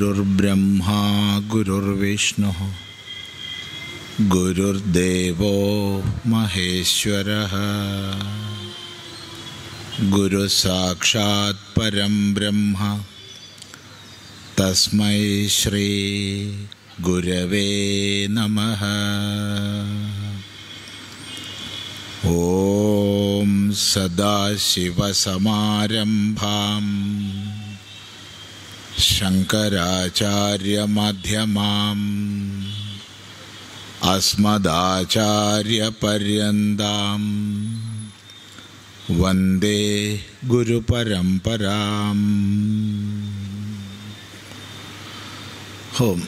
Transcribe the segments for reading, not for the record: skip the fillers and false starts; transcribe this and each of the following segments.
ഗുരുർബ്രഹ്മാ ഗുരുർവിഷ്ണുഃ ഗുരുർദേവോ മഹേശ്വരഃ ഗുരുസാക്ഷാത് പരം ബ്രഹ്മ തസ്മൈ ശ്രീ ഗുരവേ നമഃ. ഓം സദാശിവസമാരംഭാം ശങ്കരാചാര്യമധ്യമാം അസ്മദാചാര്യപര്യന്താം വന്ദേ ഗുരുപരമ്പരാം. ഓം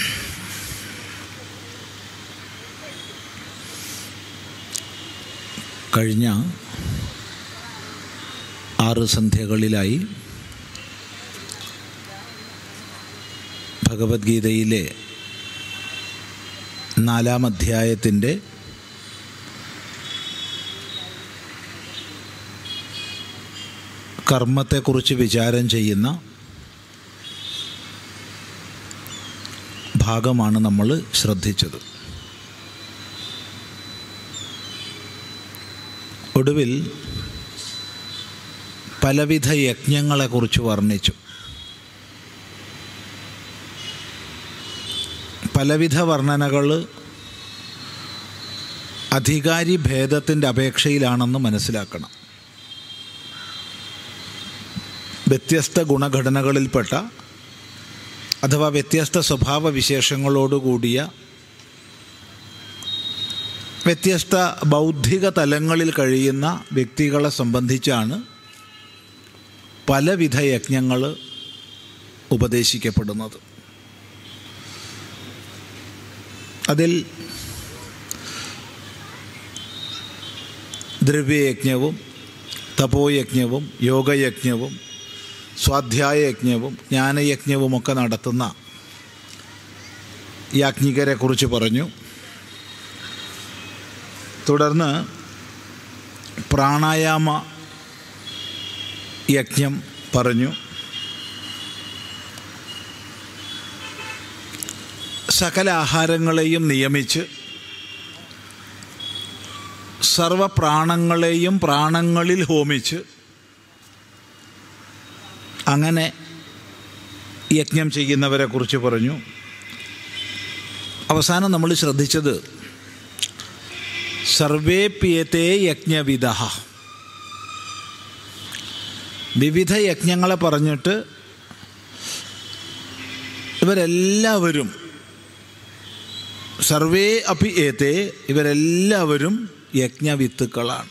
കഴിഞ്ഞ 6 സന്ധ്യകളിലായി ഭഗവത്ഗീതയിലെ 4-ാം അധ്യായത്തിൻ്റെ കർമ്മത്തെക്കുറിച്ച് വിചാരം ചെയ്യുന്ന ഭാഗമാണ് നമ്മൾ ശ്രദ്ധിച്ചത്. ഒടുവിൽ പലവിധ യജ്ഞങ്ങളെക്കുറിച്ച് വർണ്ണിച്ചു. പലവിധ വർണ്ണനകൾ അധികാരി ഭേദത്തിൻ്റെ അപേക്ഷയിലാണെന്ന് മനസ്സിലാക്കണം. വ്യത്യസ്ത ഗുണഘടനകളിൽപ്പെട്ട അഥവാ വ്യത്യസ്ത സ്വഭാവ വിശേഷങ്ങളോടുകൂടിയ വ്യത്യസ്ത ബൗദ്ധിക തലങ്ങളിൽ കഴിയുന്ന വ്യക്തികളെ സംബന്ധിച്ചാണ് പലവിധ യജ്ഞങ്ങൾ ഉപദേശിക്കപ്പെടുന്നത്. അതിൽ ദ്രവ്യയജ്ഞവും തപോയജ്ഞവും യോഗയജ്ഞവും സ്വാധ്യായയജ്ഞവും ജ്ഞാനയജ്ഞവുമൊക്കെ നടത്തുന്ന യാജ്ഞികരെക്കുറിച്ച് പറഞ്ഞു. തുടർന്ന് പ്രാണായാമ യജ്ഞം പറഞ്ഞു. സകല ആഹാരങ്ങളെയും നിയമിച്ച് സർവപ്രാണങ്ങളെയും പ്രാണങ്ങളിൽ ഹോമിച്ച് അങ്ങനെ യജ്ഞം ചെയ്യുന്നവരെക്കുറിച്ച് പറഞ്ഞു. അവസാനം നമ്മൾ ശ്രദ്ധിച്ചത് സർവേപ്യത്തെ യജ്ഞവിദഃ, വിവിധ യജ്ഞങ്ങളെ പറഞ്ഞിട്ട് ഇവരെല്ലാവരും സർവേ അപി ഏതേ, ഇവരെല്ലാവരും യജ്ഞവിത്തുക്കളാണ്,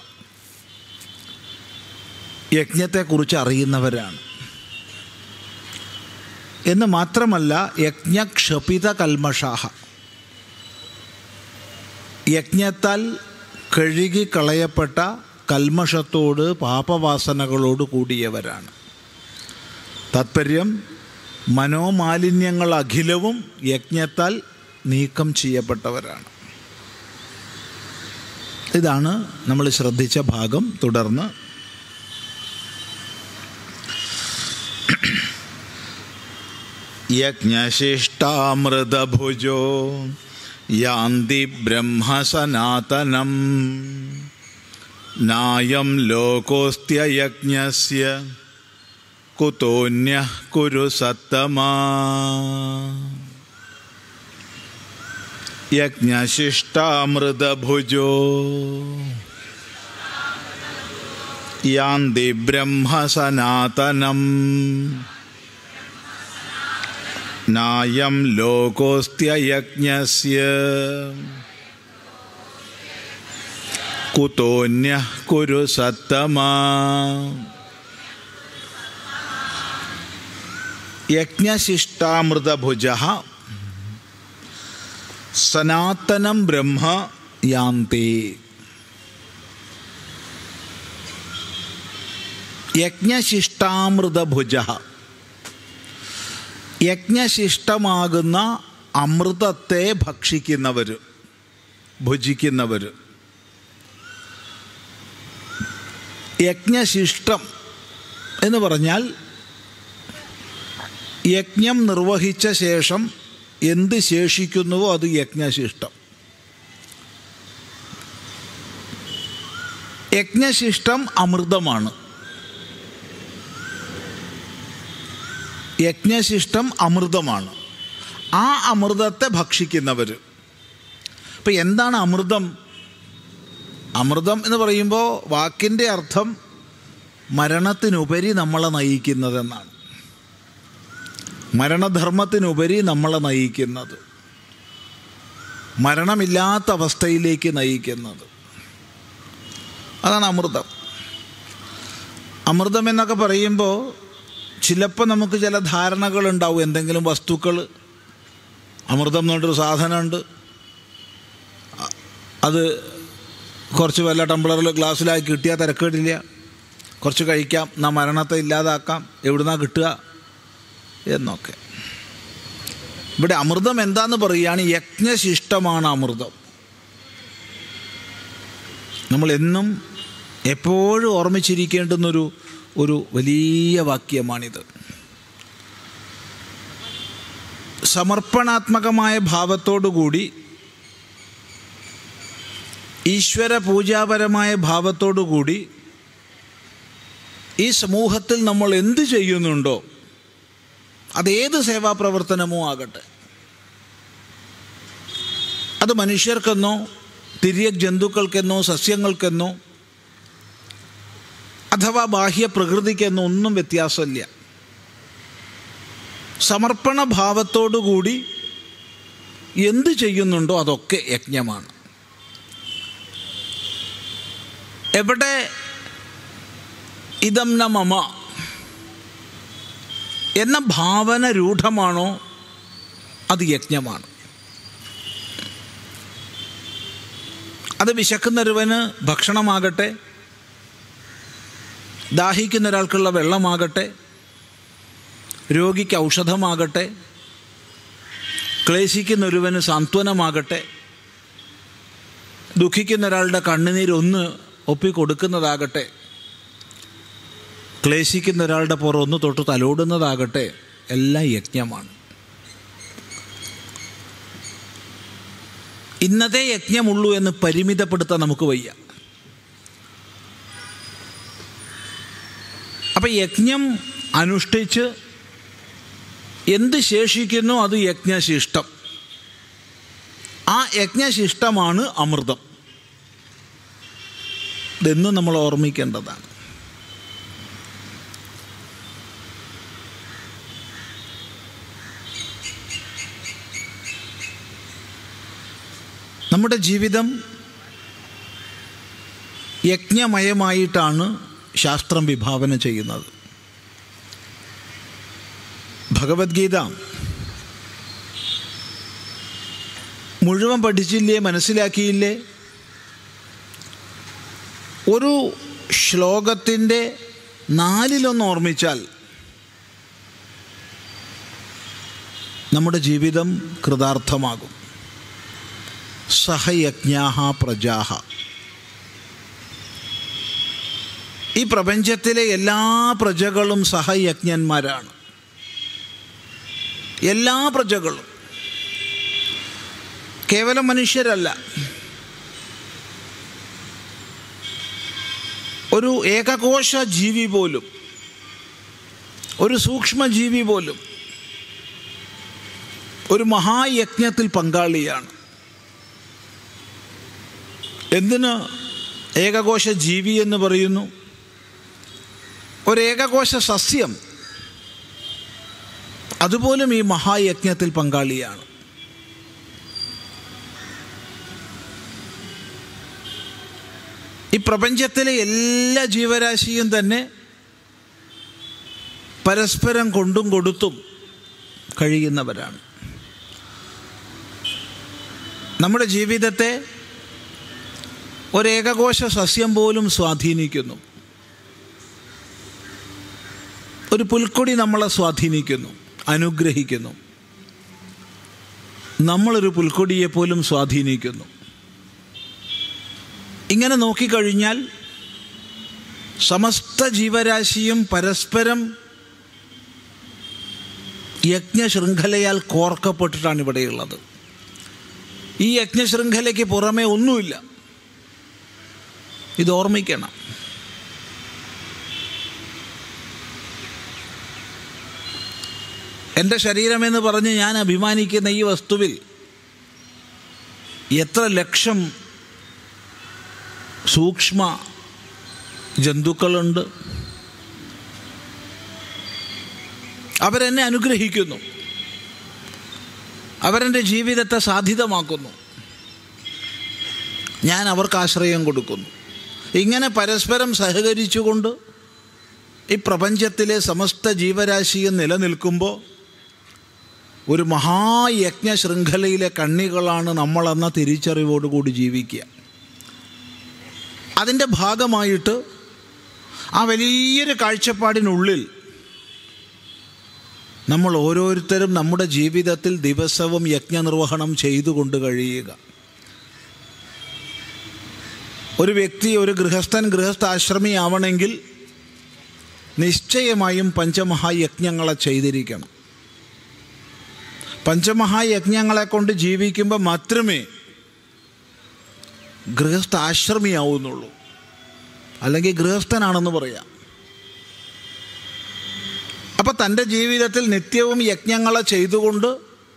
യജ്ഞത്തെക്കുറിച്ച് അറിയുന്നവരാണ് എന്ന് മാത്രമല്ല യജ്ഞക്ഷപിത കൽമഷാഹ, യജ്ഞത്താൽ കഴുകിക്കളയപ്പെട്ട കൽമഷത്തോട് പാപവാസനകളോട് കൂടിയവരാണ്. താത്പര്യം മനോമാലിന്യങ്ങൾ അഖിലവും യജ്ഞത്താൽ നീക്കം ചെയ്യപ്പെട്ടവരാണ്. ഇതാണ് നമ്മൾ ശ്രദ്ധിച്ച ഭാഗം. തുടർന്ന് യജ്ഞശിഷ്ടാമൃതഭുജോ യാന്തി ബ്രഹ്മസനാതനം നായം ലോകോസ്ത്യയജ്ഞസ്യ കുതോന്യഃ കുരു സത്തമാ. യജ്ഞശിഷ്ടാമൃതഭുജോ യാന്തി ബ്രഹ്മസനാതനം നായം ലോകോസ്ത്യയജ്ഞസ്യ കുതോന്യഃ കുരു സത്തമാ. യജ്ഞശിഷ്ടാമൃതഭുജഃ സനാതനം ബ്രഹ്മ യാന്തി. യജ്ഞശിഷ്ടാമൃതഭുജഃ, യജ്ഞശിഷ്ടമാകുന്ന അമൃതത്തെ ഭക്ഷിക്കുന്നവർ, ഭുജിക്കുന്നവർ. യജ്ഞശിഷ്ടം എന്ന് പറഞ്ഞാൽ യജ്ഞം നിർവഹിച്ച ശേഷം എന്ത് ശേഷിക്കുന്നുവോ അത് യജ്ഞശിഷ്ടം. യജ്ഞശിഷ്ടം അമൃതമാണ്. യജ്ഞശിഷ്ടം അമൃതമാണ്. ആ അമൃതത്തെ ഭക്ഷിക്കുന്നവർ. ഇപ്പം എന്താണ് അമൃതം? അമൃതം എന്ന് പറയുമ്പോൾ വാക്കിൻ്റെ അർത്ഥം മരണത്തിനുപരി നമ്മളെ നയിക്കുന്നതെന്നാണ്. മരണധർമ്മത്തിനുപരി നമ്മളെ നയിക്കുന്നത്, മരണമില്ലാത്ത അവസ്ഥയിലേക്ക് നയിക്കുന്നത്, അതാണ് അമൃതം. അമൃതം എന്നൊക്കെ പറയുമ്പോൾ ചിലപ്പോൾ നമുക്ക് ചില ധാരണകളുണ്ടാവും. എന്തെങ്കിലും വസ്തുക്കൾ, അമൃതം എന്ന് പറഞ്ഞൊരു സാധനമുണ്ട്, അത് കുറച്ച് വല്ല ടംബ്ലറിൽ ഗ്ലാസ്സിലാക്കി കിട്ടിയാൽ തിരക്കേടില്ല, കുറച്ച് കഴിക്കാം, എന്നാൽ മരണത്തെ ഇല്ലാതാക്കാം, എവിടുന്നാ കിട്ടുക എന്നൊക്കെ. ഇവിടെ അമൃതം എന്താന്ന് പറയുകയാണ്, യജ്ഞശിഷ്ടമാണ് അമൃതം. നമ്മൾ എന്നും എപ്പോഴും ഓർമ്മിച്ചിരിക്കേണ്ടുന്നൊരു വലിയ വാക്യമാണിത്. സമർപ്പണാത്മകമായ ഭാവത്തോടുകൂടി, ഈശ്വര പൂജാപരമായ ഭാവത്തോടുകൂടി ഈ സമൂഹത്തിൽ നമ്മൾ എന്ത് ചെയ്യുന്നുണ്ടോ, അതേത് സേവാപ്രവർത്തനമോ ആകട്ടെ, അത് മനുഷ്യർക്കെന്നോ തിര്യക് ജന്തുക്കൾക്കെന്നോ സസ്യങ്ങൾക്കെന്നോ അഥവാ ബാഹ്യ പ്രകൃതിക്കെന്നോ ഒന്നും വ്യത്യാസമില്ല. സമർപ്പണ ഭാവത്തോടുകൂടി എന്ത് ചെയ്യുന്നുണ്ടോ അതൊക്കെ യജ്ഞമാണ്. എവിടെ ഇദം ന മമ എന്ന ഭാവന രൂഢമാണോ അത് യജ്ഞമാണ്. അത് വിശക്കുന്നൊരുവന് ഭക്ഷണമാകട്ടെ, ദാഹിക്കുന്ന ഒരാൾക്കുള്ള വെള്ളമാകട്ടെ, രോഗിക്ക് ഔഷധമാകട്ടെ, ക്ലേശിക്കുന്നൊരുവന് സാന്ത്വനമാകട്ടെ, ദുഃഖിക്കുന്ന ഒരാളുടെ കണ്ണുനീരൊന്ന് ഒപ്പിക്കൊടുക്കുന്നതാകട്ടെ, ക്ലേശിക്കുന്ന ഒരാളുടെ പുറം ഒന്ന് തൊട്ട് തലോടുന്നതാകട്ടെ, എല്ലാം യജ്ഞമാണ്. ഇന്നത്തെ യജ്ഞമുള്ളൂ എന്ന് പരിമിതപ്പെടുത്താൻ നമുക്ക് വയ്യ. അപ്പം യജ്ഞം അനുഷ്ഠിച്ച് എന്ത് ശേഷിക്കുന്നു അത് യജ്ഞശിഷ്ടം. ആ യജ്ഞശിഷ്ടമാണ് അമൃതം. ഇതെന്നും നമ്മൾ ഓർമ്മിക്കേണ്ടതാണ്. നമ്മുടെ ജീവിതം യജ്ഞമയമായിട്ടാണ് ശാസ്ത്രം വിഭാവന ചെയ്യുന്നത്. ഭഗവത്ഗീത മുഴുവൻ പഠിച്ചില്ലേ, മനസ്സിലാക്കിയില്ലേ? ഒരു ശ്ലോകത്തിൻ്റെ 4/1 ഓർമ്മിച്ചാൽ നമ്മുടെ ജീവിതം കൃതാർത്ഥമാകും. സഹയജ്ഞാഹ പ്രജാഹ. ഈ പ്രപഞ്ചത്തിലെ എല്ലാ പ്രജകളും സഹയജ്ഞന്മാരാണ്. എല്ലാ പ്രജകളും, കേവലം മനുഷ്യരല്ല. ഒരു ഏകകോശ ജീവി പോലും, ഒരു സൂക്ഷ്മജീവി പോലും ഒരു മഹായജ്ഞത്തിൽ പങ്കാളിയാണ്. എന്തിന് ഏകകോശ ജീവി എന്ന് പറയുന്നു? ഒരേകകോശ സസ്യം അതുപോലും ഈ മഹായജ്ഞത്തിൽ പങ്കാളിയാണ്. ഈ പ്രപഞ്ചത്തിലെ എല്ലാ ജീവരാശിയും തന്നെ പരസ്പരം കൊണ്ടും കൊടുത്തും കഴിയുന്നവരാണ്. നമ്മുടെ ജീവിതത്തെ ഒരേകകോശ സസ്യം പോലും സ്വാധീനിക്കുന്നു. ഒരു പുൽക്കൊടി നമ്മളെ സ്വാധീനിക്കുന്നു, അനുഗ്രഹിക്കുന്നു. നമ്മളൊരു പുൽക്കൊടിയെ പോലും സ്വാധീനിക്കുന്നു. ഇങ്ങനെ നോക്കിക്കഴിഞ്ഞാൽ സമസ്ത ജീവരാശിയും പരസ്പരം യജ്ഞശൃംഖലയാൽ കോർക്കപ്പെട്ടിട്ടാണ് ഇവിടെയുള്ളത്. ഈ യജ്ഞശൃംഖലയ്ക്ക് പുറമേ ഒന്നുമില്ല. ഇത് ഓർമ്മിക്കണം. എൻ്റെ ശരീരമെന്ന് പറഞ്ഞ് ഞാൻ അഭിമാനിക്കുന്ന ഈ വസ്തുവിൽ എത്ര ലക്ഷം സൂക്ഷ്മ ജന്തുക്കളുണ്ട്. അവരെന്നെ അനുഗ്രഹിക്കുന്നു, അവരെൻ്റെ ജീവിതത്തെ സാധ്യതമാക്കുന്നു, ഞാൻ അവർക്ക് ആശ്രയം കൊടുക്കുന്നു. ഇങ്ങനെ പരസ്പരം സഹകരിച്ചുകൊണ്ട് ഈ പ്രപഞ്ചത്തിലെ സമസ്ത ജീവരാശിയും നിലനിൽക്കുമ്പോൾ ഒരു മഹായജ്ഞ ശൃംഖലയിലെ കണ്ണികളാണ് നമ്മളെന്ന തിരിച്ചറിവോടുകൂടി ജീവിക്കുക. അതിൻ്റെ ഭാഗമായിട്ട് ആ വലിയൊരു കാഴ്ചപ്പാടിനുള്ളിൽ നമ്മൾ ഓരോരുത്തരും നമ്മുടെ ജീവിതത്തിൽ ദിവസവും യജ്ഞനിർവഹണം ചെയ്തുകൊണ്ട് കഴിയുക. ഒരു വ്യക്തി, ഒരു ഗൃഹസ്ഥൻ ഗൃഹസ്ഥാശ്രമിയാവണമെങ്കിൽ നിശ്ചയമായും പഞ്ചമഹായജ്ഞങ്ങളെ ചെയ്തിരിക്കണം. പഞ്ചമഹായജ്ഞങ്ങളെ കൊണ്ട് ജീവിക്കുമ്പോൾ മാത്രമേ ഗൃഹസ്ഥാശ്രമിയാവുന്നുള്ളൂ, അല്ലെങ്കിൽ ഗൃഹസ്ഥനാണെന്ന് പറയാം. അപ്പം തൻ്റെ ജീവിതത്തിൽ നിത്യവും യജ്ഞങ്ങളെ ചെയ്തുകൊണ്ട്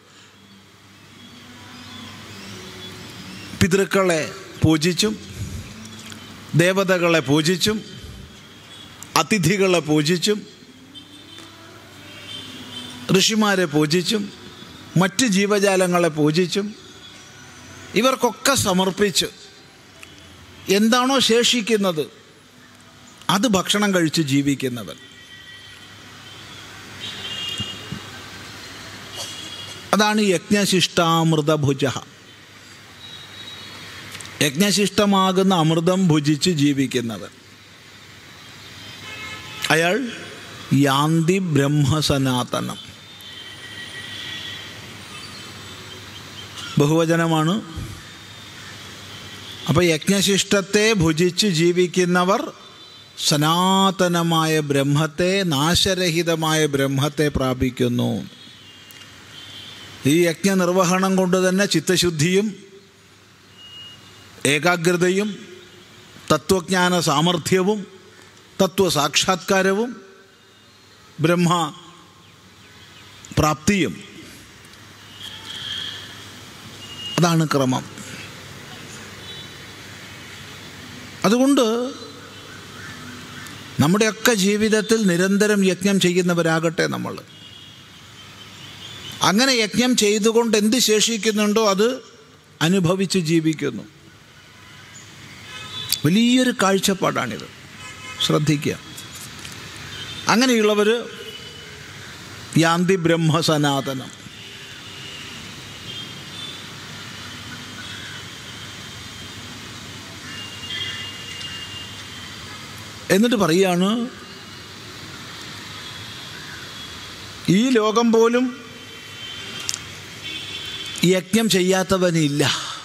പിതൃക്കളെ പൂജിച്ചും ദേവതകളെ പൂജിച്ചും അതിഥികളെ പൂജിച്ചും ഋഷിമാരെ പൂജിച്ചും മറ്റ് ജീവജാലങ്ങളെ പൂജിച്ചും ഇവർക്കൊക്കെ സമർപ്പിച്ച് എന്താണോ ശേഷിക്കുന്നത് അത് ഭക്ഷണം കഴിച്ച് ജീവിക്കുന്നവൻ. അതാണ് യജ്ഞശിഷ്ടാമൃതഭുജ. യജ്ഞശിഷ്ടമാകുന്ന അമൃതം ഭുജിച്ച് ജീവിക്കുന്നവൻ അയാൾ യാന്തി ബ്രഹ്മസനാതനം. ബഹുവചനമാണ്. അപ്പോൾ യജ്ഞശിഷ്ടത്തെ ഭുജിച്ച് ജീവിക്കുന്നവർ സനാതനമായ ബ്രഹ്മത്തെ, നാശരഹിതമായ ബ്രഹ്മത്തെ പ്രാപിക്കുന്നു. ഈ യജ്ഞനിർവഹണം കൊണ്ട് തന്നെ ചിത്തശുദ്ധിയും ഏകാഗ്രതയും തത്വജ്ഞാന സാമർഥ്യവും തത്വസാക്ഷാത്കാരവും ബ്രഹ്മ പ്രാപ്തിയും, അതാണ് ക്രമം. അതുകൊണ്ട് നമ്മുടെയൊക്കെ ജീവിതത്തിൽ നിരന്തരം യജ്ഞം ചെയ്യുന്നവരാകട്ടെ നമ്മൾ. അങ്ങനെ യജ്ഞം ചെയ്തുകൊണ്ട് എന്ത് ശേഷിക്കുന്നുണ്ടോ അത് അനുഭവിച്ച് ജീവിക്കുന്നു. വലിയൊരു കാഴ്ചപ്പാടാണിത്, ശ്രദ്ധിക്കുക. അങ്ങനെയുള്ളവർ യാന്തി ബ്രഹ്മസനാതനം. എന്നിട്ട് പറയാണ്, ഈ ലോകം പോലും യജ്ഞം ചെയ്യാത്തവനില്ല.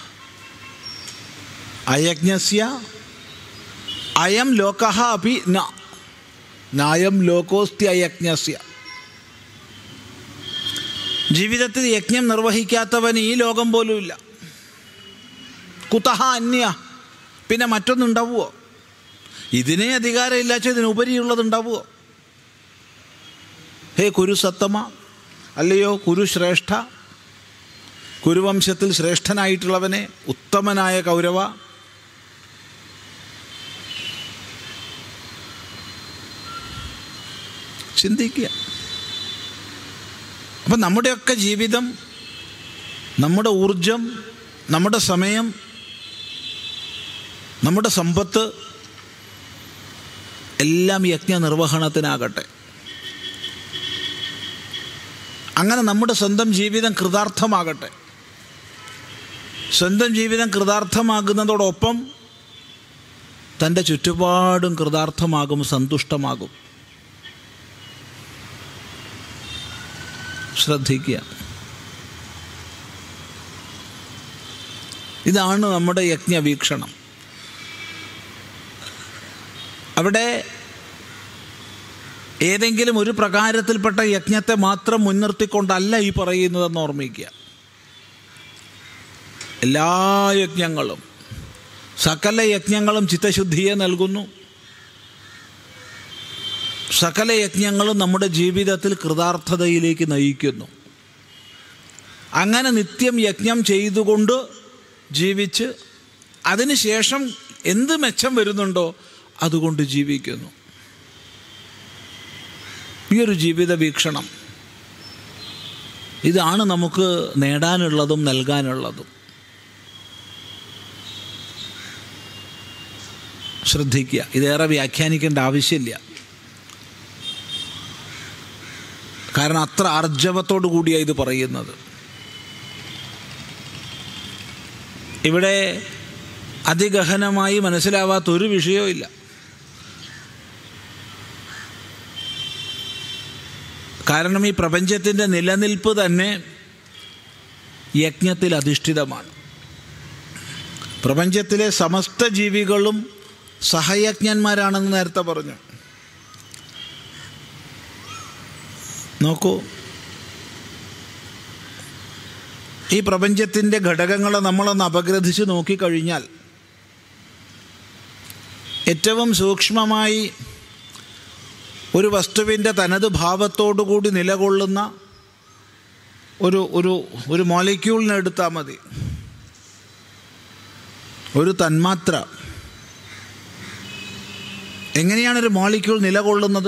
അയജ്ഞസ്യ അയം ലോകഃ അപി നായം ലോകോസ്തി അയജ്ഞസ്യ. ജീവിതത്തിൽ യജ്ഞം നിർവഹിക്കാത്തവന് ഈ ലോകം പോലും ഇല്ല. കുതഹ അന്യ, പിന്നെ മറ്റൊന്നുണ്ടാവുമോ? ഇതിനെ അധികാരം ഇല്ലാച്ച ഇതിനുപരിയുള്ളതുണ്ടാവുമോ? ഹേ കുരുസത്തമ, അല്ലയോ കുരുശ്രേഷ്ഠ, കുരുവംശത്തിൽ ശ്രേഷ്ഠനായിട്ടുള്ളവനെ, ഉത്തമനായ കൗരവ, ചിന്തിക്കുക. അപ്പം നമ്മുടെയൊക്കെ ജീവിതം, നമ്മുടെ ഊർജം, നമ്മുടെ സമയം, നമ്മുടെ സമ്പത്ത് എല്ലാം യജ്ഞനിർവഹണത്തിനാകട്ടെ. അങ്ങനെ നമ്മുടെ സ്വന്തം ജീവിതം കൃതാർത്ഥമാകട്ടെ. സ്വന്തം ജീവിതം കൃതാർത്ഥമാകുന്നതോടൊപ്പം തൻ്റെ ചുറ്റുപാടും കൃതാർത്ഥമാകും, സന്തുഷ്ടമാകും. ശ്രദ്ധിക്കുക. ഇതാണ് നമ്മുടെ യജ്ഞവീക്ഷണം. അവിടെ ഏതെങ്കിലും ഒരു പ്രകാരത്തിൽപ്പെട്ട യജ്ഞത്തെ മാത്രം മുൻനിർത്തിക്കൊണ്ടല്ല ഈ പറയുന്നതെന്ന് ഓർമ്മിക്കുക. എല്ലാ യജ്ഞങ്ങളും, സകല യജ്ഞങ്ങളും ചിത്തശുദ്ധിയെ നൽകുന്നു. സകല യജ്ഞങ്ങളും നമ്മുടെ ജീവിതത്തിൽ കൃതാർത്ഥതയിലേക്ക് നയിക്കുന്നു. അങ്ങനെ നിത്യം യജ്ഞം ചെയ്തുകൊണ്ട് ജീവിച്ച് അതിനുശേഷം എന്ത് മെച്ചം വരുന്നുണ്ടോ അതുകൊണ്ട് ജീവിക്കുന്നു. ഈ ഒരു ജീവിത വീക്ഷണം, ഇതാണ് നമുക്ക് നേടാനുള്ളതും നൽകാനുള്ളതും. ശ്രദ്ധിക്കുക, ഇതേറെ വ്യാഖ്യാനിക്കേണ്ട ആവശ്യമില്ല. കാരണം അത്ര ആർജവത്തോടു കൂടിയാണ് ഇത് പറയുന്നത്. ഇവിടെ അതിഗഹനമായി മനസ്സിലാവാത്തൊരു വിഷയവും ഇല്ല. കാരണം ഈ പ്രപഞ്ചത്തിൻ്റെ നിലനിൽപ്പ് തന്നെ യജ്ഞത്തിൽ അധിഷ്ഠിതമാണ്. പ്രപഞ്ചത്തിലെ സമസ്ത ജീവികളും സഹയജ്ഞന്മാരാണെന്ന് നേരത്തെ പറഞ്ഞു. നോക്കൂ, ഈ പ്രപഞ്ചത്തിൻ്റെ ഘടകങ്ങളെ നമ്മളൊന്ന് അപഗ്രഥിച്ച് നോക്കിക്കഴിഞ്ഞാൽ ഏറ്റവും സൂക്ഷ്മമായി ഒരു വസ്തുവിൻ്റെ തനത് ഭാവത്തോടുകൂടി നിലകൊള്ളുന്ന ഒരു മോളിക്യൂളിനെ എടുത്താൽ മതി, ഒരു തന്മാത്ര. എങ്ങനെയാണൊരു മോളിക്യൂൾ നിലകൊള്ളുന്നത്?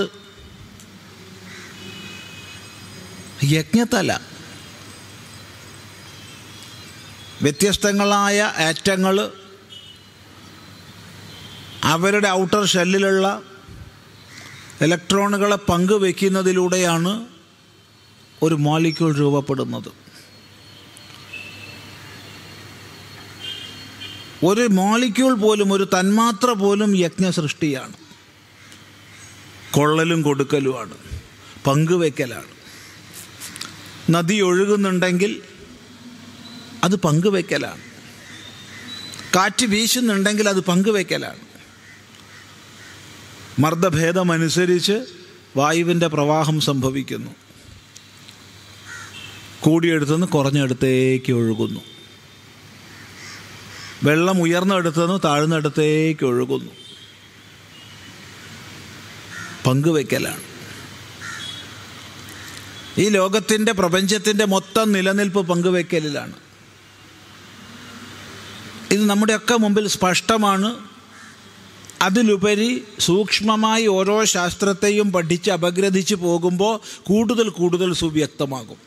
യജ്ഞത്തല. വ്യത്യസ്തങ്ങളായ ആറ്റങ്ങൾ അവരുടെ ഔട്ടർ ഷെല്ലിലുള്ള ഇലക്ട്രോണുകളെ പങ്കുവെക്കുന്നതിലൂടെയാണ് ഒരു മോളിക്യൂൾ രൂപപ്പെടുന്നത്. ഒരു മോളിക്യൂൾ പോലും, ഒരു തന്മാത്ര പോലും യജ്ഞസൃഷ്ടിയാണ്. കൊള്ളലും കൊടുക്കലുമാണ്, പങ്കുവെക്കലാണ്. നദി ഒഴുകുന്നുണ്ടെങ്കിൽ അത് പങ്കുവെക്കലാണ്. കാറ്റ് വീശുന്നുണ്ടെങ്കിൽ അത് പങ്കുവെക്കലാണ്. മർദ്ദഭേദമനുസരിച്ച് വായുവിൻ്റെ പ്രവാഹം സംഭവിക്കുന്നു. കൂടിയെടുത്തുനിന്ന് കുറഞ്ഞെടുത്തേക്ക് ഒഴുകുന്നു. വെള്ളം ഉയർന്നെടുത്തുനിന്ന് താഴ്ന്നെടുത്തേക്ക് ഒഴുകുന്നു. പങ്കുവെക്കലാണ്. ഈ ലോകത്തിൻ്റെ, പ്രപഞ്ചത്തിൻ്റെ മൊത്തം നിലനിൽപ്പ് പങ്കുവെക്കലിലാണ്. ഇത് നമ്മുടെയൊക്കെ മുമ്പിൽ സ്പഷ്ടമാണ്. അതിലുപരി സൂക്ഷ്മമായി ഓരോ ശാസ്ത്രത്തെയും പഠിച്ച് അപഗ്രഥിച്ച് പോകുമ്പോൾ കൂടുതൽ കൂടുതൽ സുവ്യക്തമാകും.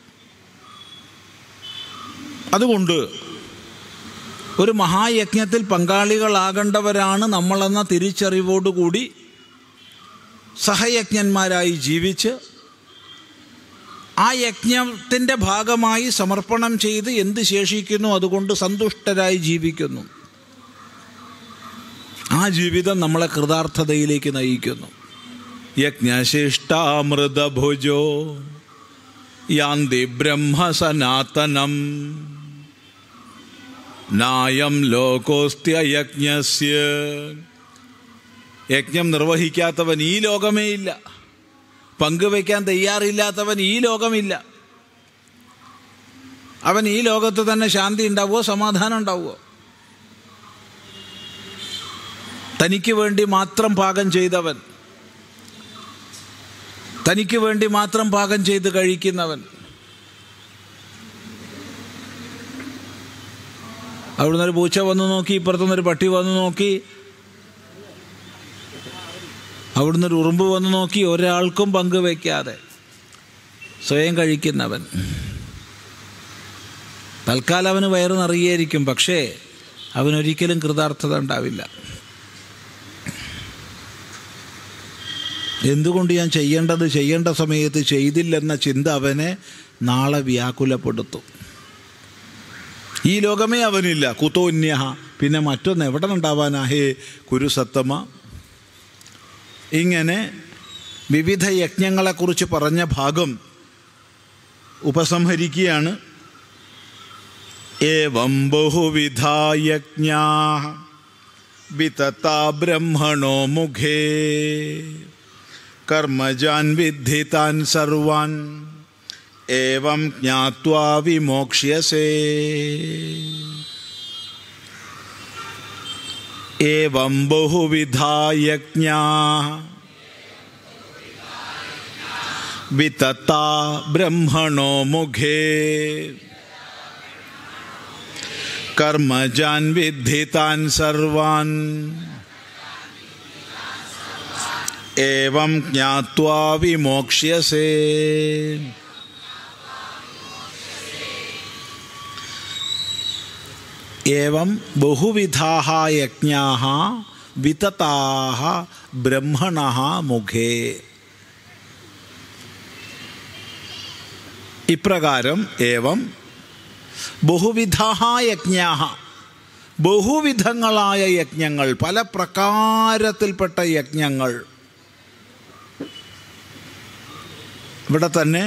അതുകൊണ്ട് ഒരു മഹായജ്ഞത്തിൽ പങ്കാളികളാകേണ്ടവരാണ് നമ്മളെന്ന തിരിച്ചറിവോടുകൂടി സഹയജ്ഞന്മാരായി ജീവിച്ച് ആ യജ്ഞത്തിൻ്റെ ഭാഗമായി സമർപ്പണം ചെയ്ത് എന്ത് ശേഷിക്കുന്നു അതുകൊണ്ട് സന്തുഷ്ടരായി ജീവിക്കുന്നു. ആ ജീവിതം നമ്മളെ കൃതാർത്ഥതയിലേക്ക് നയിക്കുന്നു. യജ്ഞശിഷ്ടാമൃതഭുജോ യാന്തി ബ്രഹ്മസനാതനം നായം ലോകോസ്ത്യയജ്ഞസ്യ. യജ്ഞം നിർവഹിക്കാത്തവൻ ഈ ലോകമേ ഇല്ല. പങ്കുവയ്ക്കാൻ തയ്യാറില്ലാത്തവൻ ഈ ലോകമില്ല. അവൻ ഈ ലോകത്ത് തന്നെ ശാന്തി ഉണ്ടാവുമോ, സമാധാനം ഉണ്ടാവുമോ? തനിക്ക് വേണ്ടി മാത്രം പാകം ചെയ്തവൻ, തനിക്ക് വേണ്ടി മാത്രം പാകം ചെയ്ത് കഴിക്കുന്നവൻ, അവിടുന്ന് ഒരു പൂച്ച വന്നു നോക്കി, ഇപ്പുറത്തുനിന്നൊരു പട്ടി വന്നു നോക്കി, അവിടുന്ന് ഒരു ഉറുമ്പ് വന്നു നോക്കി, ഒരാൾക്കും പങ്കുവയ്ക്കാതെ സ്വയം കഴിക്കുന്നവൻ. തൽക്കാലം അവന് വയറ് നിറയായിരിക്കും, പക്ഷേ അവനൊരിക്കലും കൃതാർത്ഥത ഉണ്ടാവില്ല. എന്തുകൊണ്ട് ഞാൻ ചെയ്യേണ്ട സമയത്ത് ചെയ്തില്ലെന്ന ചിന്ത അവനെ നാളെ വ്യാകുലപ്പെടുത്തും. ഈ ലോകമേ അവനില്ല. കുതോന്യ, പിന്നെ മറ്റൊന്ന് എവിടെ നിന്നുണ്ടാവാനാ ഹേ കുരുസത്തമ. ഇങ്ങനെ വിവിധ യജ്ഞങ്ങളെക്കുറിച്ച് പറഞ്ഞ ഭാഗം ഉപസംഹരിക്കുകയാണ്. ഏവം ബഹുവിധാ യജ്ഞാ വിതതാ ബ്രഹ്മണോ മുഖേ കർമ്മജാൻ വിദ്ധി താൻ സർവാൻ ഏവം ജ്ഞാത്വാ വിമോക്ഷ്യസേ. ഏവം ബഹുവിധാ യജ്ഞാഃ വിതത്താ ബ്രഹ്മണോ മുഖേ കർമ്മജാൻ വിദ്ധി താൻ സർവാൻ ഏവം ജ്ഞാത്വാ വിമോക്ഷ്യസേ. ഏവം ബഹുവിധാഃ യജ്ഞാഃ വിതതാഃ ബ്രഹ്മണഃ മുഖേ. ഇപ്രകാരം ഏവം ബഹുവിധാഃ യജ്ഞാഃ, ബഹുവിധങ്ങളായ യജ്ഞങ്ങൾ, പല പ്രകാരത്തിൽപ്പെട്ട യജ്ഞങ്ങൾ. ഇവിടെ തന്നെ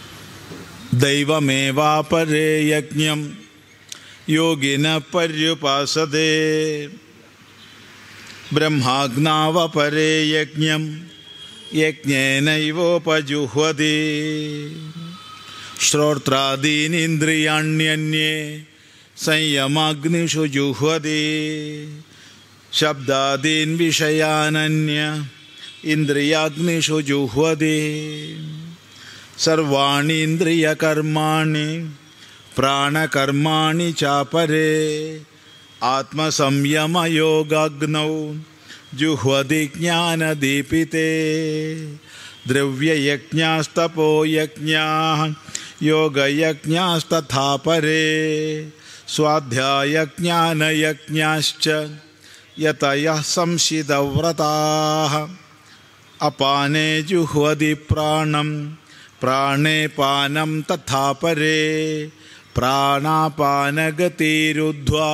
ദൈവമേവാപരേ യജ്ഞം യോഗിന പര്യുപാസതേ ബ്രഹ്മാഗ്നാവപരേ യജ്ഞം യജ്ഞേനൈവോപജുഹ്വതി ശ്രോത്രാദീനിന്ദ്രിയാണ്യന്യേ സംയമാഗ്നിഷു ജുഹ്വതി ശബ്ദാദീൻ വിഷയാനന്യ ഇന്ദ്രിയാഗ്നിഷു ജുഹ്വതി സർവാണീന്ദ്രിയകർമാണി പ്രാണകർമാണി ചാപരേ ആത്മസംയമയോഗാഗ്നൗ ജുഹ്വതി ജ്ഞാനദീപിതേ ദ്രവ്യയജ്ഞാസ്തപോയജ്ഞാഃ യോഗയജ്ഞാസ്തഥാ പരേ സ്വാധ്യായജ്ഞാനയജ്ഞാശ്ച യതയഃ സംശിതവ്രതാഃ അപാനേ ജുഹ്വതി പ്രാണം പ്രാണേ പാനം തഥാ പരേ പ്രാണാപാനഗതിരുദ്ധ്വാ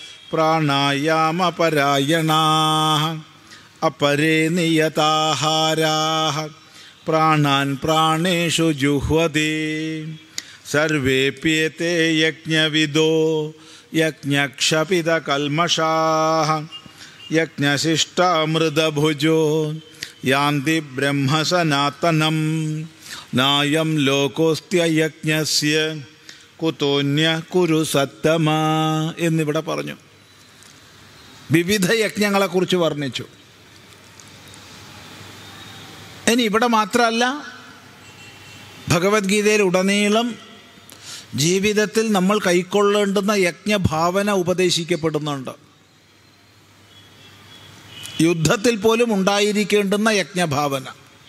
പ്രാണായാമപരായണാഃ അപരേ നിയതാഹാരാഃ പ്രാണാൻ പ്രാണേഷു ജുഹ്വതി സർവേപ്യേതേ യജ്ഞവിദോ യജ്ഞക്ഷപിതകൽമഷാഃ യജ്ഞശിഷ്ടാമൃതഭുജോ യാന്തി ബ്രഹ്മസനാതനം നായം ലോകോസ്ത്യയജ്ഞസ്യ കുതോന്യ കുരു സത്തമ എന്നിവിടെ പറഞ്ഞു. വിവിധ യജ്ഞങ്ങളെക്കുറിച്ച് വർണ്ണിച്ചു. ഇനി ഇവിടെ മാത്രമല്ല, ഭഗവത്ഗീതയിൽ ഉടനീളം ജീവിതത്തിൽ നമ്മൾ കൈക്കൊള്ളേണ്ടുന്ന യജ്ഞഭാവന ഉപദേശിക്കപ്പെടുന്നുണ്ട്. യുദ്ധത്തിൽ പോലും ഉണ്ടായിരിക്കേണ്ടുന്ന യജ്ഞഭാവന,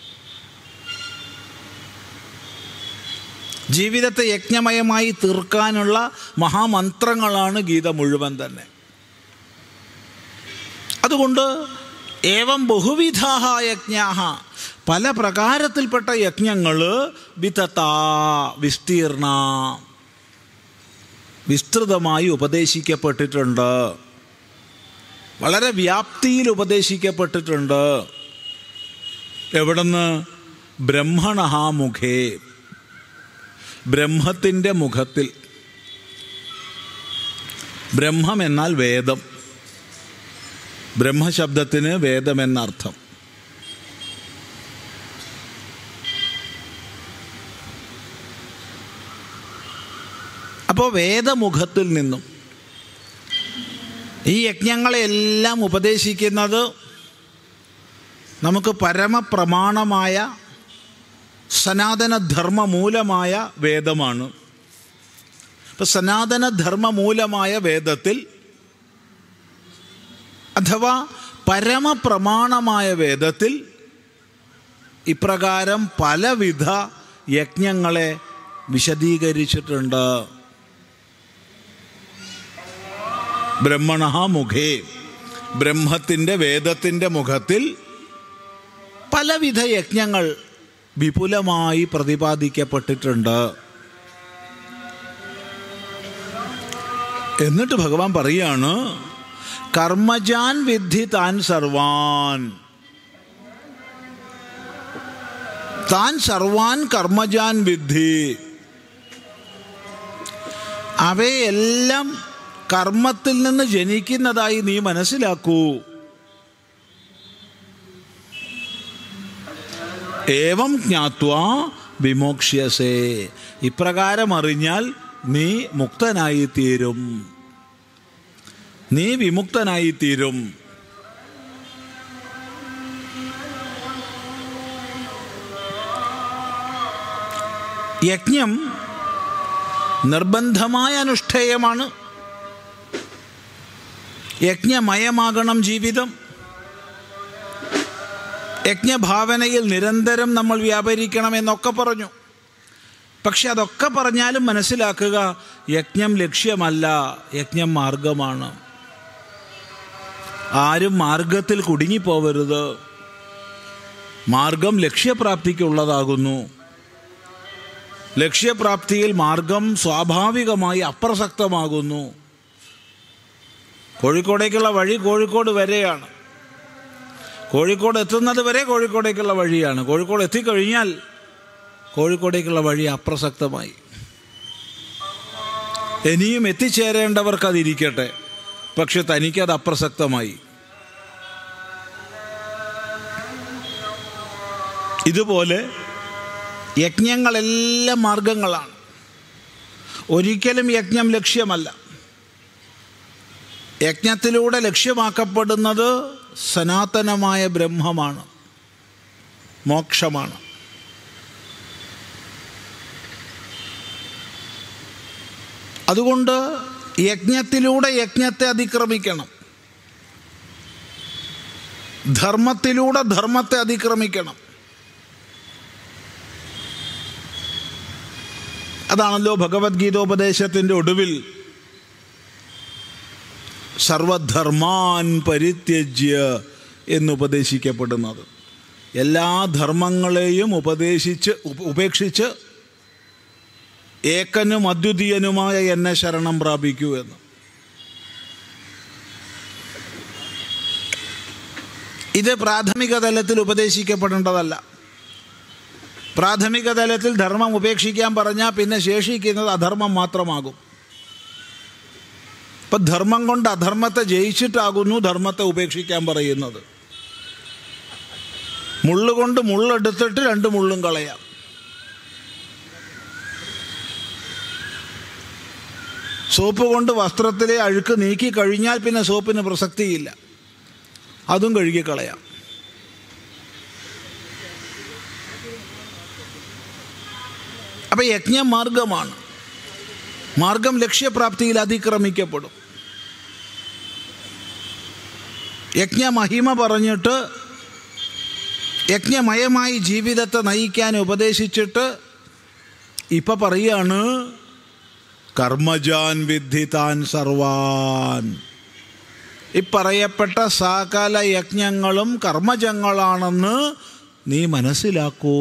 ജീവിതത്തെ യജ്ഞമയമായി തീർക്കാനുള്ള മഹാമന്ത്രങ്ങളാണ് ഗീത മുഴുവൻ തന്നെ. അതുകൊണ്ട് ഏവം ബഹുവിധാഃ യജ്ഞാഃ, പല പ്രകാരത്തിൽപ്പെട്ട യജ്ഞങ്ങൾ വിതതാ വിസ്തീർണ, വിസ്തൃതമായി ഉപദേശിക്കപ്പെട്ടിട്ടുണ്ട്, വളരെ വ്യാപ്തിയിൽ ഉപദേശിക്കപ്പെട്ടിട്ടുണ്ട്. എവിടുന്ന്? ബ്രഹ്മണഃ മുഖേ, ബ്രഹ്മത്തിൻ്റെ മുഖത്തിൽ. ബ്രഹ്മം എന്നാൽ വേദം, ബ്രഹ്മശബ്ദത്തിന് വേദമെന്നർത്ഥം. അപ്പോൾ വേദമുഖത്തിൽ നിന്നും ഈ യജ്ഞങ്ങളെല്ലാം ഉപദേശിക്കുന്നത് നമുക്ക് പരമപ്രമാണമായ സനാതനധർമ്മമൂലമായ വേദമാണ്. അപ്പം സനാതനധർമ്മമൂലമായ വേദത്തിൽ അഥവാ പരമപ്രമാണമായ വേദത്തിൽ ഇപ്രകാരം പലവിധ യജ്ഞങ്ങളെ വിശദീകരിച്ചിട്ടുണ്ട്. ബ്രഹ്മണഃ മുഖേ, ബ്രഹ്മത്തിൻ്റെ വേദത്തിൻ്റെ മുഖത്തിൽ പലവിധ യജ്ഞങ്ങൾ വിപുലമായി പ്രതിപാദിക്കപ്പെട്ടിട്ടുണ്ട്. എന്നിട്ട് ഭഗവാൻ പറയാണ്, കർമ്മജാൻ വിദ്ധി താൻ സർവാൻ. താൻ സർവാൻ കർമ്മജാൻ വിദ്ധി. അവയെല്ലാം കർമ്മത്തിൽ നിന്ന് ജനിക്കുന്നതായി നീ മനസ്സിലാക്കൂ. ഏവം ജ്ഞാത്വാ വിമോക്ഷ്യസേ. ഇപ്രകാരം അറിഞ്ഞാൽ നീ മുക്തനായിത്തീരും, നീ വിമുക്തനായിത്തീരും. യജ്ഞം നിർബന്ധമായ അനുഷ്ഠേയമാണ്. യജ്ഞമയമാകണം ജീവിതം. യജ്ഞഭാവനയിൽ നിരന്തരം നമ്മൾ വ്യാപരിക്കണമെന്നൊക്കെ പറഞ്ഞു. പക്ഷെ അതൊക്കെ പറഞ്ഞാലും മനസ്സിലാക്കുക, യജ്ഞം ലക്ഷ്യമല്ല, യജ്ഞം മാർഗമാണ്. ആരും മാർഗത്തിൽ കുടുങ്ങിപ്പോവരുത്. മാർഗം ലക്ഷ്യപ്രാപ്തിക്കുള്ളതാകുന്നു. ലക്ഷ്യപ്രാപ്തിയിൽ മാർഗം സ്വാഭാവികമായി അപ്രസക്തമാകുന്നു. കോഴിക്കോടേക്കുള്ള വഴി കോഴിക്കോട് വരെയാണ്. കോഴിക്കോട് എത്തുന്നത് വരെ കോഴിക്കോടേക്കുള്ള വഴിയാണ്. കോഴിക്കോട് എത്തിക്കഴിഞ്ഞാൽ കോഴിക്കോടേക്കുള്ള വഴി അപ്രസക്തമായി. ഇനിയും എത്തിച്ചേരേണ്ടവർക്കതിരിക്കട്ടെ, പക്ഷെ തനിക്കത് അപ്രസക്തമായി. ഇതുപോലെ യജ്ഞങ്ങളെല്ലാം മാർഗങ്ങളാണ്. ഒരിക്കലും യജ്ഞം ലക്ഷ്യമല്ല. യജ്ഞത്തിലൂടെ ലക്ഷ്യമാക്കപ്പെടുന്നത് സനാതനമായ ബ്രഹ്മമാണ്, മോക്ഷമാണ്. അതുകൊണ്ട് യജ്ഞത്തിലൂടെ യജ്ഞത്തെ അതിക്രമിക്കണം, ധർമ്മത്തിലൂടെ ധർമ്മത്തെ അതിക്രമിക്കണം. അതാണല്ലോ ഭഗവത്ഗീതോപദേശത്തിൻ്റെ ഒടുവിൽ സർവധർമാൻ പരിത്യജ്യ എന്നുപദേശിക്കപ്പെടുന്നത്. എല്ലാ ധർമ്മങ്ങളെയും ഉപേക്ഷിച്ച് ഏകനും അദ്വിതീയനുമായ എന്നെ ശരണം പ്രാപിക്കൂ എന്ന്. ഇത് പ്രാഥമിക തലത്തിൽ ഉപദേശിക്കപ്പെടേണ്ടതല്ല. പ്രാഥമിക തലത്തിൽ ധർമ്മം ഉപേക്ഷിക്കാൻ പറഞ്ഞാൽ പിന്നെ ശേഷിക്കുന്നത് അധർമ്മം മാത്രമാകും. അപ്പം ധർമ്മം കൊണ്ട് അധർമ്മത്തെ ജയിച്ചിട്ടാകുന്നു ധർമ്മത്തെ ഉപേക്ഷിക്കാൻ പറയുന്നത്. മുള്ളുകൊണ്ട് മുള്ളെടുത്തിട്ട് രണ്ട് മുള്ളും കളയാം. സോപ്പ് കൊണ്ട് വസ്ത്രത്തിലെ അഴുക്ക് നീക്കി കഴിഞ്ഞാൽ പിന്നെ സോപ്പിന് പ്രസക്തിയില്ല, അതും കഴുകിക്കളയാം. അപ്പം യജ്ഞം മാർഗമാണ്. മാർഗം ലക്ഷ്യപ്രാപ്തിയിൽ അതിക്രമിക്കപ്പെടും. യജ്ഞമഹിമ പറഞ്ഞിട്ട് യജ്ഞമയമായി ജീവിതത്തെ നയിക്കാൻ ഉപദേശിച്ചിട്ട് ഇപ്പം പറയാണ്, കർമ്മജാൻ വിദ്ധി താൻ സർവാൻ. ഇപ്പറയപ്പെട്ട സകല യജ്ഞങ്ങളും കർമ്മജങ്ങളാണെന്ന് നീ മനസ്സിലാക്കൂ.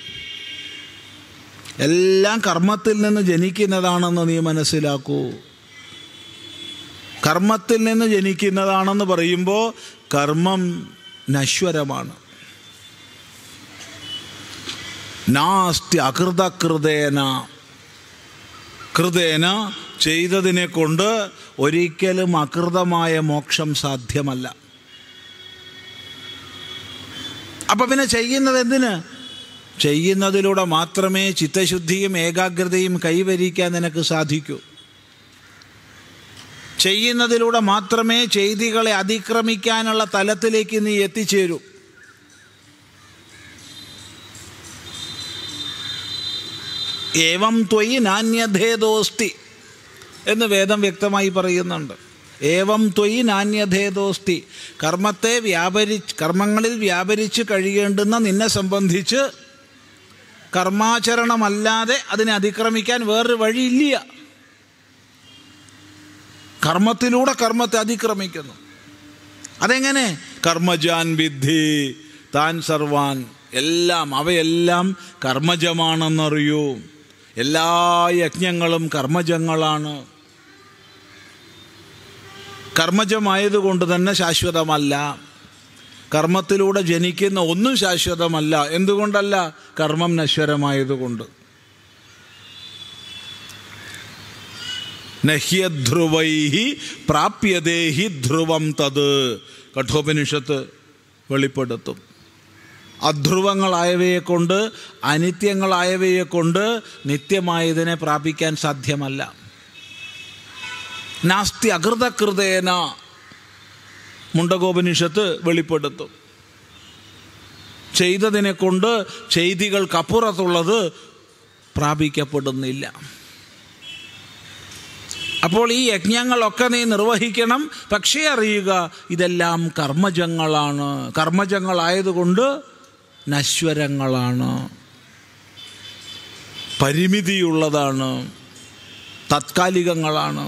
എല്ലാം കർമ്മത്തിൽ നിന്ന് ജനിക്കുന്നതാണെന്ന് നീ മനസ്സിലാക്കൂ. കർമ്മത്തിൽ നിന്ന് ജനിക്കുന്നതാണെന്ന് പറയുമ്പോൾ കർമ്മം നശ്വരമാണ്. നാസ്തി അകൃതകൃതേന. കൃതേന ചെയ്തതിനെ കൊണ്ട് ഒരിക്കലും അകൃതമായ മോക്ഷം സാധ്യമല്ല. അപ്പം പിന്നെ ചെയ്യുന്നത് എന്തിന്? ചെയ്യുന്നതിലൂടെ മാത്രമേ ചിത്തശുദ്ധിയും ഏകാഗ്രതയും കൈവരിക്കാൻ നിനക്ക് സാധിക്കൂ. ചെയ്യുന്നതിലൂടെ മാത്രമേ ചെയ്തികളെ അതിക്രമിക്കാനുള്ള തലത്തിലേക്ക് നീ എത്തിച്ചേരൂ. ഏവം ത്വയി നാന്യഭേദോസ്തി എന്ന് വേദം വ്യക്തമായി പറയുന്നുണ്ട്. ഏവം ത്വയി നാന്യഭേദോസ്തി. കർമ്മങ്ങളിൽ വ്യാപരിച്ച് കഴിയേണ്ടുന്ന നിന്നെ സംബന്ധിച്ച് കർമാചരണമല്ലാതെ അതിനെ അതിക്രമിക്കാൻ വേറൊരു വഴിയില്ല. കർമ്മത്തിലൂടെ കർമ്മത്തെ അതിക്രമിക്കുന്നു. അതെങ്ങനെ? കർമ്മജാൻ വിദ്ധി താൻ സർവാൻ. അവയെല്ലാം കർമ്മജമാണെന്നറിയൂ. എല്ലാ യജ്ഞങ്ങളും കർമ്മജങ്ങളാണ്. കർമ്മജമായതുകൊണ്ട് തന്നെ ശാശ്വതമല്ല. കർമ്മത്തിലൂടെ ജനിക്കുന്ന ഒന്നും ശാശ്വതമല്ല. എന്തുകൊണ്ടല്ല? കർമ്മം നശ്വരമായതുകൊണ്ട്. നഹ്യധ്രുവൈഹി പ്രാപ്യതേഹി ധ്രുവം തത് കഠോപനിഷത്ത് വെളിപ്പെടുത്തും. അധ്രുവങ്ങളായവയെ കൊണ്ട്, അനിത്യങ്ങളായവയെ കൊണ്ട് നിത്യമായതിനെ പ്രാപിക്കാൻ സാധ്യമല്ല. നാസ്തി അകൃതകൃതേന മുണ്ടകോപനിഷത്ത് വെളിപ്പെടുത്തും. ചെയ്തതിനെ കൊണ്ട് ചെയ്തികൾക്കപ്പുറത്തുള്ളത് പ്രാപിക്കപ്പെടുന്നില്ല. അപ്പോൾ ഈ യജ്ഞങ്ങളൊക്കെ നീ നിർവഹിക്കണം. പക്ഷേ അറിയുക, ഇതെല്ലാം കർമ്മജങ്ങളാണ്. കർമ്മജങ്ങളായതുകൊണ്ട് നശ്വരങ്ങളാണ്, പരിമിതിയുള്ളതാണ്, താത്കാലികങ്ങളാണ്.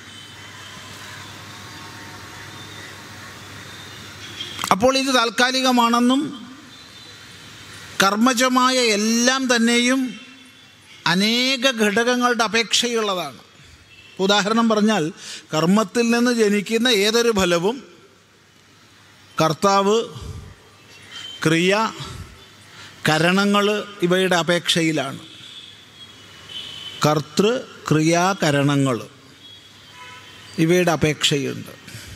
അപ്പോൾ ഇത് താൽക്കാലികമാണെന്നും കർമ്മജമായ എല്ലാം തന്നെയും അനേക ഘടകങ്ങളുടെ അപേക്ഷയുള്ളതാണ്. ഉദാഹരണം പറഞ്ഞാൽ, കർമ്മത്തിൽ നിന്ന് ജനിക്കുന്ന ഏതൊരു ഫലവും കർത്താവ്, ക്രിയ, കരണങ്ങൾ ഇവയുടെ അപേക്ഷയിലാണ്. കർത്തൃ, ക്രിയാ, കരണങ്ങൾ ഇവയുടെ അപേക്ഷയുണ്ട്.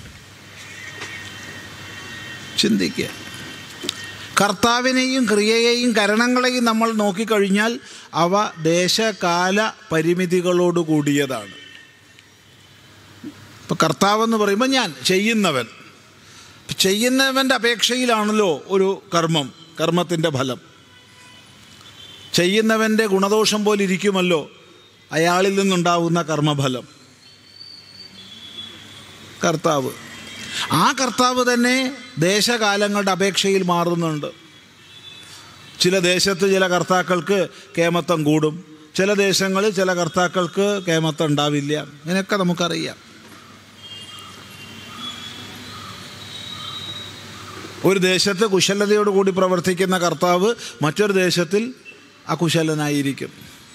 ചിന്തിക്കുക. കർത്താവിനെയും ക്രിയയെയും കരണങ്ങളെയും നമ്മൾ നോക്കിക്കഴിഞ്ഞാൽ അവ ദേശകാല പരിമിതികളോട് കൂടിയതാണ്. ഇപ്പം കർത്താവെന്ന് പറയുമ്പോൾ ഞാൻ ചെയ്യുന്നവൻ, ചെയ്യുന്നവൻ്റെ അപേക്ഷയിലാണല്ലോ ഒരു കർമ്മം, കർമ്മത്തിൻ്റെ ഫലം. ചെയ്യുന്നവൻ്റെ ഗുണദോഷം പോലെ ഇരിക്കുമല്ലോ അയാളിൽ നിന്നുണ്ടാവുന്ന കർമ്മഫലം. കർത്താവ്, ആ കർത്താവ് തന്നെ ദേശകാലങ്ങളുടെ അപേക്ഷയിൽ മാറുന്നുണ്ട്. ചില ദേശത്ത് ചില കർത്താക്കൾക്ക് കേമത്വം കൂടും, ചില ദേശങ്ങളിൽ ചില കർത്താക്കൾക്ക് കേമത്വം ഉണ്ടാവില്ല. ഇങ്ങനെയൊക്കെ നമുക്കറിയാം. ഒരു ദേശത്ത് കുശലതയോടുകൂടി പ്രവർത്തിക്കുന്ന കർത്താവ് മറ്റൊരു ദേശത്തിൽ അകുശലനായിരിക്കും.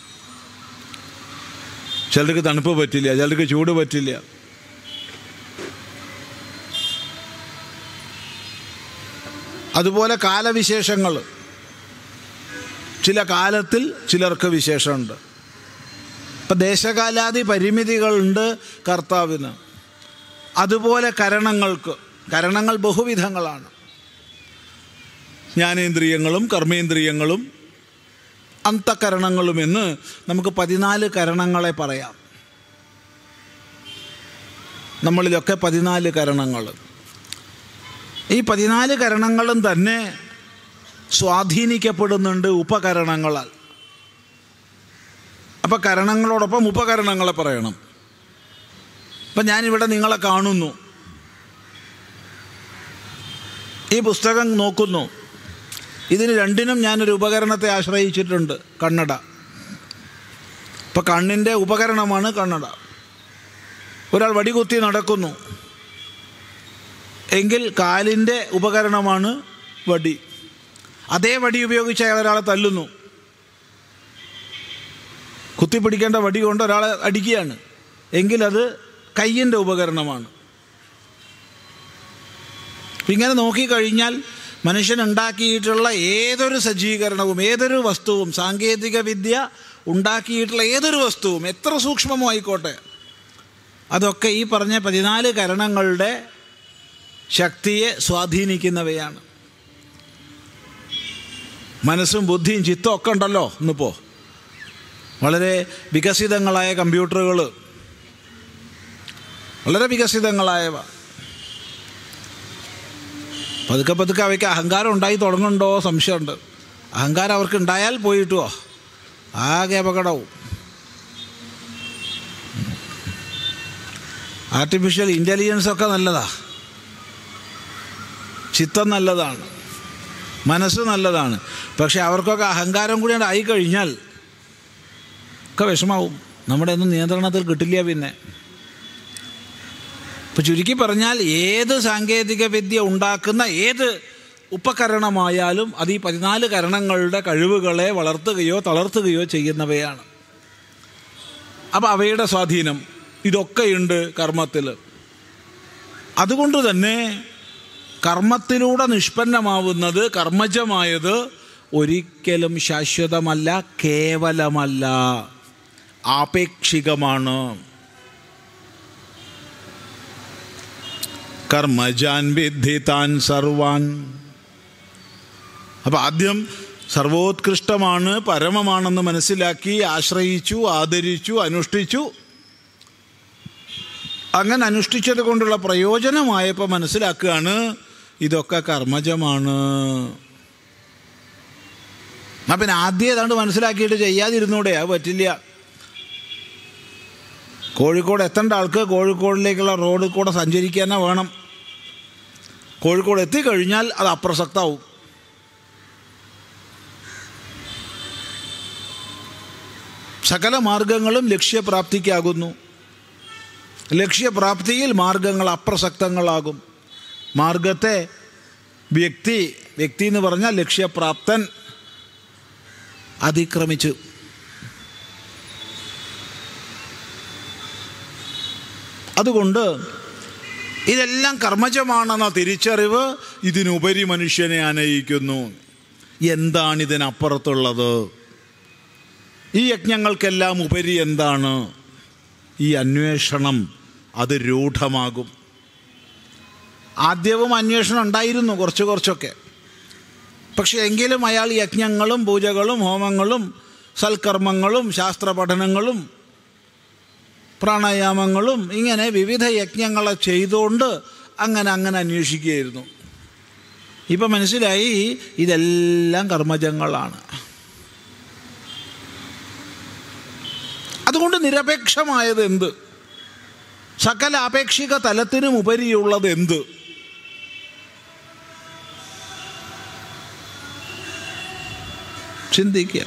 ചിലർക്ക് തണുപ്പ് പറ്റില്ല, ചിലർക്ക് ചൂട് പറ്റില്ല. അതുപോലെ കാലവിശേഷങ്ങൾ, ചില കാലത്തിൽ ചിലർക്ക് വിശേഷമുണ്ട്. ഇപ്പം ദേശകാലാദി പരിമിതികളുണ്ട് കർത്താവിന്. അതുപോലെ കരണങ്ങൾ ബഹുവിധങ്ങളാണ്. ജ്ഞാനേന്ദ്രിയങ്ങളും കർമ്മേന്ദ്രിയങ്ങളും അന്തഃകരണങ്ങളും എന്ന് നമുക്ക് 14 കരണങ്ങളെ പറയാം. നമ്മളിലൊക്കെ 14 കരണങ്ങൾ. ഈ 14 കരണങ്ങളും തന്നെ സ്വാധീനിക്കപ്പെടുന്നുണ്ട് ഉപകരണങ്ങളാൽ. അപ്പം കരണങ്ങളോടൊപ്പം ഉപകരണങ്ങളെ പറയണം. അപ്പം ഞാനിവിടെ നിങ്ങളെ കാണുന്നു, ഈ പുസ്തകം നോക്കുന്നു. ഇതിന് രണ്ടിനും ഞാനൊരു ഉപകരണത്തെ ആശ്രയിച്ചിട്ടുണ്ട്, കണ്ണട. ഇപ്പം കണ്ണിൻ്റെ ഉപകരണമാണ് കണ്ണട. ഒരാൾ വടികുത്തി നടക്കുന്നു എങ്കിൽ കാലിൻ്റെ ഉപകരണമാണ് വടി. അതേ വടി ഉപയോഗിച്ച് അയാൾ ഒരാളെ തല്ലുന്നു. കുത്തിപ്പിടിക്കേണ്ട വടി കൊണ്ട് ഒരാളെ അടിക്കുകയാണ് എങ്കിൽ അത് കയ്യിൻ്റെ ഉപകരണമാണ്. ഇങ്ങനെ നോക്കിക്കഴിഞ്ഞാൽ മനുഷ്യനുണ്ടാക്കിയിട്ടുള്ള ഏതൊരു സജ്ജീകരണവും, ഏതൊരു വസ്തുവും, സാങ്കേതിക വിദ്യ ഉണ്ടാക്കിയിട്ടുള്ള ഏതൊരു വസ്തുവും എത്ര സൂക്ഷ്മമോ ആയിക്കോട്ടെ, അതൊക്കെ ഈ പറഞ്ഞ 14 കരണങ്ങളുടെ ശക്തിയെ സ്വാധീനിക്കുന്നവയാണ്. മനസ്സും ബുദ്ധിയും ചിത്തവും ഒക്കെ ഉണ്ടല്ലോ ഇന്നിപ്പോൾ. വളരെ വികസിതങ്ങളായ കമ്പ്യൂട്ടറുകൾ, വളരെ വികസിതങ്ങളായവ. പതുക്കെ പതുക്കെ അവയ്ക്ക് അഹങ്കാരം ഉണ്ടായി തുടങ്ങുന്നുണ്ടോ സംശയമുണ്ട്. അഹങ്കാരം അവർക്ക് ഉണ്ടായാൽ പോയിട്ടുവോ ആകെ അപകടവും. ആർട്ടിഫിഷ്യൽ ഇൻ്റലിജൻസൊക്കെ നല്ലതാ, ചിത്തം നല്ലതാണ്, മനസ്സ് നല്ലതാണ്. പക്ഷെ അവർക്കൊക്കെ അഹങ്കാരം കൂടി ആയിക്കഴിഞ്ഞാൽ ഒക്കെ വിഷമാവും. നമ്മുടെ ഒന്നും നിയന്ത്രണത്തിൽ കിട്ടില്ല. പിന്നെ ഇപ്പം ചുരുക്കി പറഞ്ഞാൽ ഏത് സാങ്കേതിക വിദ്യ ഉണ്ടാക്കുന്ന ഏത് ഉപകരണമായാലും അത് ഈ 14 കരണങ്ങളുടെ കഴിവുകളെ വളർത്തുകയോ തളർത്തുകയോ ചെയ്യുന്നവയാണ്. അപ്പം അവയുടെ സ്വാധീനം ഇതൊക്കെയുണ്ട് കർമ്മത്തിൽ. അതുകൊണ്ട് തന്നെ കർമ്മത്തിലൂടെ നിഷ്പന്നമാവുന്നത്, കർമ്മജമായത് ഒരിക്കലും ശാശ്വതമല്ല, കേവലമല്ല, ആപേക്ഷികമാണ്. കർമ്മജാൻ വിദ്ധി താൻ സർവാൻ. അപ്പം ആദ്യം സർവോത്കൃഷ്ടമാണ്, പരമമാണെന്ന് മനസ്സിലാക്കി ആശ്രയിച്ചു, ആദരിച്ചു, അനുഷ്ഠിച്ചു. അങ്ങനെ അനുഷ്ഠിച്ചത് കൊണ്ടുള്ള പ്രയോജനമായപ്പോൾ മനസ്സിലാക്കുകയാണ് ഇതൊക്കെ കർമ്മജമാണ്. അപ്പം ആദ്യം ഏതാണ്ട് മനസ്സിലാക്കിയിട്ട് ചെയ്യാതിരുന്നൂടെ? അത് പറ്റില്ല. കോഴിക്കോട് എത്തേണ്ട ആൾക്ക് കോഴിക്കോടിലേക്കുള്ള റോഡിൽ കൂടെ സഞ്ചരിക്കാനേ വേണം. കോഴിക്കോട് എത്തിക്കഴിഞ്ഞാൽ അത് അപ്രസക്തമാവും. സകല മാർഗങ്ങളും ലക്ഷ്യപ്രാപ്തിക്കാകുന്നു. ലക്ഷ്യപ്രാപ്തിയിൽ മാർഗങ്ങൾ അപ്രസക്തങ്ങളാകും. മാർഗത്തെ വ്യക്തി എന്ന് പറഞ്ഞാൽ ലക്ഷ്യപ്രാപ്തൻ അതിക്രമിച്ചു. അതുകൊണ്ട് ഇതെല്ലാം കർമ്മജമാണെന്ന തിരിച്ചറിവ് ഇതിനുപരി മനുഷ്യനെ അനയിക്കുന്നു. എന്താണിതിനപ്പുറത്തുള്ളത്? ഈ യജ്ഞങ്ങൾക്കെല്ലാം ഉപരി എന്താണ്? ഈ അന്വേഷണം അത് രൂഢമാകും. ആദ്യവും അന്വേഷണം ഉണ്ടായിരുന്നു കുറച്ചൊക്കെ. പക്ഷെ എങ്കിലും അയാൾ യജ്ഞങ്ങളും പൂജകളും ഹോമങ്ങളും സൽക്കർമ്മങ്ങളും ശാസ്ത്ര പഠനങ്ങളും പ്രാണായാമങ്ങളും ഇങ്ങനെ വിവിധ യജ്ഞങ്ങളെ ചെയ്തുകൊണ്ട് അങ്ങനെ അന്വേഷിക്കുകയായിരുന്നു. ഇപ്പം മനസ്സിലായി ഇതെല്ലാം കർമ്മജങ്ങളാണ്. അതുകൊണ്ട് നിരപേക്ഷമായത് എന്ത്? സകല ആപേക്ഷിക തലത്തിനും ഉപരിയുള്ളത് എന്ത്? ചിന്തിക്കുക.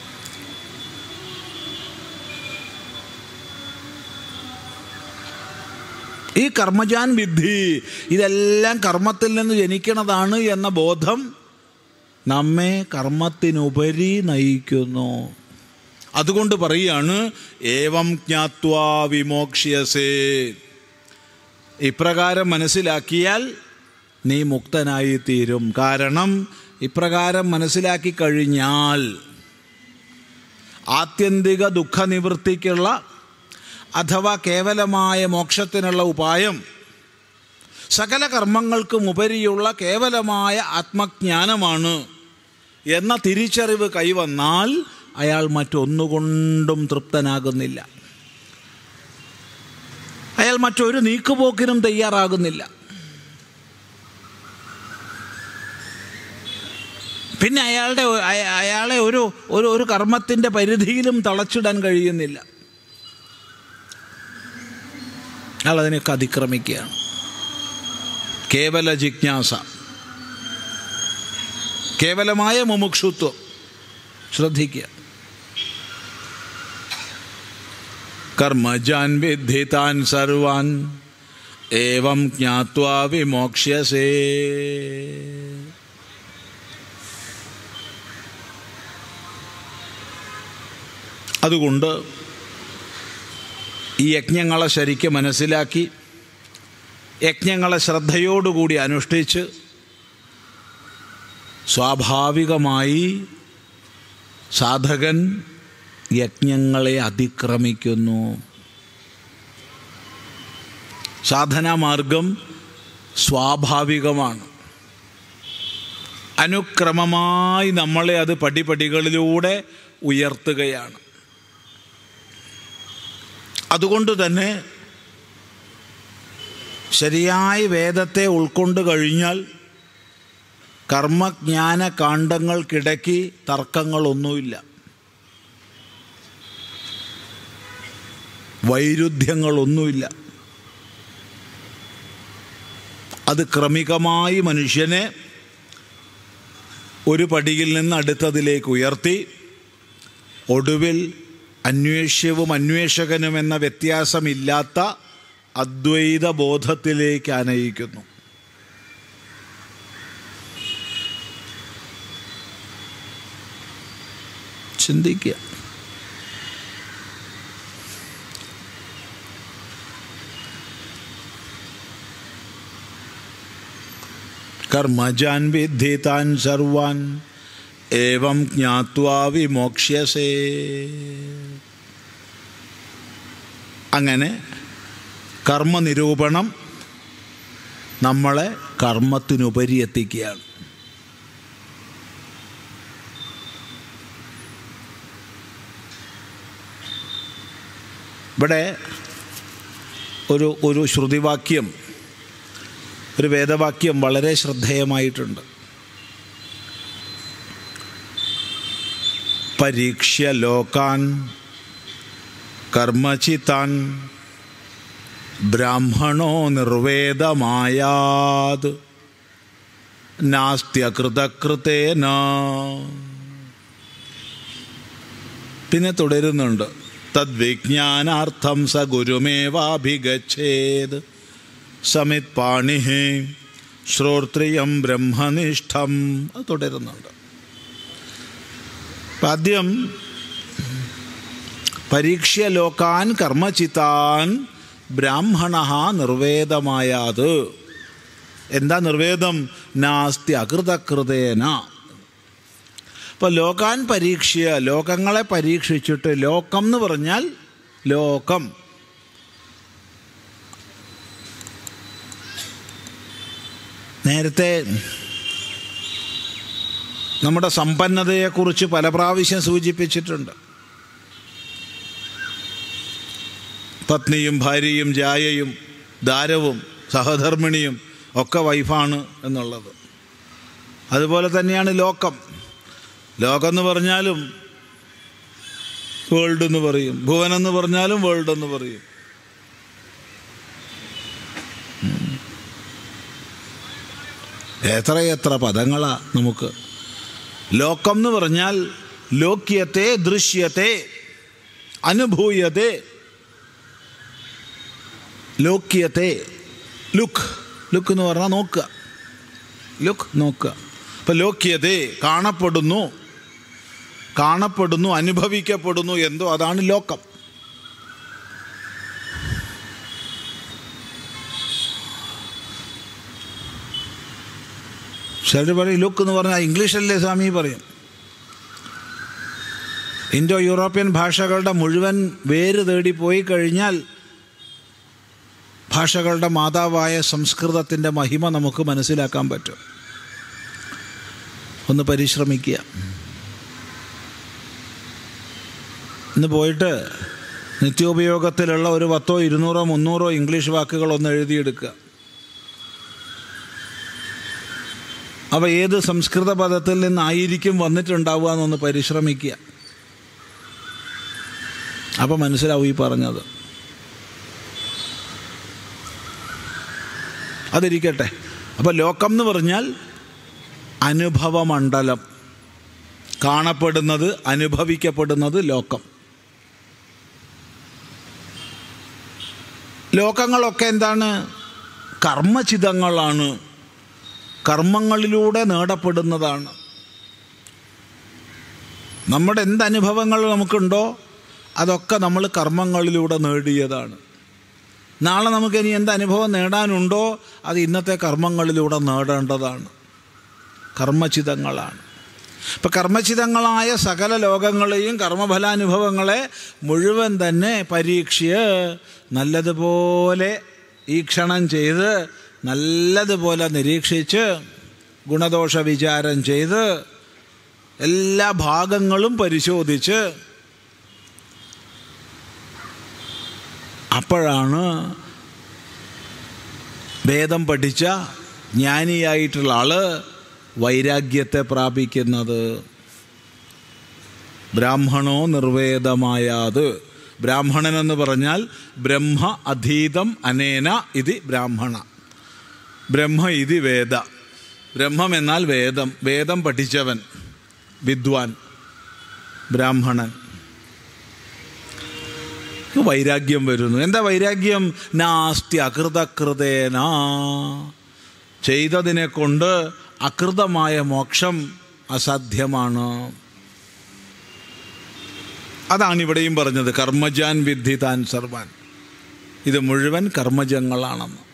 ഈ കർമ്മജാൻ വിദ്ധി, ഇതെല്ലാം കർമ്മത്തിൽ നിന്ന് ജനിക്കുന്നതാണ് എന്ന ബോധം നമ്മെ കർമ്മത്തിനുപരി നയിക്കുന്നു. അതുകൊണ്ട് പറയുകയാണ് ഏവം ജ്ഞാത്വാ വിമോക്ഷ്യസേ. ഇപ്രകാരം മനസ്സിലാക്കിയാൽ നീ മുക്തനായിത്തീരും. കാരണം ഇപ്രകാരം മനസ്സിലാക്കി കഴിഞ്ഞാൽ ആത്യന്തിക ദുഃഖനിവൃത്തിക്കുള്ള അഥവാ കേവലമായ മോക്ഷത്തിനുള്ള ഉപായം സകല കർമ്മങ്ങൾക്കും ഉപരിയുള്ള കേവലമായ ആത്മജ്ഞാനമാണ് എന്ന തിരിച്ചറിവ് കൈവന്നാൽ അയാൾ മറ്റൊന്നുകൊണ്ടും തൃപ്തനാകുന്നില്ല. അയാൾ മറ്റൊരു നീക്കുപോക്കിനും തയ്യാറാകുന്നില്ല. പിന്നെ അയാളെ ഒരു കർമ്മത്തിൻ്റെ പരിധിയിലും തളച്ചിടാൻ കഴിയുന്നില്ല. അയാൾ അതിനൊക്കെ അതിക്രമിക്കുകയാണ്. കേവല ജിജ്ഞാസ, കേവലമായ മുമുക്ഷുത്വം. ശ്രദ്ധിക്കുക. കർമ്മജാൻ വിദ്ധി താൻ സർവാൻ ഏവം ജ്ഞാത്വാ വിമോക്ഷ്യസേ. അതുകൊണ്ട് ഈ യജ്ഞങ്ങളെ ശരിക്കും മനസ്സിലാക്കി യജ്ഞങ്ങളെ ശ്രദ്ധയോടുകൂടി അനുഷ്ഠിച്ച് സ്വാഭാവികമായി സാധകൻ യജ്ഞങ്ങളെ അതിക്രമിക്കുന്നു. സാധനാമാർഗം സ്വാഭാവികമാണ്. അനുക്രമമായി നമ്മളെ അത് പടിപടികളിലൂടെ ഉയർത്തുകയാണ്. അതുകൊണ്ട് തന്നെ ശരിയായി വേദത്തെ ഉൾക്കൊണ്ട് കഴിഞ്ഞാൽ കർമ്മജ്ഞാന കാണ്ഡങ്ങൾക്കിടയ്ക്ക് തർക്കങ്ങളൊന്നുമില്ല, വൈരുദ്ധ്യങ്ങളൊന്നുമില്ല. അത് ക്രമികമായി മനുഷ്യനെ ഒരു പടിയിൽ നിന്ന് അടുത്തതിലേക്ക് ഉയർത്തി ഒടുവിൽ അന്വേഷ്യവും അന്വേഷകനും എന്ന വ്യത്യാസമില്ലാത്ത അദ്വൈത ബോധത്തിലേക്ക് ആനയിക്കുന്നു. ചിന്തിക്കുക. കർമ്മജാൻ വിദ്ധി താൻ സർവാൻ ഏവം ജ്ഞാത്വാ വിമോക്ഷ്യസേ. അങ്ങനെ കർമ്മനിരൂപണം നമ്മളെ കർമ്മത്തിനുപരി എത്തിക്കുകയാണ്. ഇവിടെ ഒരു ശ്രുതിവാക്യം, ഒരു വേദവാക്യം വളരെ ശ്രദ്ധേയമായിട്ടുണ്ട്. പരീക്ഷ്യ ലോകാൻ കർമ്മചിതാൻ ബ്രാഹ്മണോ നിർവേദമായാത് നാസ്ത്യകൃതകൃതേന. പിന്നെ തുടരുന്നുണ്ട്, തദ്വിജ്ഞാനാർത്ഥം സ ഗുരുമേവാഭിഗച്ഛേത് സമിത് പാണി ശ്രോത്രിയം ബ്രഹ്മനിഷ്ഠം. അത് തുടരുന്നുണ്ട്. ആദ്യം പരീക്ഷ്യ ലോകാൻ കർമ്മചിതാൻ ബ്രാഹ്മണ നിർവേദമായാത്. എന്താ നിർവേദം? നാസ്തി അകൃതകൃതേന. അപ്പോൾ ലോകാൻ പരീക്ഷ്യ, ലോകങ്ങളെ പരീക്ഷിച്ചിട്ട്, ലോകം എന്ന് പറഞ്ഞാൽ ലോകം, നേരത്തെ നമ്മുടെ സമ്പന്നതയെക്കുറിച്ച് പല പ്രാവശ്യം സൂചിപ്പിച്ചിട്ടുണ്ട്. പത്നിയും ഭാര്യയും ജായയും ദാരവും സഹധർമ്മിണിയും ഒക്കെ വൈഫാണ് എന്നുള്ളത്. അതുപോലെ തന്നെയാണ് ലോകം. ലോകം എന്ന് പറഞ്ഞാലും വേൾഡ് എന്ന് പറയും, ഭുവനെന്ന് പറഞ്ഞാലും വേൾഡ് എന്ന് പറയും. എത്രയെത്ര പദങ്ങളാ നമുക്ക്. ലോകം എന്ന് പറഞ്ഞാൽ ലോക്യത്തെ, ദൃശ്യത്തെ, അനുഭൂയത്തെ. ലോക്യത്തെ, ലുക്ക്, ലുക്ക് എന്ന് പറഞ്ഞാൽ നോക്കുക, ലുക്ക് നോക്കുക. അപ്പം ലോക്യത്തെ കാണപ്പെടുന്നു, കാണപ്പെടുന്നു, അനുഭവിക്കപ്പെടുന്നു, എന്തോ അതാണ് ലോകം. ചിലർ പറയും ലുക്ക് എന്ന് പറഞ്ഞാൽ ഇംഗ്ലീഷല്ലേ സ്വാമി പറയും. ഇൻഡോ യൂറോപ്യൻ ഭാഷകളുടെ മുഴുവൻ വേര് തേടി പോയി കഴിഞ്ഞാൽ ഭാഷകളുടെ മാതാവായ സംസ്കൃതത്തിൻ്റെ മഹിമ നമുക്ക് മനസ്സിലാക്കാൻ പറ്റും. ഒന്ന് പരിശ്രമിക്കുക. ഇന്ന് പോയിട്ട് നിത്യോപയോഗത്തിലുള്ള ഒരു 10, 200, 300 ഇംഗ്ലീഷ് വാക്കുകളൊന്ന് എഴുതിയെടുക്കുക. അവ ഏത് സംസ്കൃത പദത്തിൽ നിന്നായിരിക്കും വന്നിട്ടുണ്ടാവുക എന്നൊന്ന് പരിശ്രമിക്കുക. അപ്പം മനസ്സിലാവും ഈ പറഞ്ഞത്. അതിരിക്കട്ടെ. അപ്പം ലോകം എന്ന് പറഞ്ഞാൽ അനുഭവമണ്ഡലം, കാണപ്പെടുന്നത്, അനുഭവിക്കപ്പെടുന്നത് ലോകം. ലോകങ്ങളൊക്കെ എന്താണ്? കർമ്മചിതങ്ങളാണ്, കർമ്മങ്ങളിലൂടെ നേടപ്പെടുന്നതാണ്. നമ്മുടെ എന്തനുഭവങ്ങൾ നമുക്കുണ്ടോ അതൊക്കെ നമ്മൾ കർമ്മങ്ങളിലൂടെ നേടിയതാണ്. നാളെ നമുക്കിനി എന്തനുഭവം നേടാനുണ്ടോ അത് ഇന്നത്തെ കർമ്മങ്ങളിലൂടെ നേടേണ്ടതാണ്. കർമ്മചിതങ്ങളാണ്. ഇപ്പം കർമ്മചിതങ്ങളായ സകല ലോകങ്ങളെയും കർമ്മഫലാനുഭവങ്ങളെ മുഴുവൻ തന്നെ പരീക്ഷ്യ നല്ലതുപോലെ ഈക്ഷണം ചെയ്ത്, നല്ലതുപോലെ നിരീക്ഷിച്ച്, ഗുണദോഷ വിചാരം ചെയ്ത്, എല്ലാ ഭാഗങ്ങളും പരിശോധിച്ച്, അപ്പോഴാണ് വേദം പഠിച്ച ജ്ഞാനിയായിട്ടുള്ള ആള് വൈരാഗ്യത്തെ പ്രാപിക്കുന്നത്. ബ്രാഹ്മണോ നിർവേദമായാത്. ബ്രാഹ്മണൻ എന്ന് പറഞ്ഞാൽ ബ്രഹ്മ അധീതം അനേന ഇതി ബ്രാഹ്മണ. ബ്രഹ്മ ഇതി വേദ. ബ്രഹ്മം എന്നാൽ വേദം, വേദം പഠിച്ചവൻ, വിദ്വാൻ, ബ്രാഹ്മണൻ. വൈരാഗ്യം വരുന്നു. എന്താ വൈരാഗ്യം? നാസ്തി അകൃതകൃതേന. ചെയ്തതിനെ കൊണ്ട് അകൃതമായ മോക്ഷം അസാധ്യമാണ്. അതാണ് ഇവിടെയും പറഞ്ഞത്, കർമ്മജാൻ വിദ്ധി താൻ സർവാൻ. ഇത് മുഴുവൻ കർമ്മജങ്ങളാണെന്ന്.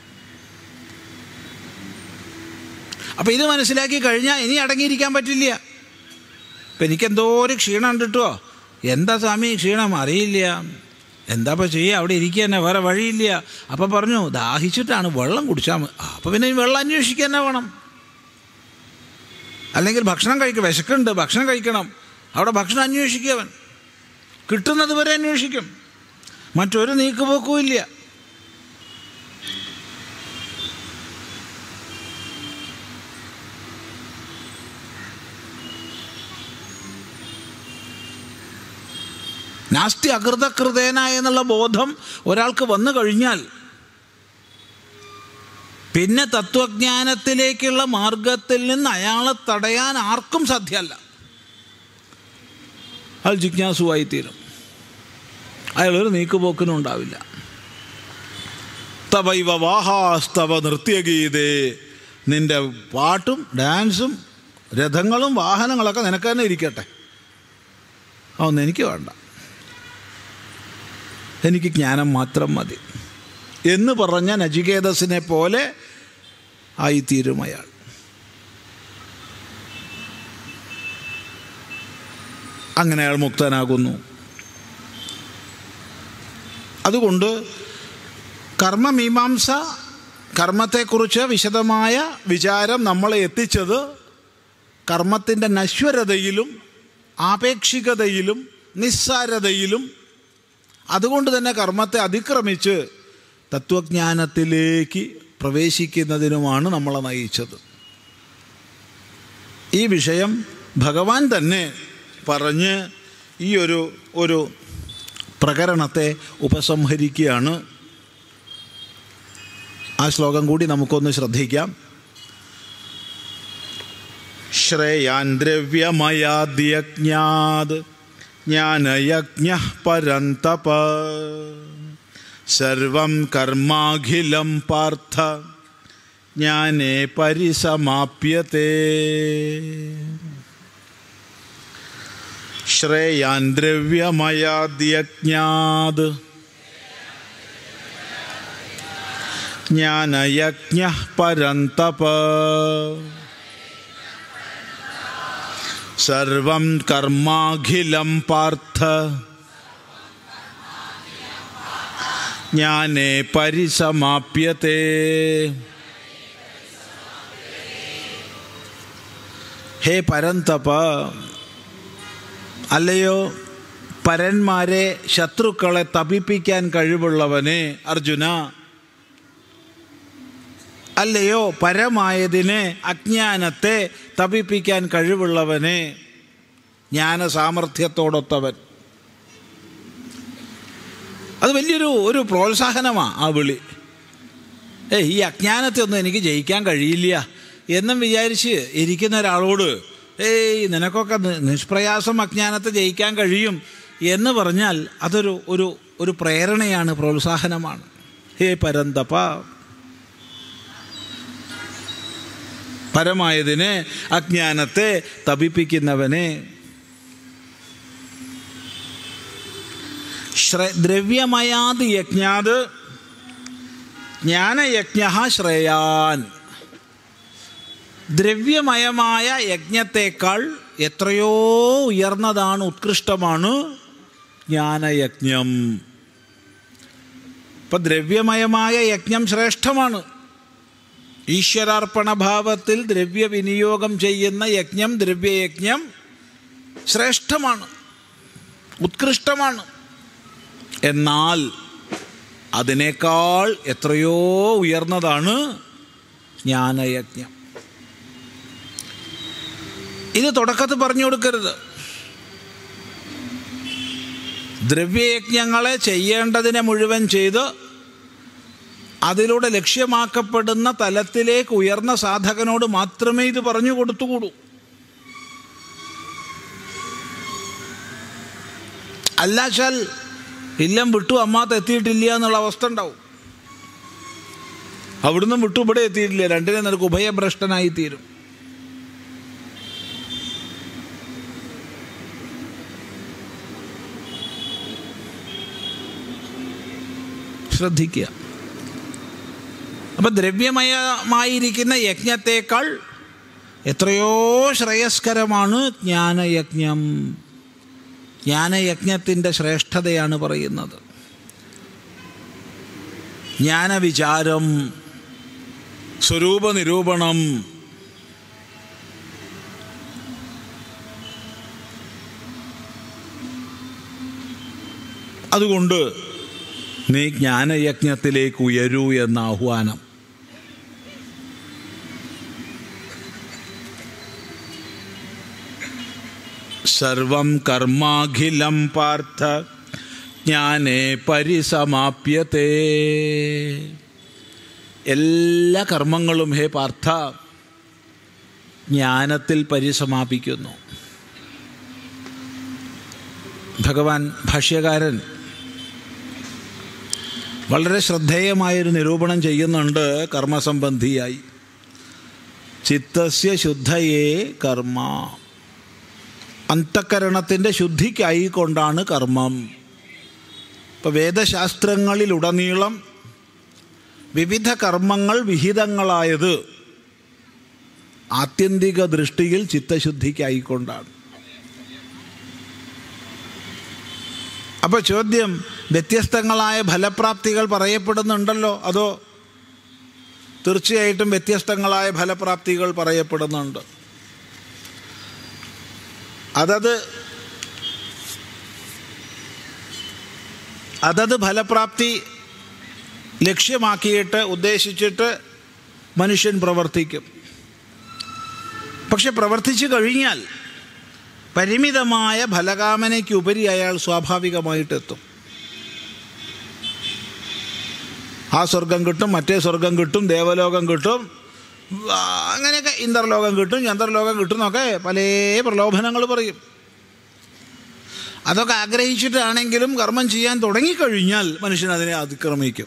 അപ്പം ഇത് മനസ്സിലാക്കി കഴിഞ്ഞാൽ ഇനി അടങ്ങിയിരിക്കാൻ പറ്റില്ല. ഇപ്പം എനിക്കെന്തോ ഒരു ക്ഷീണം ഉണ്ട് കേട്ടോ. എന്താ സ്വാമി ക്ഷീണം? അറിയില്ല. എന്താ ഇപ്പം ചെയ്യുക? അവിടെ ഇരിക്കുക തന്നെ, വേറെ വഴിയില്ല. അപ്പം പറഞ്ഞു ദാഹിച്ചിട്ടാണ്, വെള്ളം കുടിച്ചാൽ മതി. അപ്പം പിന്നെ വെള്ളം അന്വേഷിക്കുക തന്നെ വേണം. അല്ലെങ്കിൽ ഭക്ഷണം കഴിക്കും, വിശക്കുണ്ട്, ഭക്ഷണം കഴിക്കണം. അവിടെ ഭക്ഷണം അന്വേഷിക്കവൻ, കിട്ടുന്നത് വരെ അന്വേഷിക്കും. മറ്റൊരു നീക്കുപോക്കും ഇല്ല. നാസ്തി അകൃതകൃതേന എന്നുള്ള ബോധം ഒരാൾക്ക് വന്നു കഴിഞ്ഞാൽ പിന്നെ തത്വജ്ഞാനത്തിലേക്കുള്ള മാർഗത്തിൽ നിന്ന് അയാളെ തടയാൻ ആർക്കും സാധ്യമല്ല. അയാൾ ജിജ്ഞാസുവായിത്തീരും. അയാളൊരു നീക്കുപോക്കിനും ഉണ്ടാവില്ല. തവൈവ വാഹാസ്തവ നൃത്യഗീതേ, നിൻ്റെ പാട്ടും ഡാൻസും രഥങ്ങളും വാഹനങ്ങളൊക്കെ നിനക്ക് തന്നെ ഇരിക്കട്ടെ, അതൊന്നും എനിക്ക് വേണ്ട, എനിക്ക് ജ്ഞാനം മാത്രം മതി എന്ന് പറഞ്ഞ നചികേതസിനെ പോലെ ആയിത്തീരും അയാൾ. അങ്ങനെ അയാൾ മുക്തനാകുന്നു. അതുകൊണ്ട് കർമ്മമീമാംസ, കർമ്മത്തെക്കുറിച്ച് വിശദമായ വിചാരം നമ്മളെ എത്തിച്ചത് കർമ്മത്തിൻ്റെ നശ്വരതയിലും ആപേക്ഷികതയിലും നിസ്സാരതയിലും, അതുകൊണ്ട് തന്നെ കർമ്മത്തെ അതിക്രമിച്ച് തത്വജ്ഞാനത്തിലേക്ക് പ്രവേശിക്കുന്നതിനുമാണ് നമ്മളെ നയിച്ചത്. ഈ വിഷയം ഭഗവാൻ തന്നെ പറഞ്ഞ് ഈ ഒരു പ്രകരണത്തെ ഉപസംഹരിക്കുകയാണ്. ആ ശ്ലോകം കൂടി നമുക്കൊന്ന് ശ്രദ്ധിക്കാം. ശ്രേയാൻ ദ്രവ്യമയാദ്യജ്ഞാത് ജ്ഞാനയജ്ഞഃ പരന്തപ സർവം കർമാഖിലം പാർത്ഥ ജ്ഞാനേ പരിസമാപ്യത്തെ. ശ്രേയാൻ ദ്രവ്യമയാദ്യജ്ഞാത് ജ്ഞാനയജ്ഞഃ പരന്തപ സർവം കർമാഖിലം പാർത്ഥ ജ്ഞാനേ പരിസമാപ്യത്തെ. ഹേ പരന്തപ, അല്ലയോ പരന്മാരെ, ശത്രുക്കളെ തപിപ്പിക്കാൻ കഴിവുള്ളവനെ അർജുന, അല്ലയോ പരമായതിനെ അജ്ഞാനത്തെ തപിപ്പിക്കാൻ കഴിവുള്ളവനെ, ജ്ഞാന സാമർഥ്യത്തോടൊത്തവൻ. അത് വലിയൊരു പ്രോത്സാഹനമാണ് ആ വിളി. ഈ അജ്ഞാനത്തെ ഒന്നും എനിക്ക് ജയിക്കാൻ കഴിയില്ല എന്നും വിചാരിച്ച് ഇരിക്കുന്ന ഒരാളോട് നിനക്കൊക്കെ നിഷ്പ്രയാസം അജ്ഞാനത്തെ ജയിക്കാൻ കഴിയും എന്ന് പറഞ്ഞാൽ അതൊരു പ്രേരണയാണ്, പ്രോത്സാഹനമാണ്. ഹേ പരന്തപ, പരമായതിനെ അജ്ഞാനത്തെ തപിപ്പിക്കുന്നവനെ. ദ്രവ്യമയാത് യജ്ഞാത് ജ്ഞാനയജ്ഞഃ ശ്രേയാൻ. ദ്രവ്യമയമായ യജ്ഞത്തേക്കാൾ എത്രയോ ഉയർന്നതാണ്, ഉത്കൃഷ്ടമാണ് ജ്ഞാനയജ്ഞം. ഇപ്പം ദ്രവ്യമയമായ യജ്ഞം ശ്രേഷ്ഠമാണ്. ഈശ്വരാർപ്പണഭാവത്തിൽ ദ്രവ്യവിനിയോഗം ചെയ്യുന്ന യജ്ഞം, ദ്രവ്യയജ്ഞം ശ്രേഷ്ഠമാണ്, ഉത്കൃഷ്ടമാണ്. എന്നാൽ അതിനേക്കാൾ എത്രയോ ഉയർന്നതാണ് ജ്ഞാനയജ്ഞം. ഇത് തുടക്കത്തിൽ പറഞ്ഞു കൊടുക്കരുത്. ദ്രവ്യയജ്ഞങ്ങളെ ചെയ്യേണ്ടതിനെ മുഴുവൻ ചെയ്ത് അതിലൂടെ ലക്ഷ്യമാക്കപ്പെടുന്ന തലത്തിലേക്ക് ഉയർന്ന സാധകനോട് മാത്രമേ ഇത് പറഞ്ഞു കൊടുത്തുകൂടൂ. അല്ലാച്ചാൽ ഇല്ലം വിട്ടു അമ്മാത്ത് എത്തിയിട്ടില്ല എന്നുള്ള അവസ്ഥ ഉണ്ടാവും. അവിടുന്ന് വിട്ടു ഇവിടെ എത്തിയിട്ടില്ല, രണ്ടിനെ നിനക്ക് ഉഭയഭ്രഷ്ടനായി തീരും. ശ്രദ്ധിക്കുക. അപ്പം ദ്രവ്യമയമായിരിക്കുന്ന യജ്ഞത്തേക്കാൾ എത്രയോ ശ്രേയസ്കരമാണ് ജ്ഞാനയജ്ഞം. ജ്ഞാനയജ്ഞത്തിൻ്റെ ശ്രേഷ്ഠതയാണ് പറയുന്നത്. ജ്ഞാനവിചാരം, സ്വരൂപനിരൂപണം, അതുകൊണ്ട് നീ ജ്ഞാനയജ്ഞത്തിലേക്ക് ഉയരൂ എന്ന ആഹ്വാനം. സർവം കർമാഖിലം പാർത്ഥ ജ്ഞാനേ പരിസമാപ്യത്തെ. എല്ലാ കർമ്മങ്ങളും ഹേ പാർത്ഥ ജ്ഞാനത്തിൽ പരിസമാപിക്കുന്നു. ഭഗവാൻ ഭാഷ്യകാരൻ വളരെ ശ്രദ്ധേയമായൊരു നിരൂപണം ചെയ്യുന്നുണ്ട് കർമ്മസംബന്ധിയായി. ചിത്തസ്യ ശുദ്ധയേ കർമ്മ. അന്തഃകരണത്തിൻ്റെ ശുദ്ധിക്കായിക്കൊണ്ടാണ് കർമ്മം. ഇപ്പോൾ വേദശാസ്ത്രങ്ങളിലുടനീളം വിവിധ കർമ്മങ്ങൾ വിഹിതങ്ങളായത് ആത്യന്തിക ദൃഷ്ടിയിൽ ചിത്തശുദ്ധിക്കായിക്കൊണ്ടാണ്. അപ്പോൾ ചോദ്യം, വ്യത്യസ്തങ്ങളായ ഫലപ്രാപ്തികൾ പറയപ്പെടുന്നുണ്ടല്ലോ, അതോ? തീർച്ചയായിട്ടും വ്യത്യസ്തങ്ങളായ ഫലപ്രാപ്തികൾ പറയപ്പെടുന്നുണ്ട്. അതത് ഫലപ്രാപ്തി ലക്ഷ്യമാക്കിയിട്ട് ഉദ്ദേശിച്ചിട്ട് മനുഷ്യൻ പ്രവർത്തിക്കും. പക്ഷെ പ്രവർത്തിച്ചു കഴിഞ്ഞാൽ പരിമിതമായ ഫലകാമനയ്ക്കുപരി അയാൾ സ്വാഭാവികമായിട്ടെത്തും. ആ സ്വർഗം കിട്ടും, മറ്റേ സ്വർഗം കിട്ടും, ദേവലോകം കിട്ടും, അങ്ങനെയൊക്കെ ഇന്ദ്രലോകം കിട്ടും, ചന്ദ്രലോകം കിട്ടും എന്നൊക്കെ പല പ്രലോഭനങ്ങൾ പറയും. അതൊക്കെ ആഗ്രഹിച്ചിട്ടാണെങ്കിലും കർമ്മം ചെയ്യാൻ തുടങ്ങിക്കഴിഞ്ഞാൽ മനുഷ്യൻ അതിനെ അതിക്രമിക്കും.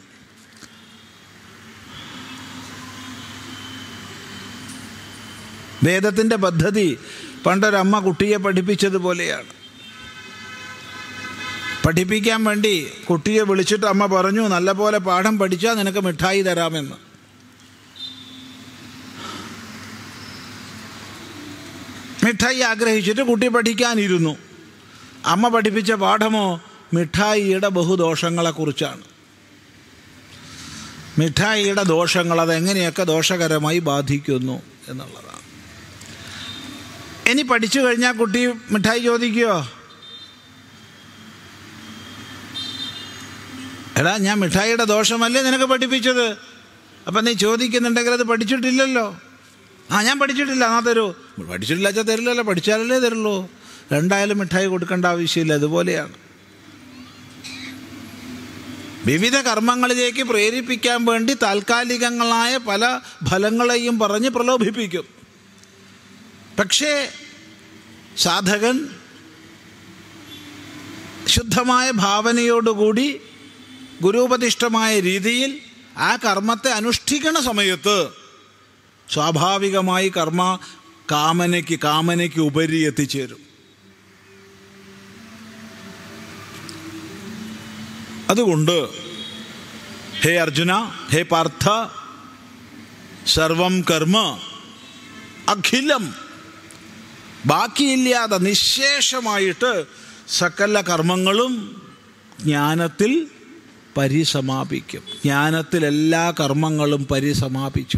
വേദത്തിൻ്റെ പദ്ധതി പണ്ടൊരമ്മ കുട്ടിയെ പഠിപ്പിച്ചതുപോലെയാണ്. പഠിപ്പിക്കാൻ വേണ്ടി കുട്ടിയെ വിളിച്ചിട്ട് അമ്മ പറഞ്ഞു, നല്ലപോലെ പാഠം പഠിച്ചാൽ നിനക്ക് മിഠായി തരാമെന്ന്. മിഠായി ആഗ്രഹിച്ചിട്ട് കുട്ടി പഠിക്കാനിരുന്നു. അമ്മ പഠിപ്പിച്ച പാഠമോ മിഠായിയുടെ ബഹുദോഷങ്ങളെക്കുറിച്ചാണ്. മിഠായിയുടെ ദോഷങ്ങൾ അതെങ്ങനെയൊക്കെ ദോഷകരമായി ബാധിക്കുന്നു എന്നുള്ളതാണ്. ഇനി പഠിച്ചു കഴിഞ്ഞാൽ കുട്ടി മിഠായി ചോദിക്കുമോ? എടാ, ഞാൻ മിഠായിയുടെ ദോഷമല്ലേ നിനക്ക് പഠിപ്പിച്ചത്, അപ്പം നീ ചോദിക്കുന്നുണ്ടെങ്കിൽ അത് പഠിച്ചിട്ടില്ലല്ലോ. ഞാൻ പഠിച്ചിട്ടില്ല, എന്നാ തരൂ. പഠിച്ചിട്ടില്ല വെച്ചാൽ തരില്ലല്ലോ, പഠിച്ചാലല്ലേ തരുള്ളൂ. രണ്ടായാലും മിഠായി കൊടുക്കേണ്ട ആവശ്യമില്ല. അതുപോലെയാണ് വിവിധ കർമ്മങ്ങളിലേക്ക് പ്രേരിപ്പിക്കാൻ വേണ്ടി താൽക്കാലികങ്ങളായ പല ഫലങ്ങളെയും പറഞ്ഞ് പ്രലോഭിപ്പിക്കും. പക്ഷേ സാധകൻ ശുദ്ധമായ ഭാവനയോടുകൂടി ഗുരുപദിഷ്ടമായ രീതിയിൽ ആ കർമ്മത്തെ അനുഷ്ഠിക്കണ സമയത്ത് സ്വാഭാവികമായി കർമ്മ കാമനയ്ക്ക് ഉപരി എത്തിച്ചേരും. അതുകൊണ്ട് ഹേ അർജുന, ഹേ പാർത്ഥ, സർവം കർമ്മ അഖിലം, ബാക്കിയില്ലാതെ നിശേഷമായിട്ട് സകല കർമ്മങ്ങളും ജ്ഞാനത്തിൽ പരിസമാപിക്കും. ജ്ഞാനത്തിൽ എല്ലാ കർമ്മങ്ങളും പരിസമാപിച്ചു.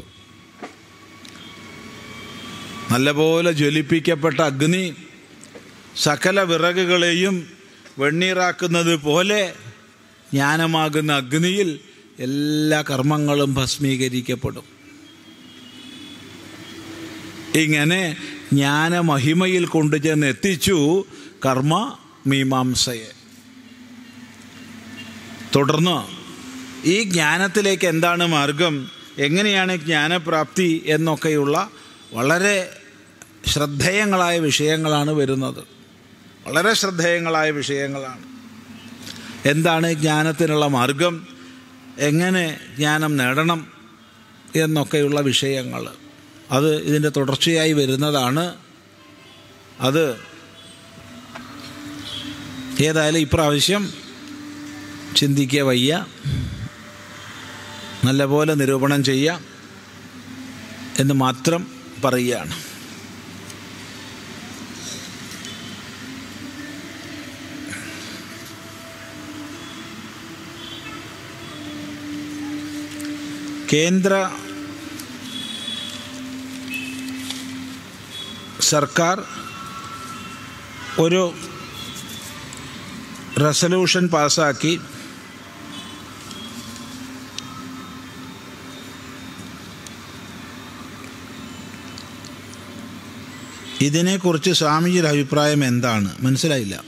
നല്ലപോലെ ജ്വലിപ്പിക്കപ്പെട്ട അഗ്നി സകല വിറകുകളെയും വെണ്ണീറാക്കുന്നത് പോലെ ജ്ഞാനമാകുന്ന അഗ്നിയിൽ എല്ലാ കർമ്മങ്ങളും ഭസ്മീകരിക്കപ്പെടും. ഇങ്ങനെ ജ്ഞാനമഹിമയിൽ കൊണ്ടുചെന്ന് എത്തിച്ചു കർമ്മ മീമാംസയെ. തുടർന്ന് ഈ ജ്ഞാനത്തിലേക്ക് എന്താണ് മാർഗം, എങ്ങനെയാണ് ജ്ഞാനപ്രാപ്തി എന്നൊക്കെയുള്ള വളരെ ശ്രദ്ധേയങ്ങളായ വിഷയങ്ങളാണ് വരുന്നത്. വളരെ ശ്രദ്ധേയങ്ങളായ വിഷയങ്ങളാണ്. എന്താണ് ജ്ഞാനത്തിനുള്ള മാർഗം, എങ്ങനെ ജ്ഞാനം നേടണം എന്നൊക്കെയുള്ള വിഷയങ്ങൾ, അത് ഇതിൻ്റെ തുടർച്ചയായി വരുന്നതാണ്. അത് ഏതായാലും ഇപ്രാവശ്യം ചിന്തിക്കുക വയ്യ, നല്ലപോലെ നിരൂപണം ചെയ്യാം എന്ന് മാത്രം പറയുകയാണ്. കേന്ദ്ര സർക്കാർ ഒരു റെസല്യൂഷൻ പാസ്സാക്കി ഇതിനെക്കുറിച്ച് സ്വാമിജിയുടെ അഭിപ്രായം എന്താണ്? മനസ്സിലായില്ല.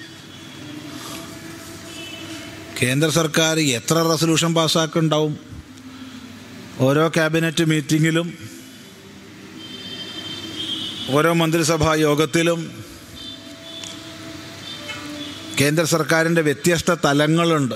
കേന്ദ്ര സർക്കാർ എത്ര റെസൊല്യൂഷൻ പാസ്സാക്കുന്നുണ്ടാവും? ഓരോ ക്യാബിനറ്റ് മീറ്റിങ്ങിലും ഓരോ മന്ത്രിസഭാ യോഗത്തിലും കേന്ദ്ര സർക്കാരിൻ്റെ വ്യത്യസ്ത തലങ്ങളുണ്ട്.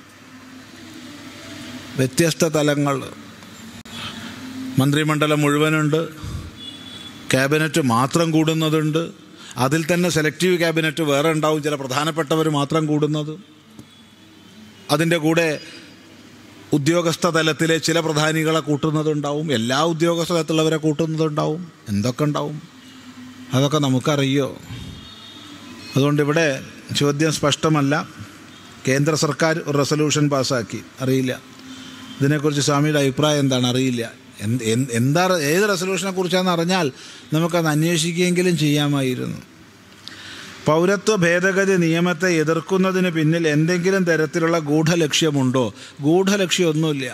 വ്യത്യസ്ത തലങ്ങൾ, മന്ത്രിമണ്ഡലം മുഴുവനുണ്ട്, ക്യാബിനറ്റ് മാത്രം കൂടുന്നതുണ്ട്, അതിൽ തന്നെ സെലക്റ്റീവ് ക്യാബിനറ്റ് വേറെ ഉണ്ടാവും, ചില പ്രധാനപ്പെട്ടവർ മാത്രം കൂടുന്നത്, അതിൻ്റെ കൂടെ ഉദ്യോഗസ്ഥ തലത്തിലെ ചില പ്രധാനികളെ കൂട്ടുന്നതുണ്ടാവും, എല്ലാ ഉദ്യോഗസ്ഥ തലത്തിലുള്ളവരെ കൂട്ടുന്നതുണ്ടാവും, എന്തൊക്കെ ഉണ്ടാവും അതൊക്കെ നമുക്കറിയോ? അതുകൊണ്ട് ഇവിടെ ചോദ്യം സ്പഷ്ടമല്ല. കേന്ദ്ര സർക്കാർ ഒരു റെസൊല്യൂഷൻ പാസ്സാക്കി, അറിയില്ല. ഇതിനെക്കുറിച്ച് സ്വാമിയുടെ അഭിപ്രായം എന്താണ്? അറിയില്ല. എന്താ ഏത് റെസൊല്യൂഷനെ കുറിച്ചാണെന്ന് അറിഞ്ഞാൽ നമുക്കത് അന്വേഷിക്കുകയെങ്കിലും ചെയ്യാമായിരുന്നു. പൗരത്വ ഭേദഗതി നിയമത്തെ എതിർക്കുന്നതിന് പിന്നിൽ എന്തെങ്കിലും തരത്തിലുള്ള ഗൂഢലക്ഷ്യമുണ്ടോ? ഗൂഢലക്ഷ്യമൊന്നുമില്ല.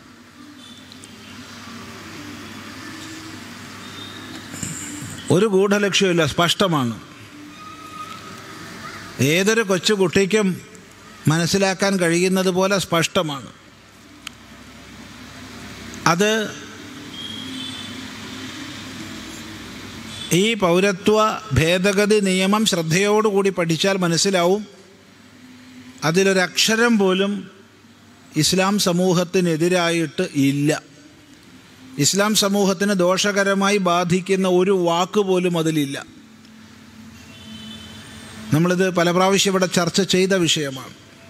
ഒരു ഗൂഢലക്ഷ്യമില്ല, സ്പഷ്ടമാണ്. ഏതൊരു കൊച്ചുകുട്ടിക്കും മനസ്സിലാക്കാൻ കഴിയുന്നത് പോലെ സ്പഷ്ടമാണ്. അത് ഈ പൗരത്വ ഭേദഗതി നിയമം ശ്രദ്ധയോടുകൂടി പഠിച്ചാൽ മനസ്സിലാവും. അതിലൊരക്ഷരം പോലും ഇസ്ലാം സമൂഹത്തിനെതിരായിട്ട് ഇല്ല. ഇസ്ലാം സമൂഹത്തിന് ദോഷകരമായി ബാധിക്കുന്ന ഒരു വാക്ക് പോലും അതിലില്ല. നമ്മളിത് പല പ്രാവശ്യം ഇവിടെ ചർച്ച ചെയ്ത വിഷയമാണ്.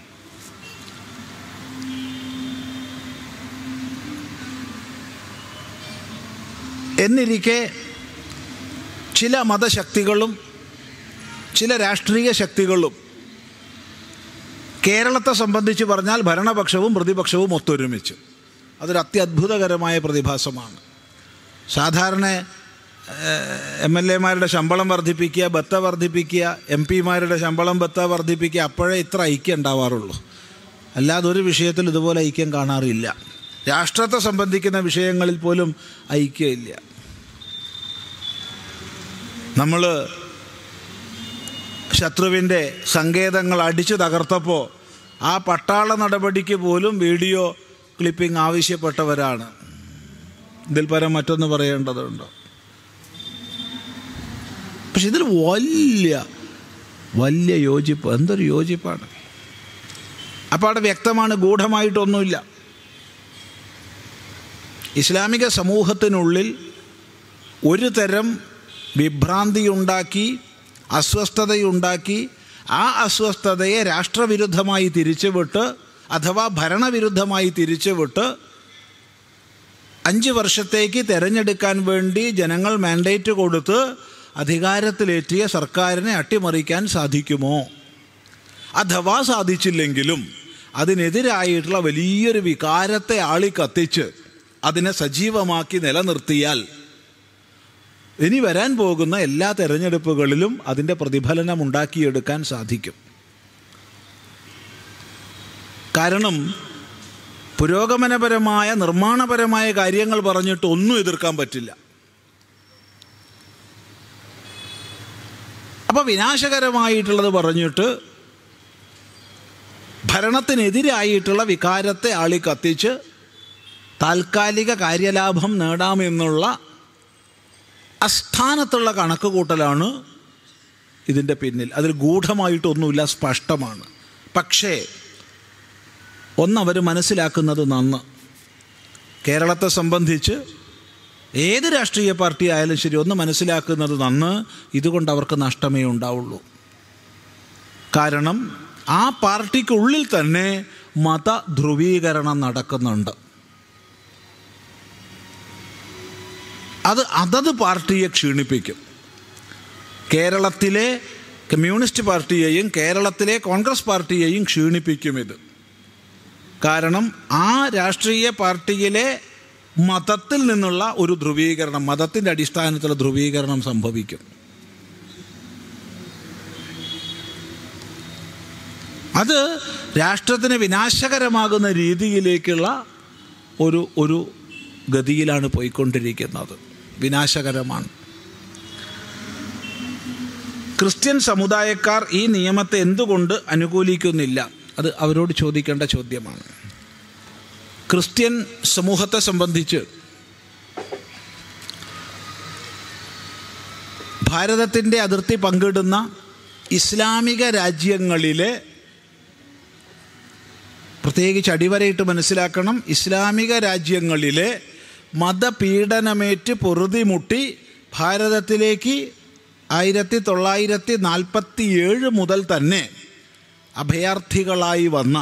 എന്നിരിക്കെ ചില മതശക്തികളും ചില രാഷ്ട്രീയ ശക്തികളും കേരളത്തെ സംബന്ധിച്ച് പറഞ്ഞാൽ ഭരണപക്ഷവും പ്രതിപക്ഷവും ഒത്തൊരുമിച്ച്, അതൊരു അത്യത്ഭുതകരമായ പ്രതിഭാസമാണ്. സാധാരണ MLA-മാരുടെ ശമ്പളം വർദ്ധിപ്പിക്കുക, ബത്ത വർദ്ധിപ്പിക്കുക, MP-മാരുടെ ശമ്പളം ബത്ത വർദ്ധിപ്പിക്കുക, അപ്പോഴേ ഇത്ര ഐക്യം ഉണ്ടാവാറുള്ളൂ. അല്ലാതെ ഒരു വിഷയത്തിൽ ഇതുപോലെ ഐക്യം കാണാറില്ല. രാഷ്ട്രത്തെ സംബന്ധിക്കുന്ന വിഷയങ്ങളിൽ പോലും ഐക്യമില്ല. നമ്മൾ ശത്രുവിൻ്റെ സങ്കേതങ്ങൾ അടിച്ചു തകർത്തപ്പോൾ ആ പട്ടാള നടപടിക്ക് പോലും വീഡിയോ ക്ലിപ്പിംഗ് ആവശ്യപ്പെട്ടവരാണ്. ഇതിൽ പരം മറ്റൊന്ന് പറയേണ്ടതുണ്ടോ? പക്ഷെ ഇതിൽ വലിയ യോജിപ്പ്, എന്തൊരു യോജിപ്പാണ്! അപ്പോൾ അവിടെ വ്യക്തമാണ്, ഗൂഢമായിട്ടൊന്നുമില്ല. ഇസ്ലാമിക സമൂഹത്തിനുള്ളിൽ ഒരു തരം വിഭ്രാന്തിയുണ്ടാക്കി, അസ്വസ്ഥതയുണ്ടാക്കി, ആ അസ്വസ്ഥതയെ രാഷ്ട്രവിരുദ്ധമായി തിരിച്ചുവിട്ട് അഥവാ ഭരണവിരുദ്ധമായി തിരിച്ചുവിട്ട് 5 വർഷത്തേക്ക് തിരഞ്ഞെടുക്കാൻ വേണ്ടി ജനങ്ങൾ മാൻഡേറ്റ് കൊടുത്ത് അധികാരത്തിലേറ്റിയ സർക്കാരിനെ അട്ടിമറിക്കാൻ സാധിക്കുമോ? അഥവാ സാധിച്ചില്ലെങ്കിലും അതിനെതിരായിട്ടുള്ള വലിയൊരു വികാരത്തെ ആളിക്കത്തിച്ച് അതിനെ സജീവമാക്കി നിലനിർത്തിയാൽ ഇനി വരാൻ പോകുന്ന എല്ലാ തെരഞ്ഞെടുപ്പുകളിലും അതിൻ്റെ പ്രതിഫലനം ഉണ്ടാക്കിയെടുക്കാൻ സാധിക്കും. കാരണം പുരോഗമനപരമായ നിർമ്മാണപരമായ കാര്യങ്ങൾ പറഞ്ഞിട്ട് ഒന്നും എതിർക്കാൻ പറ്റില്ല. അപ്പോൾ വിനാശകരമായിട്ടുള്ളത് പറഞ്ഞിട്ട് ഭരണത്തിനെതിരായിട്ടുള്ള വികാരത്തെ ആളിക്കത്തിച്ച് താൽക്കാലിക കാര്യലാഭം നേടാമെന്നുള്ള അസ്ഥാനത്തുള്ള കണക്കുകൂട്ടലാണ് ഇതിൻ്റെ പിന്നിൽ. അതിൽ ഗൂഢമായിട്ടൊന്നുമില്ല, സ്പഷ്ടമാണ്. പക്ഷേ ഒന്നവർ മനസ്സിലാക്കുന്നത് നന്ന്, കേരളത്തെ സംബന്ധിച്ച് ഏത് രാഷ്ട്രീയ പാർട്ടി ആയാലും ശരി ഒന്ന് മനസ്സിലാക്കുന്നത് നന്ന്, ഇതുകൊണ്ട് അവർക്ക് നഷ്ടമേ ഉണ്ടാവുള്ളൂ. കാരണം ആ പാർട്ടിക്കുള്ളിൽ തന്നെ മതധ്രുവീകരണം നടക്കുന്നുണ്ട്. അതത് പാർട്ടിയെ ക്ഷീണിപ്പിക്കും. കേരളത്തിലെ കമ്മ്യൂണിസ്റ്റ് പാർട്ടിയെയും കേരളത്തിലെ കോൺഗ്രസ് പാർട്ടിയെയും ക്ഷീണിപ്പിക്കും ഇത്. കാരണം ആ രാഷ്ട്രീയ പാർട്ടിയിലെ മതത്തിൽ നിന്നുള്ള ഒരു ധ്രുവീകരണം, മതത്തിൻ്റെ അടിസ്ഥാനത്തിലുള്ള ധ്രുവീകരണം സംഭവിക്കും. അത് രാഷ്ട്രത്തിന് വിനാശകരമാകുന്ന രീതിയിലേക്കുള്ള ഒരു ഗതിയിലാണ് പോയിക്കൊണ്ടിരിക്കുന്നത്. വിനാശകരമാണ്. ക്രിസ്ത്യൻ സമുദായക്കാർ ഈ നിയമത്തെ എന്തുകൊണ്ട് അനുകൂലിക്കുന്നില്ല? അത് അവരോട് ചോദിക്കേണ്ട ചോദ്യമാണ്. ക്രിസ്ത്യൻ സമൂഹത്തെ സംബന്ധിച്ച് ഭാരതത്തിൻ്റെ അതിർത്തി പങ്കിടുന്ന ഇസ്ലാമിക രാജ്യങ്ങളിലെ, പ്രത്യേകിച്ച് അടിവരയിട്ട് മനസ്സിലാക്കണം, ഇസ്ലാമിക രാജ്യങ്ങളിലെ മതപീഡനമേറ്റ് പൊറുതിമുട്ടി ഭാരതത്തിലേക്ക് 1947 മുതൽ തന്നെ അഭയാർത്ഥികളായി വന്ന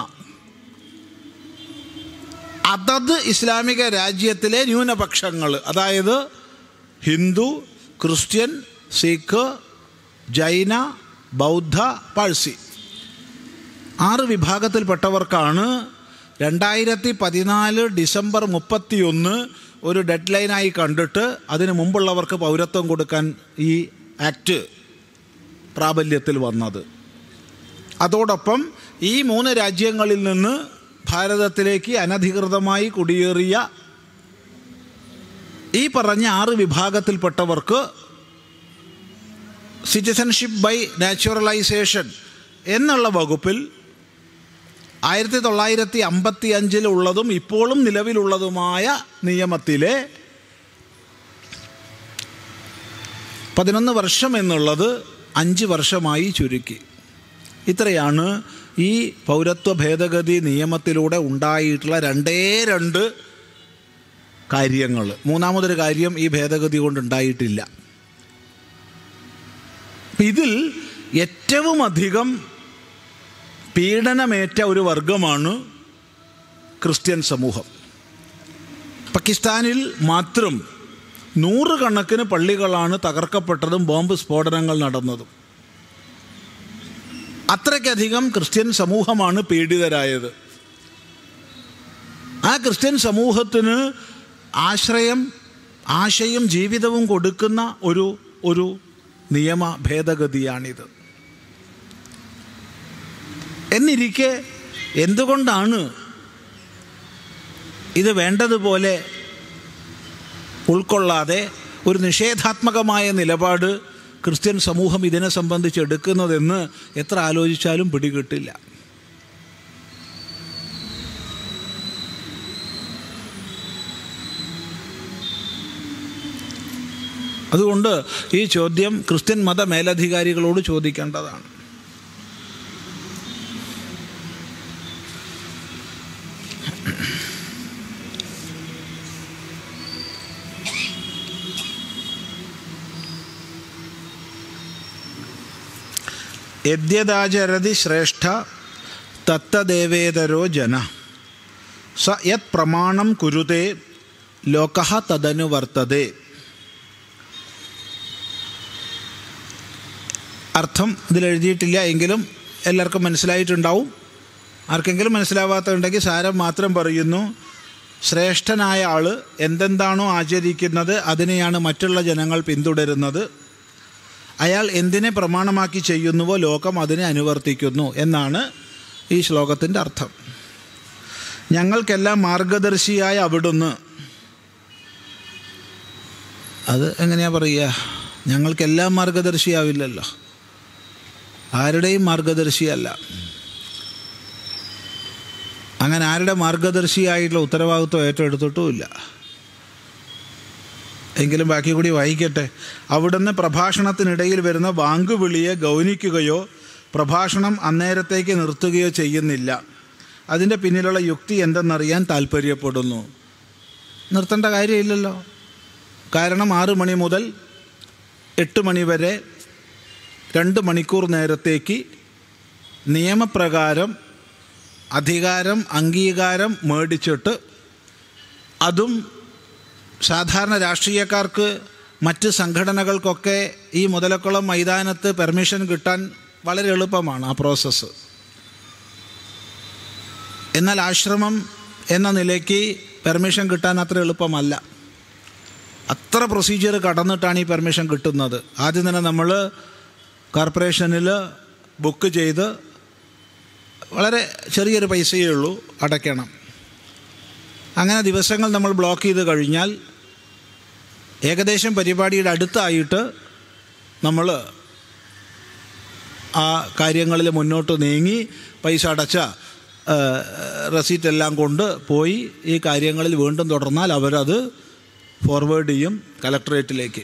അതത് ഇസ്ലാമിക രാജ്യത്തിലെ ന്യൂനപക്ഷങ്ങൾ, അതായത് ഹിന്ദു, ക്രിസ്ത്യൻ, സിഖ്, ജൈന, ബൗദ്ധ, പാഴ്സി 6 വിഭാഗത്തിൽപ്പെട്ടവർക്കാണ് 2014 ഡിസംബർ 31 ഒരു ഡെഡ് ലൈനായി കണ്ടിട്ട് അതിന് മുമ്പുള്ളവർക്ക് പൗരത്വം കൊടുക്കാൻ ഈ ആക്ട് പ്രാബല്യത്തിൽ വന്നത്. അതോടൊപ്പം ഈ 3 രാജ്യങ്ങളിൽ നിന്ന് ഭാരതത്തിലേക്ക് അനധികൃതമായി കുടിയേറിയ ഈ പറഞ്ഞ 6 വിഭാഗത്തിൽപ്പെട്ടവർക്ക് സിറ്റിസൺഷിപ്പ് ബൈ നാച്ചുറലൈസേഷൻ എന്നുള്ള വകുപ്പിൽ 1955 ഉള്ളതും ഇപ്പോഴും നിലവിലുള്ളതുമായ നിയമത്തിലെ 11 വർഷം എന്നുള്ളത് 5 വർഷമായി ചുരുക്കി. ഇത്രയാണ് ഈ പൗരത്വ ഭേദഗതി നിയമത്തിലൂടെ ഉണ്ടായിട്ടുള്ള 2 കാര്യങ്ങൾ. മൂന്നാമതൊരു കാര്യം ഈ ഭേദഗതി കൊണ്ടുണ്ടായിട്ടില്ല. ഇതിൽ ഏറ്റവും അധികം പീഡനമേറ്റ ഒരു വർഗമാണ് ക്രിസ്ത്യൻ സമൂഹം. പാകിസ്ഥാനിൽ മാത്രം 100 കണക്കിന് പള്ളികളാണ് തകർക്കപ്പെട്ടതും ബോംബ് സ്ഫോടനങ്ങൾ നടന്നതും. അത്രയ്ക്കധികം ക്രിസ്ത്യൻ സമൂഹമാണ് പീഡിതരായത്. ആ ക്രിസ്ത്യൻ സമൂഹത്തിന് ആശ്രയം, ആശയും ജീവിതവും കൊടുക്കുന്ന ഒരു നിയമ ഭേദഗതിയാണിത്. എന്നിരിക്കെ എന്തുകൊണ്ടാണ് ഇത് വേണ്ടതുപോലെ ഉൾക്കൊള്ളാതെ ഒരു നിഷേധാത്മകമായ നിലപാട് ക്രിസ്ത്യൻ സമൂഹം ഇതിനെ സംബന്ധിച്ച് എടുക്കുന്നതെന്ന് എത്ര ആലോചിച്ചാലും പിടികിട്ടില്ല. അതുകൊണ്ട് ഈ ചോദ്യം ക്രിസ്ത്യൻ മത മേലധികാരികളോട് ചോദിക്കേണ്ടതാണ്. യദ്യദാചരതി ശ്രേഷ്ഠ തത്തദേവേതരോ ജന സ യത് പ്രമാണം കുരുതേ ലോകഃ തദനുവർത്തതേ. അർത്ഥം ഇതിലെഴുതിയിട്ടില്ല എങ്കിലും എല്ലാവർക്കും മനസ്സിലായിട്ടുണ്ടാവും. ആർക്കെങ്കിലും മനസ്സിലാവാത്തതുണ്ടെങ്കിൽ സാരം മാത്രം പറയുന്നു. ശ്രേഷ്ഠനായ ആൾ എന്തെന്താണോ ആചരിക്കുന്നത് അതിനെയാണ് മറ്റുള്ള ജനങ്ങൾ പിന്തുടരുന്നത്. അയാൾ എന്തിനെ പ്രമാണമാക്കി ചെയ്യുന്നുവോ ലോകം അതിനെ അനുവർത്തിക്കുന്നു എന്നാണ് ഈ ശ്ലോകത്തിൻ്റെ അർത്ഥം. ഞങ്ങൾക്കെല്ലാം മാർഗദർശിയായ അവിടുന്ന്, അത് എങ്ങനെയാണ് പറയുക? ഞങ്ങൾക്കെല്ലാം മാർഗദർശിയാവില്ലല്ലോ, ആരുടെയും മാർഗദർശിയല്ല. അങ്ങനെ ആരുടെ മാർഗദർശിയായിട്ടുള്ള ഉത്തരവാദിത്വം ഏറ്റെടുത്തിട്ടുമില്ല. എങ്കിലും ബാക്കി കൂടി വായിക്കട്ടെ. അവിടുന്ന് പ്രഭാഷണത്തിനിടയിൽ വരുന്ന വാങ്കുവിളിയെ ഗൗനിക്കുകയോ പ്രഭാഷണം അന്നേരത്തേക്ക് നിർത്തുകയോ ചെയ്യുന്നില്ല. അതിൻ്റെ പിന്നിലുള്ള യുക്തി എന്തെന്നറിയാൻ താല്പര്യപ്പെടുന്നു. നിർത്തേണ്ട കാര്യമില്ലല്ലോ. കാരണം 6 മണി മുതൽ 8 മണി വരെ 2 മണിക്കൂർ നേരത്തേക്ക് നിയമപ്രകാരം അധികാരം, അംഗീകാരം മേടിച്ചിട്ട്, അതും സാധാരണ രാഷ്ട്രീയക്കാർക്ക്, മറ്റ് സംഘടനകൾക്കൊക്കെ ഈ മുതലക്കുളം മൈതാനത്ത് പെർമിഷൻ കിട്ടാൻ വളരെ എളുപ്പമാണ് ആ പ്രോസസ്സ്. എന്നാൽ ആശ്രമം എന്ന നിലയ്ക്ക് പെർമിഷൻ കിട്ടാൻ അത്ര എളുപ്പമല്ല. അത്ര പ്രൊസീജിയർ കടന്നിട്ടാണ് ഈ പെർമിഷൻ കിട്ടുന്നത്. ആദ്യം തന്നെ നമ്മൾ കോർപ്പറേഷനിൽ ബുക്ക് ചെയ്ത് വളരെ ചെറിയൊരു പൈസയേ ഉള്ളൂ, അടയ്ക്കണം. അങ്ങനെ ദിവസങ്ങൾ നമ്മൾ ബ്ലോക്ക് ചെയ്ത് കഴിഞ്ഞാൽ ഏകദേശം പരിപാടിയുടെ അടുത്തായിട്ട് നമ്മൾ ആ കാര്യങ്ങളിൽ മുന്നോട്ട് നീങ്ങി പൈസ അടച്ച റെസീറ്റ് എല്ലാം കൊണ്ട് പോയി ഈ കാര്യങ്ങളിൽ വീണ്ടും തുടർന്നാൽ അവരത് ഫോർവേഡ് ചെയ്യും കലക്ടറേറ്റിലേക്ക്.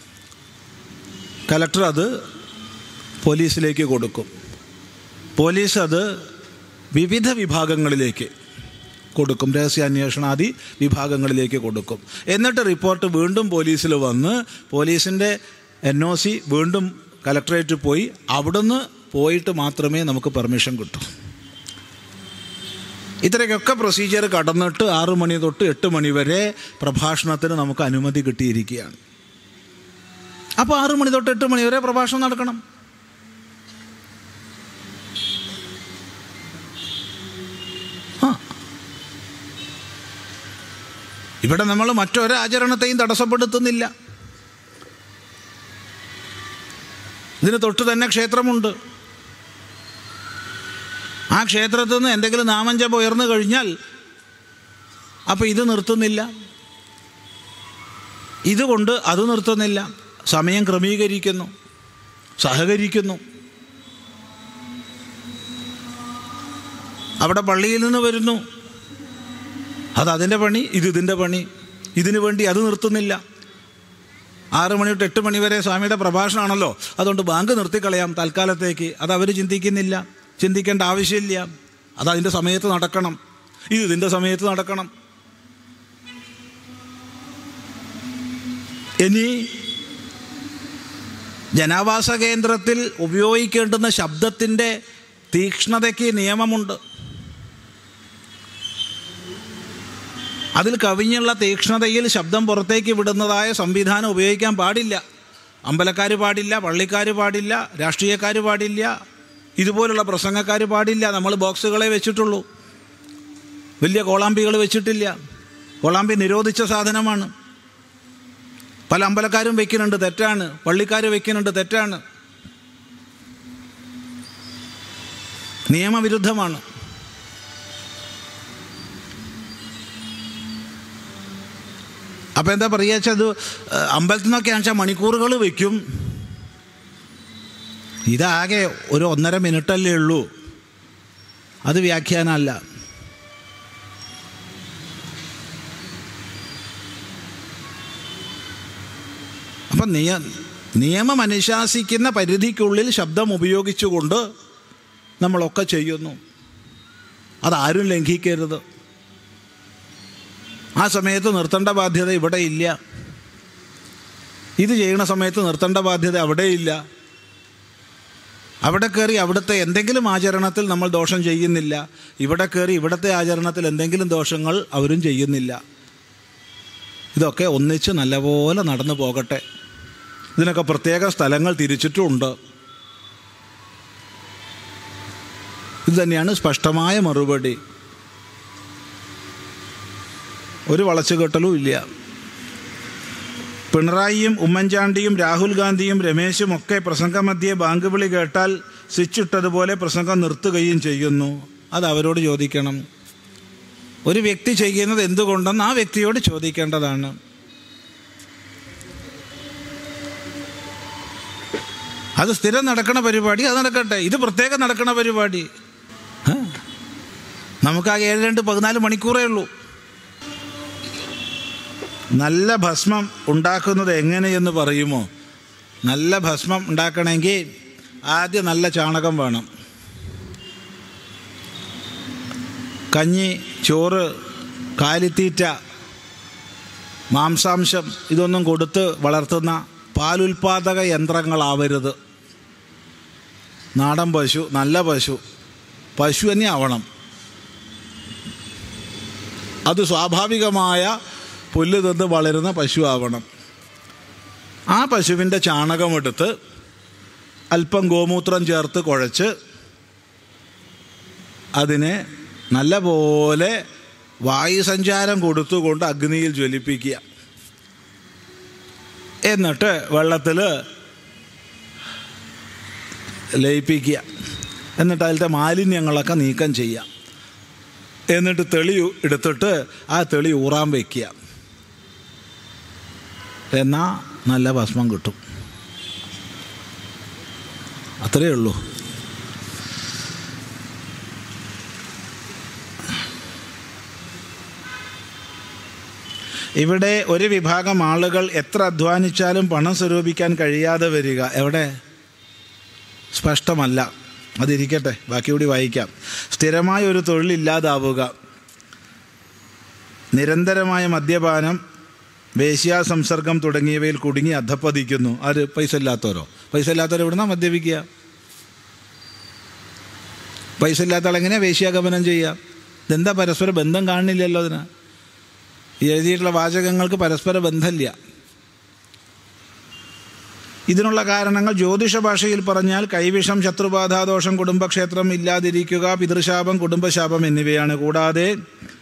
കലക്ടർ അത് പോലീസിലേക്ക് കൊടുക്കും. പോലീസ് അത് വിവിധ വിഭാഗങ്ങളിലേക്ക് കൊടുക്കും, രഹസ്യാന്വേഷണാദി വിഭാഗങ്ങളിലേക്ക് കൊടുക്കും. എന്നിട്ട് റിപ്പോർട്ട് വീണ്ടും പോലീസിൽ വന്ന് പോലീസിൻ്റെ NOC വീണ്ടും കലക്ടറേറ്റിൽ പോയി അവിടുന്ന് പോയിട്ട് മാത്രമേ നമുക്ക് പെർമിഷൻ കിട്ടൂ. ഇത്രയൊക്കെ പ്രൊസീജിയർ കടന്നിട്ട് 6 മണി തൊട്ട് 8 മണി വരെ പ്രഭാഷണത്തിന് നമുക്ക് അനുമതി കിട്ടിയിരിക്കുകയാണ്. അപ്പോൾ 6 മണി തൊട്ട് 8 മണി വരെ പ്രഭാഷണം നടക്കണം. ഇവിടെ നമ്മൾ മറ്റൊരാചരണത്തെയും തടസ്സപ്പെടുത്തുന്നില്ല. ഇതിന് തൊട്ട് തന്നെ ക്ഷേത്രമുണ്ട്. ആ ക്ഷേത്രത്തിൽ നിന്ന് എന്തെങ്കിലും നാമജപം ഉയർന്നു കഴിഞ്ഞാൽ അപ്പോൾ ഇത് നിർത്തുന്നില്ല, ഇതുകൊണ്ട് അത് നിർത്തുന്നില്ല, സമയം ക്രമീകരിക്കുന്നു, സഹകരിക്കുന്നു. അവിടെ പള്ളിയിൽ നിന്ന് വരുന്നു, അതതിൻ്റെ പണി, ഇതിൻ്റെ പണി, ഇതിനു വേണ്ടി അത് നിർത്തുന്നില്ല. 6 മണി തൊട്ട് 8 മണി വരെ സ്വാമിയുടെ പ്രഭാഷണമാണല്ലോ, അതുകൊണ്ട് ബാങ്ക് നിർത്തിക്കളയാം തൽക്കാലത്തേക്ക്. അതവർ ചിന്തിക്കുന്നില്ല, ചിന്തിക്കേണ്ട ആവശ്യമില്ല. അതതിൻ്റെ സമയത്ത് നടക്കണം, ഇതിൻ്റെ സമയത്ത് നടക്കണം. ഇനി ജനാവാസ കേന്ദ്രത്തിൽ ഉപയോഗിക്കേണ്ടുന്ന ശബ്ദത്തിൻ്റെ തീക്ഷ്ണതയ്ക്ക് നിയമമുണ്ട്. അതിൽ കവിഞ്ഞുള്ള തീക്ഷ്ണതയിൽ ശബ്ദം പുറത്തേക്ക് വിടുന്നതായ സംവിധാനം ഉപയോഗിക്കാൻ പാടില്ല. അമ്പലക്കാർ പാടില്ല, പള്ളിക്കാർ പാടില്ല, രാഷ്ട്രീയക്കാർ പാടില്ല, ഇതുപോലുള്ള പ്രസംഗക്കാർ പാടില്ല. നമ്മൾ ബോക്സുകളെ വെച്ചിട്ടുള്ളൂ, വലിയ കോളാമ്പികൾ വെച്ചിട്ടില്ല. കോളാമ്പി നിരോധിച്ച സാധനമാണ്. പല അമ്പലക്കാരും വെക്കുന്നുണ്ട്, തെറ്റാണ്. പള്ളിക്കാർ വെക്കുന്നുണ്ട്, തെറ്റാണ്. നിയമവിരുദ്ധമാണ്. അപ്പോൾ എന്താ പറയുക വെച്ചാൽ, അത് അമ്പലത്തിൽ നിന്നൊക്കെയാണെന്ന് വെച്ചാൽ മണിക്കൂറുകൾ വയ്ക്കും. ഇതാകെ ഒരു 1.5 മിനിറ്റല്ലേ ഉള്ളൂ, അത് വ്യാഖ്യാനമല്ല. അപ്പം നിയമം അനുശാസിക്കുന്ന പരിധിക്കുള്ളിൽ ശബ്ദം ഉപയോഗിച്ചുകൊണ്ട് നമ്മളൊക്കെ ചെയ്യുന്നു. അതാരും ലംഘിക്കരുത്. ആ സമയത്ത് നിർത്തേണ്ട ബാധ്യത ഇവിടെ ഇല്ല, ഇത് ചെയ്യുന്ന സമയത്ത് നിർത്തേണ്ട ബാധ്യത അവിടെയില്ല. അവിടെ കയറി അവിടുത്തെ എന്തെങ്കിലും ആചരണത്തിൽ നമ്മൾ ദോഷം ചെയ്യുന്നില്ല, ഇവിടെ കയറി ഇവിടുത്തെ ആചരണത്തിൽ എന്തെങ്കിലും ദോഷങ്ങൾ അവരും ചെയ്യുന്നില്ല. ഇതൊക്കെ ഒന്നിച്ച് നല്ലപോലെ നടന്നു പോകട്ടെ. ഇതിനൊക്കെ പ്രത്യേക സ്ഥലങ്ങൾ തിരിച്ചിട്ടുമുണ്ട്. ഇത് തന്നെയാണ് സ്പഷ്ടമായ മറുപടി. ഒരു വളച്ചുകെട്ടലും ഇല്ല. പിണറായിയും ഉമ്മൻചാണ്ടിയും രാഹുൽ ഗാന്ധിയും രമേശും ഒക്കെ പ്രസംഗമധ്യേ ബാങ്ക് വിളി കേട്ടാൽ സ്വിച്ച് ഇട്ടതുപോലെ പ്രസംഗം നിർത്തുകയും ചെയ്യുന്നു. അത് അവരോട് ചോദിക്കണം. ഒരു വ്യക്തി ചെയ്യുന്നത് എന്തുകൊണ്ടെന്ന് ആ വ്യക്തിയോട് ചോദിക്കേണ്ടതാണ്. അത് സ്ഥിരം നടക്കണ പരിപാടി, അത് നടക്കട്ടെ. ഇത് പ്രത്യേകം നടക്കണ പരിപാടി. നമുക്കാകെ 7-14 മണിക്കൂറേ ഉള്ളൂ. നല്ല ഭസ്മം ഉണ്ടാക്കുന്നത് എങ്ങനെയെന്ന് പറയുമോ? നല്ല ഭസ്മം ഉണ്ടാക്കണമെങ്കിൽ ആദ്യം നല്ല ചാണകം വേണം. കഞ്ഞി, ചോറ്, കാലിത്തീറ്റ, മാംസാംശം ഇതൊന്നും കൊടുത്ത് വളർത്തുന്ന പാലുൽപാദക യന്ത്രങ്ങളാവരുത്. നാടൻ പശു, നല്ല പശു തന്നെ ആവണം. അത് സ്വാഭാവികമായ പുല്ല് തിന്ന് വളരുന്ന പശു ആവണം. ആ പശുവിൻ്റെ ചാണകമെടുത്ത് അല്പം ഗോമൂത്രം ചേർത്ത് കുഴച്ച് അതിനെ നല്ല പോലെ വായുസഞ്ചാരം കൊടുത്തുകൊണ്ട് അഗ്നിയിൽ ജ്വലിപ്പിക്കുക. എന്നിട്ട് വെള്ളത്തിൽ ലയിപ്പിക്കുക. എന്നിട്ട് അതിലത്തെ മാലിന്യങ്ങളൊക്കെ നീക്കം ചെയ്യുക. എന്നിട്ട് തെളി എടുത്തിട്ട് ആ തെളി ഊറാൻ വയ്ക്കുക. എന്നാൽ നല്ല ഭസ്മം കിട്ടും. അത്രയേ ഉള്ളൂ. ഇവിടെ ഒരു വിഭാഗം ആളുകൾ എത്ര അധ്വാനിച്ചാലും പണം സ്വരൂപിക്കാൻ കഴിയാതെ വരിക. എവിടെ? സ്പഷ്ടമല്ല. അതിരിക്കട്ടെ, ബാക്കി കൂടി വായിക്കാം. സ്ഥിരമായ ഒരു തൊഴിലില്ലാതാവുക, നിരന്തരമായ മദ്യപാനം, വേശ്യാസംസർഗം തുടങ്ങിയവയിൽ കുടുങ്ങി അധപ്പതിക്കുന്നു. ആര്? പൈസ ഇല്ലാത്തവരോ? പൈസ ഇല്ലാത്തവർ എവിടുന്നാ മദ്യപിക്കുക? പൈസ ഇല്ലാത്ത ആളെങ്ങനെയാണ് വേശ്യാഗമനം ചെയ്യുക? ഇതെന്താ പരസ്പര ബന്ധം കാണുന്നില്ലല്ലോ അതിന്. ഈ എഴുതിയിട്ടുള്ള വാചകങ്ങൾക്ക് പരസ്പര ബന്ധമില്ല. ഇതിനുള്ള കാരണങ്ങൾ ജ്യോതിഷ ഭാഷയിൽ പറഞ്ഞാൽ കൈവിഷം, ശത്രുബാധാദോഷം, കുടുംബക്ഷേത്രം ഇല്ലാതിരിക്കുക, പിതൃശാപം, കുടുംബശാപം എന്നിവയാണ്. കൂടാതെ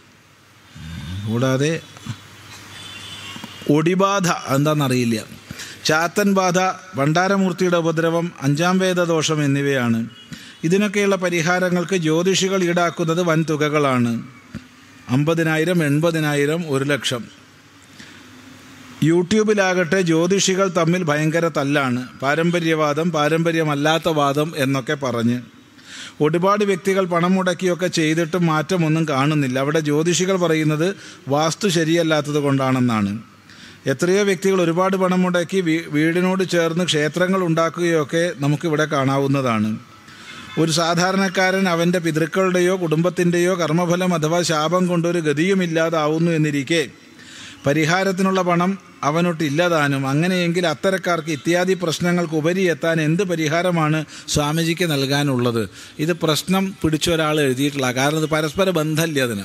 ഒടിബാധ എന്താണെന്നറിയില്ല, ചാത്തൻ ബാധ, ഭണ്ഡാരമൂർത്തിയുടെ ഉപദ്രവം, അഞ്ചാം വേദദോഷം എന്നിവയാണ്. ഇതിനൊക്കെയുള്ള പരിഹാരങ്ങൾക്ക് ജ്യോതിഷികൾ ഈടാക്കുന്നത് വൻ തുകകളാണ്. 50,000, 80,000, 1,00,000. യൂട്യൂബിലാകട്ടെ ജ്യോതിഷികൾ തമ്മിൽ ഭയങ്കര തല്ലാണ്. പാരമ്പര്യവാദം, പാരമ്പര്യമല്ലാത്ത വാദം എന്നൊക്കെ പറഞ്ഞ് ഒരുപാട് വ്യക്തികൾ പണം മുടക്കിയൊക്കെ ചെയ്തിട്ടും മാറ്റമൊന്നും കാണുന്നില്ല. അവിടെ ജ്യോതിഷികൾ പറയുന്നത് വാസ്തു ശരിയല്ലാത്തത് കൊണ്ടാണെന്നാണ്. എത്രയോ വ്യക്തികൾ ഒരുപാട് പണം മുടക്കി വീടിനോട് ചേർന്ന് ക്ഷേത്രങ്ങൾ ഉണ്ടാക്കുകയൊക്കെ നമുക്കിവിടെ കാണാവുന്നതാണ്. ഒരു സാധാരണക്കാരൻ അവൻ്റെ പിതൃക്കളുടെയോ കുടുംബത്തിൻ്റെയോ കർമ്മഫലം അഥവാ ശാപം കൊണ്ടൊരു ഗതിയുമില്ലാതാവുന്നു എന്നിരിക്കെ പരിഹാരത്തിനുള്ള പണം അവനൊട്ടില്ലതാനും. അങ്ങനെയെങ്കിൽ അത്തരക്കാർക്ക് ഇത്യാദി പ്രശ്നങ്ങൾക്ക് ഉപരി എത്താൻ എന്ത് പരിഹാരമാണ് സ്വാമിജിക്ക് നൽകാനുള്ളത്? ഇത് പ്രശ്നം പിടിച്ച ഒരാൾ എഴുതിയിട്ടില്ല. കാരണം ഇത് പരസ്പര ബന്ധമില്ല. അതിന്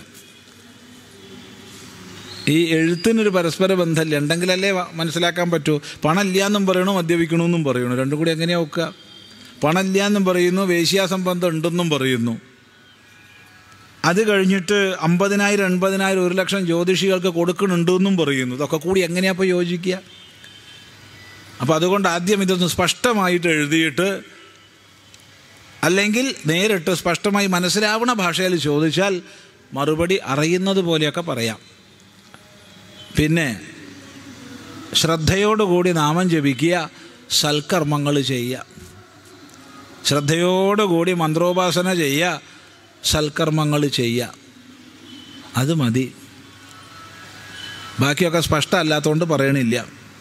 ഈ എഴുത്തിനൊരു പരസ്പര ബന്ധമില്ല. ഉണ്ടെങ്കിലല്ലേ മനസ്സിലാക്കാൻ പറ്റൂ. പണം ഇല്ലയെന്നും പറയണു, മദ്യപിക്കണമെന്നും പറയണു. രണ്ടും കൂടി എങ്ങനെയാണ് നോക്കുക? പണം ഇല്ലയെന്നും പറയുന്നു, വേശ്യാസംബന്ധം ഉണ്ടെന്നും പറയുന്നു. അത് കഴിഞ്ഞിട്ട് 50,000, 80,000, 1,00,000 ജ്യോതിഷികൾക്ക് കൊടുക്കുന്നുണ്ടെന്നും പറയുന്നു. ഇതൊക്കെ കൂടി എങ്ങനെയാണ് ഇപ്പോൾ യോജിക്കുക? അപ്പോൾ അതുകൊണ്ട് ആദ്യം ഇതൊന്ന് സ്പഷ്ടമായിട്ട് എഴുതിയിട്ട്, അല്ലെങ്കിൽ നേരിട്ട് സ്പഷ്ടമായി മനസ്സിലാവണ ഭാഷയിൽ ചോദിച്ചാൽ മറുപടി അറിയുന്നത് പോലെയൊക്കെ പറയാം. പിന്നെ ശ്രദ്ധയോടുകൂടി നാമം ജപിക്കുക, സൽക്കർമ്മങ്ങൾ ചെയ്യുക. ശ്രദ്ധയോടുകൂടി മന്ത്രോപാസന ചെയ്യുക, സൽക്കർമ്മങ്ങൾ ചെയ്യുക. അത് മതി. ബാക്കിയൊക്കെ സ്പഷ്ടമല്ലാത്തതുകൊണ്ട് പറയണില്ല.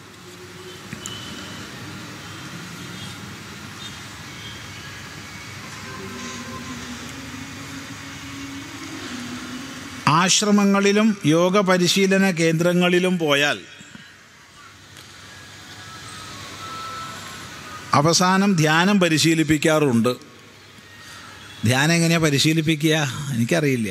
ആശ്രമങ്ങളിലും യോഗ പരിശീലന കേന്ദ്രങ്ങളിലും പോയാൽ അവസാനം ധ്യാനം പരിശീലിപ്പിക്കാറുണ്ട്. ധ്യാനം എങ്ങനെയാണ് പരിശീലിപ്പിക്കുക? എനിക്കറിയില്ല.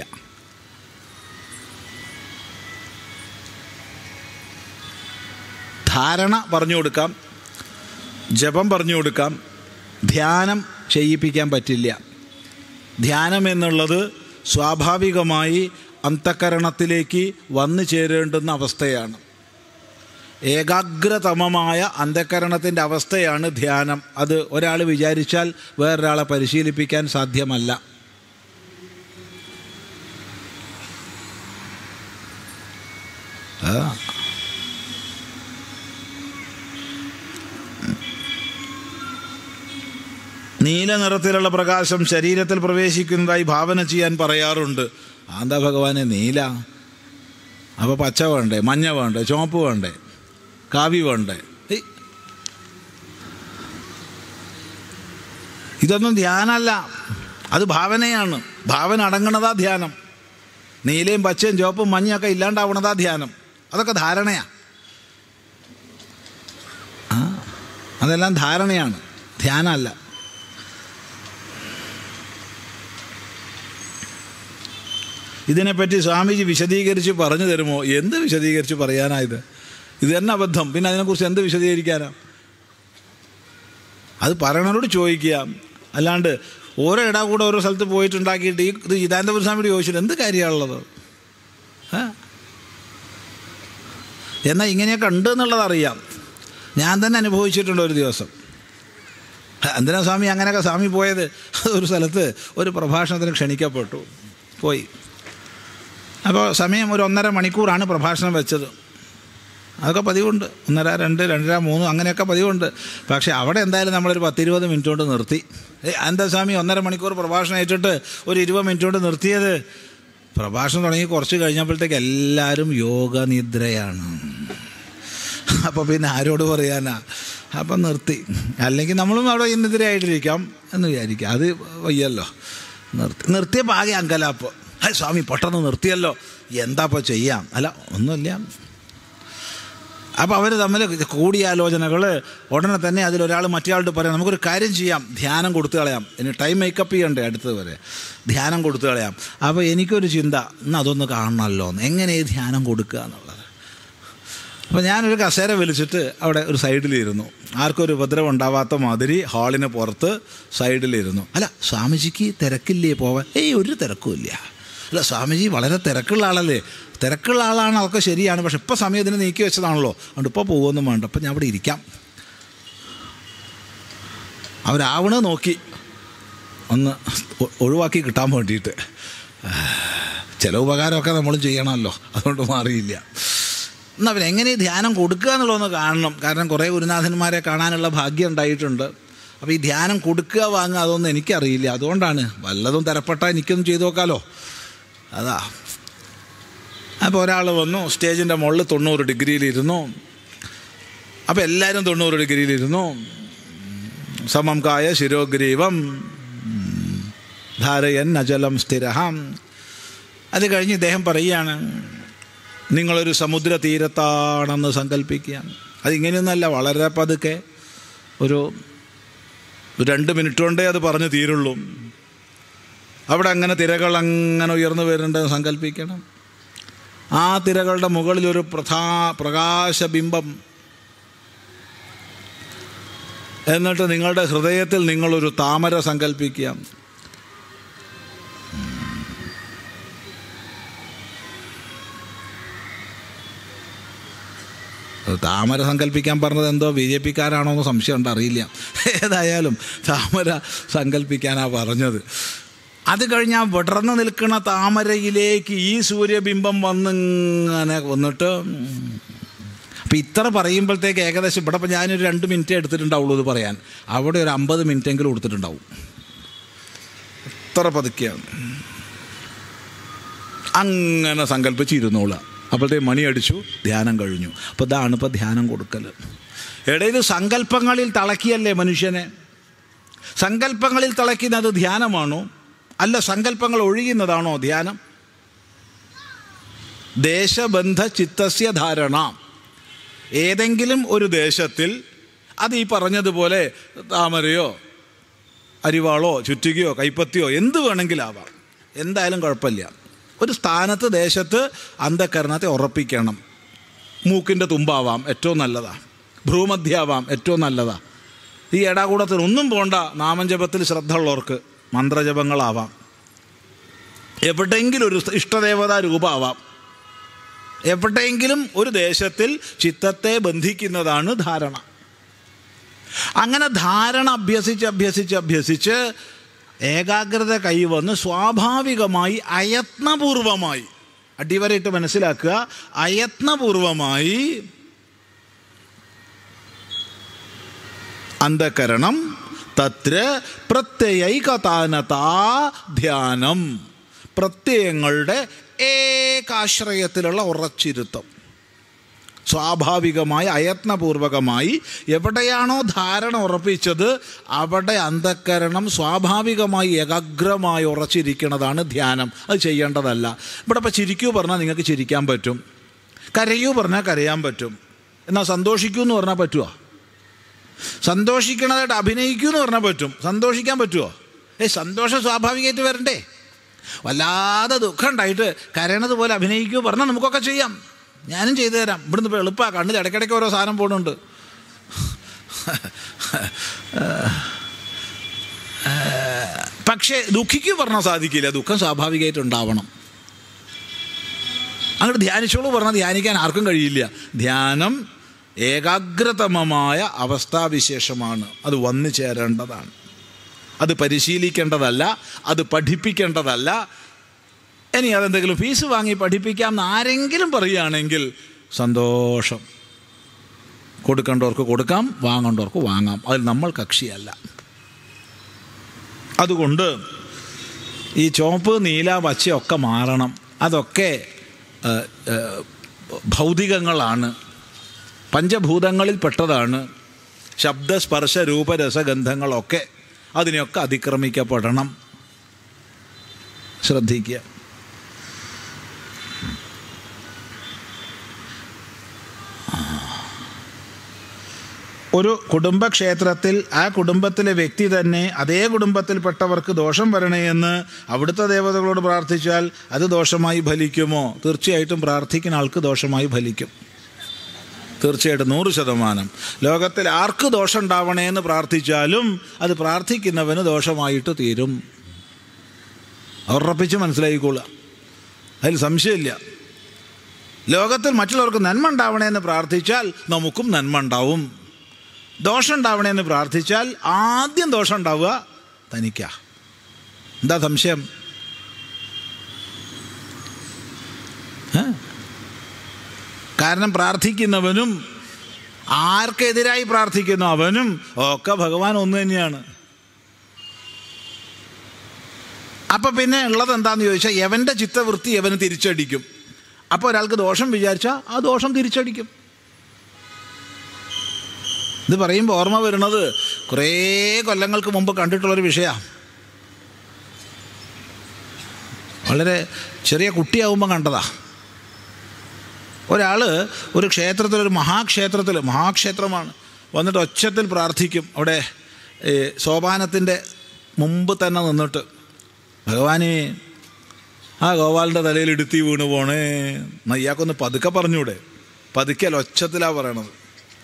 ധാരണ പറഞ്ഞു കൊടുക്കാം, ജപം പറഞ്ഞു കൊടുക്കാം, ധ്യാനം ചെയ്യിപ്പിക്കാൻ പറ്റില്ല. ധ്യാനം എന്നുള്ളത് സ്വാഭാവികമായി അന്തഃകരണത്തിലേക്ക് വന്നു ചേരേണ്ടുന്ന അവസ്ഥയാണ്. ഏകാഗ്രതമമായ അന്തഃകരണത്തിൻ്റെ അവസ്ഥയാണ് ധ്യാനം. അത് ഒരാൾ വിചാരിച്ചാൽ വേറൊരാളെ പരിശീലിപ്പിക്കാൻ സാധ്യമല്ല. നീല നിറത്തിലുള്ള പ്രകാശം ശരീരത്തിൽ പ്രവേശിക്കുന്നതായി ഭാവന ചെയ്യാൻ പറയാറുണ്ട്. എന്താ ഭഗവാനെ നീല? അപ്പോൾ പച്ച വേണ്ടേ, മഞ്ഞ വേണ്ടേ, ചുവപ്പ് വേണ്ടേ, കാവി വേണ്ടേ? ഇതൊന്നും ധ്യാനമല്ല, അത് ഭാവനയാണ്. ഭാവന അടങ്ങണതാ ധ്യാനം. നീലയും പച്ചയും ചുവപ്പും മഞ്ഞയൊക്കെ ഇല്ലാണ്ടാവണതാ ധ്യാനം. അതൊക്കെ ധാരണയാണ്. അതെല്ലാം ധാരണയാണ്, ധ്യാനമല്ല. ഇതിനെപ്പറ്റി സ്വാമിജി വിശദീകരിച്ച് പറഞ്ഞു തരുമോ? എന്ത് വിശദീകരിച്ച് പറയാനായത്? ഇത് തന്നെ അബദ്ധം. പിന്നെ അതിനെക്കുറിച്ച് എന്ത് വിശദീകരിക്കാനാ? അത് പറയണവരോട് ചോദിക്കുക. അല്ലാണ്ട് ഓരോ കൂടെ ഓരോ സ്ഥലത്ത് പോയിട്ടുണ്ടാക്കിയിട്ട് ഇത് ചിദാനന്ദപുരി സ്വാമിയോട് ചോദിച്ചിട്ട് എന്ത് കാര്യമാണുള്ളത്? എന്നാൽ ഇങ്ങനെയൊക്കെ ഉണ്ട് എന്നുള്ളത് അറിയാം. ഞാൻ തന്നെ അനുഭവിച്ചിട്ടുണ്ട് ഒരു ദിവസം. എന്തിനാ സ്വാമി അങ്ങനെയൊക്കെ സ്വാമി പോയത്? ഒരു സ്ഥലത്ത് ഒരു പ്രഭാഷണത്തിന് ക്ഷണിക്കപ്പെട്ടു, പോയി. അപ്പോൾ സമയം ഒരു 1.5 മണിക്കൂറാണ് പ്രഭാഷണം വെച്ചത്. അതൊക്കെ പതിവുണ്ട്. 1.5, 2, 2.5, 3 അങ്ങനെയൊക്കെ പതിവുണ്ട്. പക്ഷേ അവിടെ എന്തായാലും നമ്മളൊരു 10-20 മിനിറ്റ് കൊണ്ട് നിർത്തി. എന്താ സ്വാമി 1.5 മണിക്കൂർ പ്രഭാഷണം ഏറ്റിട്ട് ഒരു 20 മിനിറ്റ് കൊണ്ട് നിർത്തിയത്? പ്രഭാഷണം തുടങ്ങി കുറച്ച് കഴിഞ്ഞപ്പോഴത്തേക്ക് എല്ലാവരും യോഗനിദ്രയാണ്. അപ്പോൾ പിന്നെ ആരോട് പറയാനാ? അപ്പം നിർത്തി. അല്ലെങ്കിൽ നമ്മളും അവിടെ നിദ്രയായിട്ടിരിക്കാം എന്ന് വിചാരിക്കാം. അത് വയ്യല്ലോ. നിർത്തിയപ്പോൾ ആകെ അങ്കലാപ്പ്. സ്വാമി പെട്ടെന്ന് നിർത്തിയല്ലോ, എന്താ ഇപ്പോൾ ചെയ്യാം? അല്ല, ഒന്നുമില്ല. അപ്പോൾ അവർ തമ്മിൽ കൂടിയാലോചനകൾ. ഉടനെ തന്നെ അതിലൊരാൾ മറ്റേയാളോട് പറയാം, നമുക്കൊരു കാര്യം ചെയ്യാം, ധ്യാനം കൊടുത്തു കളയാം. ഇനി ടൈം മേക്കപ്പ് ചെയ്യണ്ടേ അടുത്തത് വരെ, ധ്യാനം കൊടുത്തു കളയാം. അപ്പോൾ എനിക്കൊരു ചിന്ത, ഇന്ന് അതൊന്ന് കാണണമല്ലോ, എങ്ങനെ ഈ ധ്യാനം കൊടുക്കുക എന്നുള്ളത്. അപ്പോൾ ഞാനൊരു കസേര വലിച്ചിട്ട് അവിടെ ഒരു സൈഡിലിരുന്നു. ആർക്കും ഒരു ഉപദ്രവം ഉണ്ടാവാത്ത മാതിരി ഹാളിന് പുറത്ത് സൈഡിലിരുന്നു. അല്ല, സ്വാമിജിക്ക് തിരക്കില്ലേ പോവാൻ? ഒരു തിരക്കുമില്ല. അല്ല, സ്വാമിജി വളരെ തിരക്കുള്ള ആളല്ലേ? തിരക്കുള്ള ആളാണ്, അതൊക്കെ ശരിയാണ്. പക്ഷെ ഇപ്പോൾ സമയം ഇതിന് നീക്കി വെച്ചതാണല്ലോ, അതുകൊണ്ട് ഇപ്പോൾ പോകുമെന്നും വേണ്ട, അപ്പം ഞാൻ അവിടെ ഇരിക്കാം. അവരാവണ നോക്കി ഒന്ന് ഒഴിവാക്കി കിട്ടാൻ വേണ്ടിയിട്ട്. ചില ഉപകാരമൊക്കെ നമ്മളും ചെയ്യണമല്ലോ, അതുകൊണ്ട് മാറിയില്ല. എന്നാൽ പിന്നെ എങ്ങനെ ധ്യാനം കൊടുക്കുക എന്നുള്ളതൊന്ന് കാണണം. കാരണം കുറേ ഗുരുനാഥന്മാരെ കാണാനുള്ള ഭാഗ്യം ഉണ്ടായിട്ടുണ്ട്. അപ്പോൾ ഈ ധ്യാനം കൊടുക്കുക വാങ്ങുക അതൊന്നും എനിക്കറിയില്ല. അതുകൊണ്ടാണ് വല്ലതും തരപ്പെട്ടാൽ എനിക്കൊന്നും ചെയ്തു നോക്കാമല്ലോ, അതാ. അപ്പോൾ ഒരാൾ വന്നു, സ്റ്റേജിൻ്റെ മുകളിൽ 90 ഡിഗ്രിയിലിരുന്നു. അപ്പോൾ എല്ലാവരും 90 ഡിഗ്രിയിലിരുന്നു. സമം കായ ശിരോഗ്രീവം ധാരയൻ അചലം സ്ഥിരഹം. അത് കഴിഞ്ഞ് ഇദ്ദേഹം പറയുകയാണ്, നിങ്ങളൊരു സമുദ്ര തീരത്താണെന്ന് സങ്കല്പിക്കുക. അതിങ്ങനെയൊന്നല്ല, വളരെ പതുക്കെ ഒരു 2 മിനിറ്റ് കൊണ്ടേ അത് പറഞ്ഞു തീരുള്ളൂ. അവിടെ അങ്ങനെ തിരകൾ അങ്ങനെ ഉയർന്നു വരുന്നുണ്ടെന്ന് സങ്കല്പിക്കണം. ആ തിരകളുടെ മുകളിലൊരു പ്രകാശബിംബം. എന്നിട്ട് നിങ്ങളുടെ ഹൃദയത്തിൽ നിങ്ങളൊരു താമര സങ്കല്പിക്കുക. താമര സങ്കല്പിക്കാൻ പറഞ്ഞത് എന്തോ BJP-ക്കാരാണോ എന്ന് സംശയമുണ്ട്, അറിയില്ല. ഏതായാലും താമര സങ്കല്പിക്കാനാണ് പറഞ്ഞത്. അത് കഴിഞ്ഞ് ആ വിടർന്നു നിൽക്കുന്ന താമരയിലേക്ക് ഈ സൂര്യബിംബം വന്നിങ്ങനെ വന്നിട്ട്, അപ്പം ഇത്ര പറയുമ്പോഴത്തേക്ക് ഏകദേശം ഇവിടെ ഇപ്പം ഞാനൊരു 2 മിനിറ്റേ എടുത്തിട്ടുണ്ടാവുള്ളൂ ഇത് പറയാൻ. അവിടെ ഒരു 50 മിനിറ്റെങ്കിലും കൊടുത്തിട്ടുണ്ടാവും. ഇത്ര പതുക്കെയാണ്. അങ്ങനെ സങ്കല്പിച്ചിരുന്നോളാം. അപ്പോഴത്തേക്ക് മണി അടിച്ചു, ധ്യാനം കഴിഞ്ഞു. അപ്പോൾ ഇതാണ് ഇപ്പോൾ ധ്യാനം കൊടുക്കൽ. ഇടയിൽ സങ്കല്പങ്ങളിൽ തളക്കിയല്ലേ മനുഷ്യനെ? സങ്കല്പങ്ങളിൽ തളയ്ക്കുന്നത് ധ്യാനമാണോ? അല്ല, സങ്കല്പങ്ങൾ ഒഴുകുന്നതാണോ ധ്യാനം? ദേശബന്ധ ചിത്തസ്യ ധാരണ. ഏതെങ്കിലും ഒരു ദേശത്തിൽ അത് ഈ പറഞ്ഞതുപോലെ താമരയോ അരിവാളോ ചുറ്റികയോ കൈപ്പത്തിയോ എന്ത് വേണമെങ്കിലാവാം, എന്തായാലും കുഴപ്പമില്ല. ഒരു സ്ഥാനത്ത് ദേശത്ത് അന്ധകരണത്തെ ഉറപ്പിക്കണം. മൂക്കിൻ്റെ തുമ്പാവാം, ഏറ്റവും നല്ലതാണ്. ഭ്രൂമധ്യാവാം, ഏറ്റവും നല്ലതാണ്. ഈ എടാകൂടത്തിന് ഒന്നും പോണ്ട. നാമജപത്തിൽ ശ്രദ്ധ ഉള്ളവർക്ക് മന്ത്രജപങ്ങളാവാം. എവിടെയെങ്കിലും ഒരു ഇഷ്ടദേവതാ രൂപമാവാം. എവിടെയെങ്കിലും ഒരു ദേശത്തിൽ ചിത്തത്തെ ബന്ധിക്കുന്നതാണ് ധാരണ. അങ്ങനെ ധാരണ അഭ്യസിച്ച് ഏകാഗ്രത കൈവന്ന് സ്വാഭാവികമായി അയത്നപൂർവമായി, അടിവരയിട്ട് മനസ്സിലാക്കുക, അയത്നപൂർവമായി അന്ധകരണം തത്ര പ്രത്യയൈകതാനതാ ധ്യാനം. പ്രത്യയങ്ങളുടെ ഏകാശ്രയത്തിലുള്ള ഉറച്ചിരുത്തം. സ്വാഭാവികമായി അയത്നപൂർവകമായി എവിടെയാണോ ധാരണ ഉറപ്പിച്ചത് അവിടെ അന്ധകരണം സ്വാഭാവികമായി ഏകാഗ്രമായി ഉറച്ചിരിക്കുന്നതാണ് ധ്യാനം. അത് ചെയ്യേണ്ടതല്ല. ഇവിടെ ഇപ്പോൾ ചിരിക്കൂ പറഞ്ഞാൽ നിങ്ങൾക്ക് ചിരിക്കാൻ പറ്റും, കരയൂ പറഞ്ഞാൽ കരയാൻ പറ്റും. എന്നാൽ സന്തോഷിക്കൂ എന്ന് പറഞ്ഞാൽ പറ്റുമോ? സന്തോഷിക്കണതായിട്ട് അഭിനയിക്കൂ എന്ന് പറഞ്ഞാൽ പറ്റും, സന്തോഷിക്കാൻ പറ്റുമോ? സന്തോഷം സ്വാഭാവികമായിട്ട് വരണ്ടേ? വല്ലാതെ ദുഃഖം ഉണ്ടായിട്ട് കരയണത് പോലെ അഭിനയിക്കൂ പറഞ്ഞാൽ നമുക്കൊക്കെ ചെയ്യാം. ഞാനും ചെയ്തു തരാം. ഇവിടുന്ന് ഇപ്പോൾ എളുപ്പമാണ്. കണ്ണിൽ ഇടയ്ക്കിടയ്ക്ക് ഓരോ സാധനം പോകുന്നുണ്ട്. പക്ഷേ ദുഃഖിക്കൂ പറഞ്ഞാൽ സാധിക്കില്ല. ദുഃഖം സ്വാഭാവികമായിട്ട് ഉണ്ടാവണം. അങ്ങോട്ട് ധ്യാനിച്ചോളൂ പറഞ്ഞാൽ ധ്യാനിക്കാൻ ആർക്കും കഴിയില്ല. ധ്യാനം ഏകാഗ്രതമമായ അവസ്ഥാവിശേഷമാണ്. അത് വന്നു ചേരേണ്ടതാണ്. അത് പരിശീലിക്കേണ്ടതല്ല, അത് പഠിപ്പിക്കേണ്ടതല്ല. ഇനി അതെന്തെങ്കിലും ഫീസ് വാങ്ങി പഠിപ്പിക്കാം എന്ന് ആരെങ്കിലും പറയുകയാണെങ്കിൽ സന്തോഷം. കൊടുക്കേണ്ടവർക്ക് കൊടുക്കാം, വാങ്ങേണ്ടവർക്ക് വാങ്ങാം. അതിൽ നമ്മൾ കക്ഷിയല്ല. അതുകൊണ്ട് ഈ ചുവപ്പ് നീല പച്ചയൊക്കെ മാറണം. അതൊക്കെ ഭൗതികങ്ങളാണ്, പഞ്ചഭൂതങ്ങളിൽ പെട്ടതാണ്. ശബ്ദ സ്പർശ രൂപരസഗന്ധങ്ങളൊക്കെ അതിനെയൊക്കെ അതിക്രമിക്കപ്പെടണം. ശ്രദ്ധിക്കുക. ഒരു കുടുംബക്ഷേത്രത്തിൽ ആ കുടുംബത്തിലെ വ്യക്തി തന്നെ അതേ കുടുംബത്തിൽപ്പെട്ടവർക്ക് ദോഷം വരണേ എന്ന് അവിടുത്തെ ദേവതകളോട് പ്രാർത്ഥിച്ചാൽ അത് ദോഷമായി ഫലിക്കുമോ? തീർച്ചയായിട്ടും പ്രാർത്ഥിക്കുന്ന ആൾക്ക് ദോഷമായി ഫലിക്കും. തീർച്ചയായിട്ടും 100%. ലോകത്തിൽ ആർക്ക് ദോഷം ഉണ്ടാവണേ എന്ന് പ്രാർത്ഥിച്ചാലും അത് പ്രാർത്ഥിക്കുന്നവന് ദോഷമായിട്ട് തീരും. ഉറപ്പിച്ച് മനസ്സിലായിക്കോളുക, അതിൽ സംശയമില്ല. ലോകത്തിൽ മറ്റുള്ളവർക്ക് നന്മ ഉണ്ടാവണേ എന്ന് പ്രാർത്ഥിച്ചാൽ നമുക്കും നന്മ ഉണ്ടാവും. ദോഷം ഉണ്ടാവണേ എന്ന് പ്രാർത്ഥിച്ചാൽ ആദ്യം ദോഷം ഉണ്ടാവുക തനിക്കാ. എന്താ സംശയം? കാരണം പ്രാർത്ഥിക്കുന്നവനും ആർക്കെതിരായി പ്രാർത്ഥിക്കുന്നു അവനും ഒക്കെ ഭഗവാൻ ഒന്ന് തന്നെയാണ്. അപ്പം പിന്നെ ഉള്ളത് എന്താണെന്ന് ചോദിച്ചാൽ യവൻ്റെ ചിത്തവൃത്തി യവന് തിരിച്ചടിക്കും. അപ്പോൾ ഒരാൾക്ക് ദോഷം വിചാരിച്ചാൽ ആ ദോഷം തിരിച്ചടിക്കും. ഇത് പറയുമ്പോൾ ഓർമ്മ വരുന്നത് കുറേ കൊല്ലങ്ങൾക്ക് മുമ്പ് കണ്ടിട്ടുള്ളൊരു വിഷയമാണ്. വളരെ ചെറിയ കുട്ടിയാവുമ്പോൾ കണ്ടതാ. ഒരാൾ ഒരു ക്ഷേത്രത്തിൽ, ഒരു മഹാക്ഷേത്രമാണ്, വന്നിട്ട് ഒച്ചത്തിൽ പ്രാർത്ഥിക്കും. അവിടെ സോപാനത്തിൻ്റെ മുമ്പ് തന്നെ നിന്നിട്ട്, ഭഗവാനെ ആ ഗോപാലിൻ്റെ തലയിൽ ഇടുത്തി വീണ് പോണേ. ഇയാൾക്കൊന്ന് പതുക്കെ പറഞ്ഞൂടെ? പതുക്കൽ ഒച്ചത്തിലാണ് പറയണത്.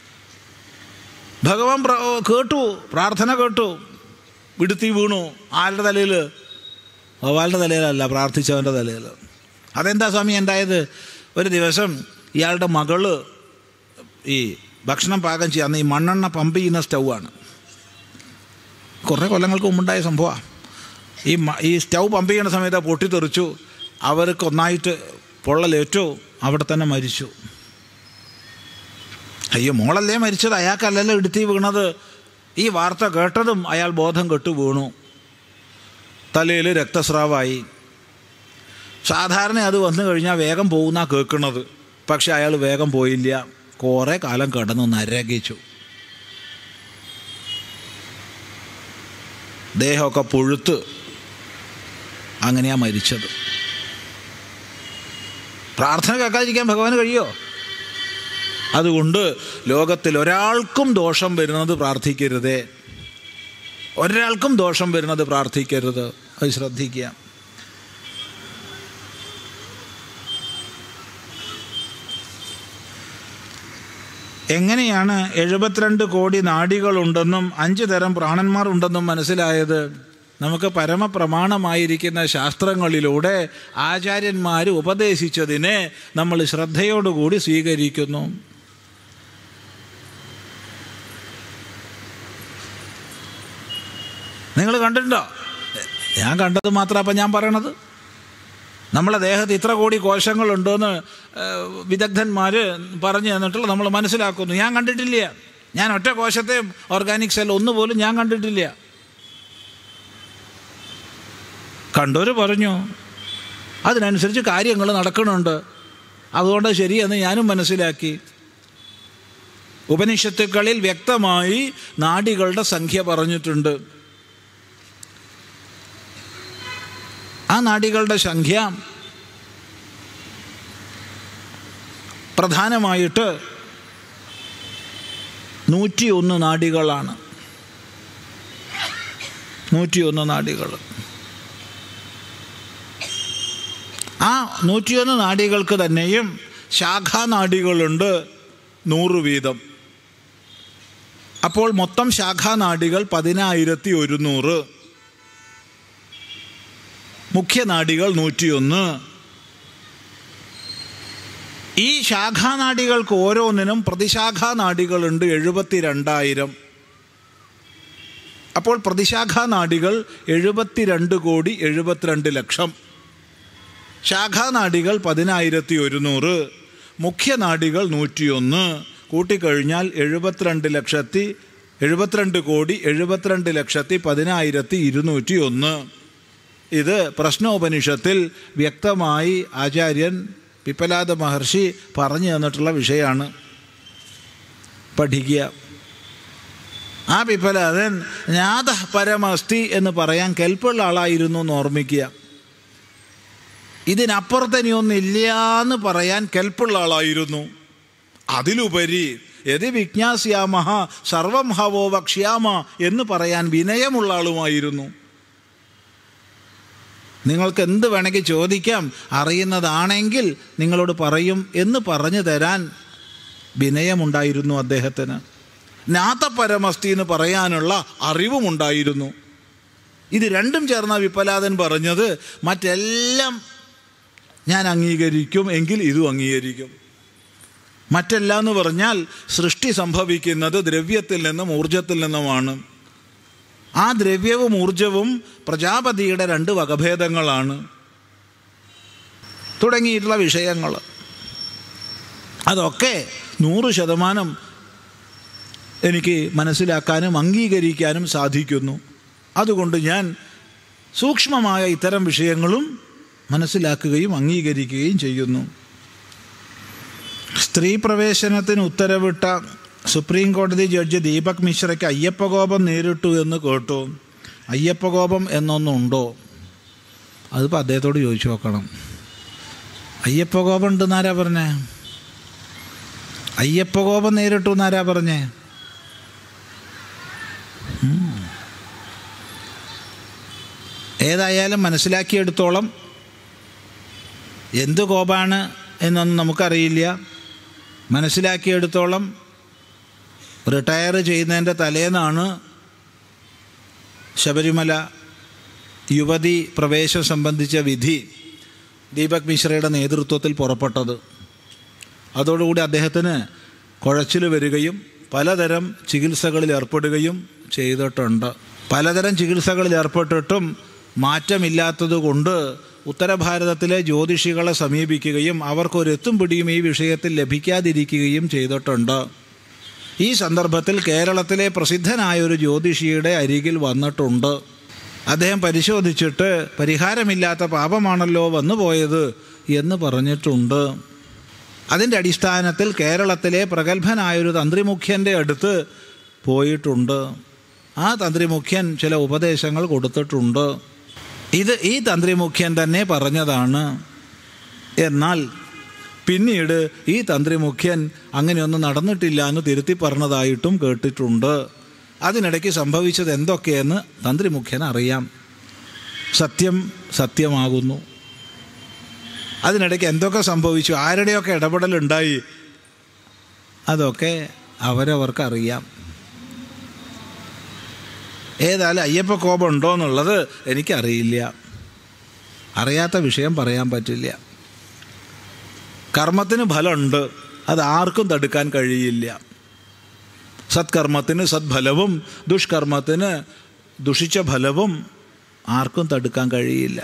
ഭഗവാൻ കേട്ടു, പ്രാർത്ഥന കേട്ടു, ഇടുത്തി വീണു. ആരുടെ തലയിൽ? ഗോപാലിൻ്റെ തലയിലല്ല, പ്രാർത്ഥിച്ചവൻ്റെ തലയിൽ. അതെന്താ സ്വാമി ഉണ്ടായത്? ഒരു ദിവസം ഇയാളുടെ മകള് ഈ ഭക്ഷണം പാകം ചെയ്യാന്ന് ഈ മണ്ണെണ്ണ പമ്പ് ചെയ്യുന്ന സ്റ്റൗവാണ്. കുറേ കൊല്ലങ്ങൾക്ക് മുമ്പുണ്ടായ സംഭവമാണ്. ഈ സ്റ്റൗ പമ്പ് ചെയ്യുന്ന സമയത്ത് പൊട്ടിത്തെറിച്ചു. അവർക്ക് ഒന്നായിട്ട് പൊള്ളലേറ്റു. അവിടെ തന്നെ മരിച്ചു. അയ്യോ, മോളല്ലേ മരിച്ചത്, അയാൾക്കല്ലല്ലോ ഇടുത്തി വീണത്. ഈ വാർത്ത കേട്ടതും അയാൾ ബോധം കെട്ടു വീണു. തലയിൽ രക്തസ്രാവായി. സാധാരണ അത് വന്നു കഴിഞ്ഞാൽ വേഗം പോകുന്ന കേൾക്കുന്നത്. പക്ഷെ അയാൾ വേഗം പോയില്ല. കുറേ കാലം കിടന്നു നരകിച്ചു. ദേഹമൊക്കെ പുഴുത്ത് അങ്ങനെയാണ് മരിച്ചത്. പ്രാർത്ഥന കേൾക്കാതിരിക്കാൻ ഭഗവാന് കഴിയുമോ? അതുകൊണ്ട് ലോകത്തിൽ ഒരാൾക്കും ദോഷം വരുന്നത് പ്രാർത്ഥിക്കരുതേ. ഒരാൾക്കും ദോഷം വരുന്നത് പ്രാർത്ഥിക്കരുത്. അത് ശ്രദ്ധിക്കുക. എങ്ങനെയാണ് 72 കോടി നാഡികളുണ്ടെന്നും 5 തരം പ്രാണന്മാർ ഉണ്ടെന്നും മനസ്സിലായത്? നമുക്ക് പരമപ്രമാണമായിരിക്കുന്ന ശാസ്ത്രങ്ങളിലൂടെ ആചാര്യന്മാർ ഉപദേശിച്ചതിനെ നമ്മൾ ശ്രദ്ധയോടുകൂടി സ്വീകരിക്കുന്നു. നിങ്ങൾ കണ്ടിട്ടുണ്ടോ? ഞാൻ കണ്ടത് മാത്രം അപ്പം ഞാൻ പറയണത്. നമ്മളെ ദേഹത്ത് ഇത്ര കോടി കോശങ്ങളുണ്ടെന്ന് വിദഗ്ധന്മാർ പറഞ്ഞു തന്നിട്ടുള്ള നമ്മൾ മനസ്സിലാക്കുന്നു. ഞാൻ കണ്ടിട്ടില്ല. ഞാൻ ഒറ്റ കോശത്തെ ഓർഗാനിക് സെൽ ഒന്നുപോലും ഞാൻ കണ്ടിട്ടില്ല. കണ്ടവർ പറഞ്ഞു, അതിനനുസരിച്ച് കാര്യങ്ങൾ നടക്കണുണ്ട്. അതുകൊണ്ട് ശരിയെന്ന് ഞാനും മനസ്സിലാക്കി. ഉപനിഷത്തുക്കളിൽ വ്യക്തമായി നാഡികളുടെ സംഖ്യ പറഞ്ഞിട്ടുണ്ട്. ആ നാഡികളുടെ സംഖ്യ പ്രധാനമായിട്ട് 101 നാഡികളാണ്. 101 നാഡികൾ. ആ 101 നാഡികൾക്ക് തന്നെയും ശാഖാനാഡികളുണ്ട് 100 വീതം. അപ്പോൾ മൊത്തം ശാഖാനാഡികൾ 10,100. മുഖ്യനാഡികൾ 101. ഈ ശാഖാനാഡികൾക്ക് ഓരോന്നിനും പ്രതിശാഖാനാഡികളുണ്ട് 72,000. അപ്പോൾ പ്രതിശാഖാനാഡികൾ 72,72,00,000. ശാഖാനാഡികൾ 10,100. മുഖ്യനാഡികൾ 101. കൂട്ടിക്കഴിഞ്ഞാൽ 72,72,72,10,201. ഇത് പ്രശ്നോപനിഷത്തിൽ വ്യക്തമായി ആചാര്യൻ പിപ്പലാദ മഹർഷി പറഞ്ഞു തന്നിട്ടുള്ള വിഷയമാണ്. പഠിക്കുക. ആ പിപ്പലാദൻ ജ്ഞാത പരമസ്തി എന്ന് പറയാൻ കെൽപ്പുള്ള ആളായിരുന്നു എന്ന് ഓർമ്മിക്കുക. ഇതിനപ്പുറത്തനിയൊന്നില്ല എന്ന് പറയാൻ കെൽപ്പുള്ള ആളായിരുന്നു. അതിലുപരി യതി വിജ്ഞാസ്യാമഹ സർവം ഹവോ വക്ഷ്യാമ എന്ന് പറയാൻ വിനയമുള്ള ആളുമായിരുന്നു. നിങ്ങൾക്ക് എന്ത് വേണമെങ്കിൽ ചോദിക്കാം, അറിയുന്നതാണെങ്കിൽ നിങ്ങളോട് പറയും എന്ന് പറഞ്ഞു തരാൻ വിനയമുണ്ടായിരുന്നു അദ്ദേഹത്തിന്. ജ്ഞാതപരമസ്തി എന്ന് പറയാനുള്ള അറിവുമുണ്ടായിരുന്നു. ഇത് രണ്ടും ചേർന്ന വിപ്പലാദൻ പറഞ്ഞത് മറ്റെല്ലാം ഞാൻ അംഗീകരിക്കും എങ്കിൽ ഇതും അംഗീകരിക്കും. മറ്റെല്ലാം എന്ന് പറഞ്ഞാൽ സൃഷ്ടി സംഭവിക്കുന്നത് ദ്രവ്യത്തിൽ നിന്നും ഊർജത്തിൽ നിന്നുമാണ്. ആ ദ്രവ്യവും ഊർജവും പ്രജാപതിയുടെ 2 വകഭേദങ്ങളാണ് തുടങ്ങിയിട്ടുള്ള വിഷയങ്ങൾ. അതൊക്കെ 100% എനിക്ക് മനസ്സിലാക്കാനും അംഗീകരിക്കാനും സാധിക്കുന്നു. അതുകൊണ്ട് ഞാൻ സൂക്ഷ്മമായ ഇത്തരം വിഷയങ്ങളും മനസ്സിലാക്കുകയും അംഗീകരിക്കുകയും ചെയ്യുന്നു. സ്ത്രീ പ്രവേശനത്തിന് ഉത്തരവിട്ട സുപ്രീം കോടതി ജഡ്ജി ദീപക് മിശ്രയ്ക്ക് അയ്യപ്പകോപം നേരിട്ടു എന്ന് കേട്ടു. അയ്യപ്പകോപം എന്നൊന്നുണ്ടോ? അതിപ്പോൾ അദ്ദേഹത്തോട് ചോദിച്ചു നോക്കണം. അയ്യപ്പകോപം ഉണ്ടെന്നാരാ പറഞ്ഞേ? അയ്യപ്പകോപം നേരിട്ടു എന്നാരാ പറഞ്ഞേ? ഏതായാലും മനസ്സിലാക്കിയെടുത്തോളം എന്ത് കോപാണ് എന്നൊന്നും നമുക്കറിയില്ല. മനസ്സിലാക്കിയെടുത്തോളം റിട്ടയർ ചെയ്യുന്നതിൻ്റെ തലേന്നാണ് ശബരിമല യുവതി പ്രവേശം സംബന്ധിച്ച വിധി ദീപക് മിശ്രയുടെ നേതൃത്വത്തിൽ പുറപ്പെട്ടത്. അതോടുകൂടി അദ്ദേഹത്തിന് കുഴച്ചിൽ വരികയും പലതരം ചികിത്സകളിൽ ഏർപ്പെടുകയും ചെയ്തിട്ടുണ്ട്. പലതരം ചികിത്സകളിൽ ഏർപ്പെട്ടിട്ടും മാറ്റമില്ലാത്തതുകൊണ്ട് ഉത്തരഭാരതത്തിലെ ജ്യോതിഷികളെ സമീപിക്കുകയും അവർക്കൊരെത്തും പിടിയും ഈ വിഷയത്തിൽ ലഭിക്കാതിരിക്കുകയും ചെയ്തിട്ടുണ്ട്. ഈ സന്ദർഭത്തിൽ കേരളത്തിലെ പ്രസിദ്ധനായൊരു ജ്യോതിഷിയുടെ അരികിൽ വന്നിട്ടുണ്ട്. അദ്ദേഹം പരിശോധിച്ചിട്ട് പരിഹാരമില്ലാത്ത പാപമാണല്ലോ വന്നുപോയത് എന്ന് പറഞ്ഞിട്ടുണ്ട്. അതിൻ്റെ അടിസ്ഥാനത്തിൽ കേരളത്തിലെ പ്രഗത്ഭനായൊരു തന്ത്രിമുഖ്യൻ്റെ അടുത്ത് പോയിട്ടുണ്ട്. ആ തന്ത്രിമുഖ്യൻ ചില ഉപദേശങ്ങൾ കൊടുത്തിട്ടുണ്ട്. ഇത് ഈ തന്ത്രിമുഖ്യൻ തന്നെ പറഞ്ഞതാണ്. എന്നാൽ പിന്നീട് ഈ തന്ത്രിമുഖ്യൻ അങ്ങനെയൊന്നും നടന്നിട്ടില്ല എന്ന് തിരുത്തി പറഞ്ഞതായിട്ടും കേട്ടിട്ടുണ്ട്. അതിനിടയ്ക്ക് സംഭവിച്ചത് എന്തൊക്കെയെന്ന് തന്ത്രിമുഖ്യൻ അറിയാം. സത്യം സത്യമാകുന്നു. അതിനിടയ്ക്ക് എന്തൊക്കെ സംഭവിച്ചു, ആരുടെയൊക്കെ ഇടപെടലുണ്ടായി, അതൊക്കെ അവരവർക്കറിയാം. ഏതായാലും അയ്യപ്പ കോപം ഉണ്ടോ എന്നുള്ളത് എനിക്കറിയില്ല. അറിയാത്ത വിഷയം പറയാൻ പറ്റില്ല. കർമ്മത്തിന് ഫലമുണ്ട്, അത് ആർക്കും തടുക്കാൻ കഴിയില്ല. സത്കർമ്മത്തിന് സദ്ഫലവും ദുഷ്കർമ്മത്തിന് ദുഷിച്ച ഫലവും ആർക്കും തടുക്കാൻ കഴിയില്ല.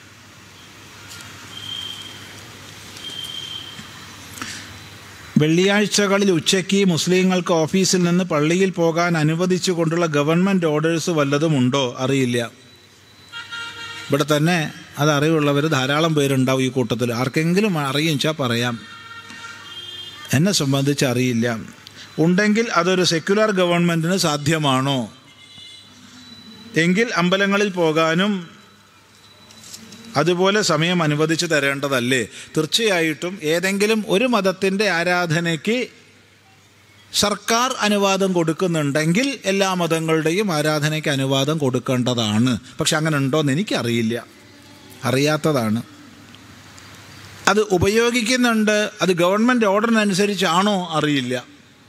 വെള്ളിയാഴ്ചകളിൽ ഉച്ചയ്ക്ക് മുസ്ലിങ്ങൾക്ക് ഓഫീസിൽ നിന്ന് പള്ളിയിൽ പോകാൻ അനുവദിച്ചു കൊണ്ടുള്ള ഗവൺമെൻറ് ഓർഡേഴ്സ് വല്ലതുമുണ്ടോ? അറിയില്ല. ഇവിടെ തന്നെ അത് അറിവുള്ളവർ ധാരാളം പേരുണ്ടാവും ഈ കൂട്ടത്തിൽ. ആർക്കെങ്കിലും അറിയിച്ചാൽ പറയാം. എന്നെ സംബന്ധിച്ച് അറിയില്ല. ഉണ്ടെങ്കിൽ അതൊരു സെക്യുലർ ഗവൺമെൻറ്റിന് സാധ്യമാണോ? എങ്കിൽ അമ്പലങ്ങളിൽ പോകാനും അതുപോലെ സമയം അനുവദിച്ച് തരേണ്ടതല്ലേ? തീർച്ചയായിട്ടും ഏതെങ്കിലും ഒരു മതത്തിൻ്റെ ആരാധനയ്ക്ക് സർക്കാർ അനുവാദം കൊടുക്കുന്നുണ്ടെങ്കിൽ എല്ലാ മതങ്ങളുടെയും ആരാധനയ്ക്ക് അനുവാദം കൊടുക്കേണ്ടതാണ്. പക്ഷെ അങ്ങനെ ഉണ്ടോയെന്ന് എനിക്കറിയില്ല, അറിയാത്തതാണ്. അത് ഉപയോഗിക്കുന്നുണ്ട്, അത് ഗവൺമെൻറ് ഓർഡറിനനുസരിച്ചാണോ? അറിയില്ല.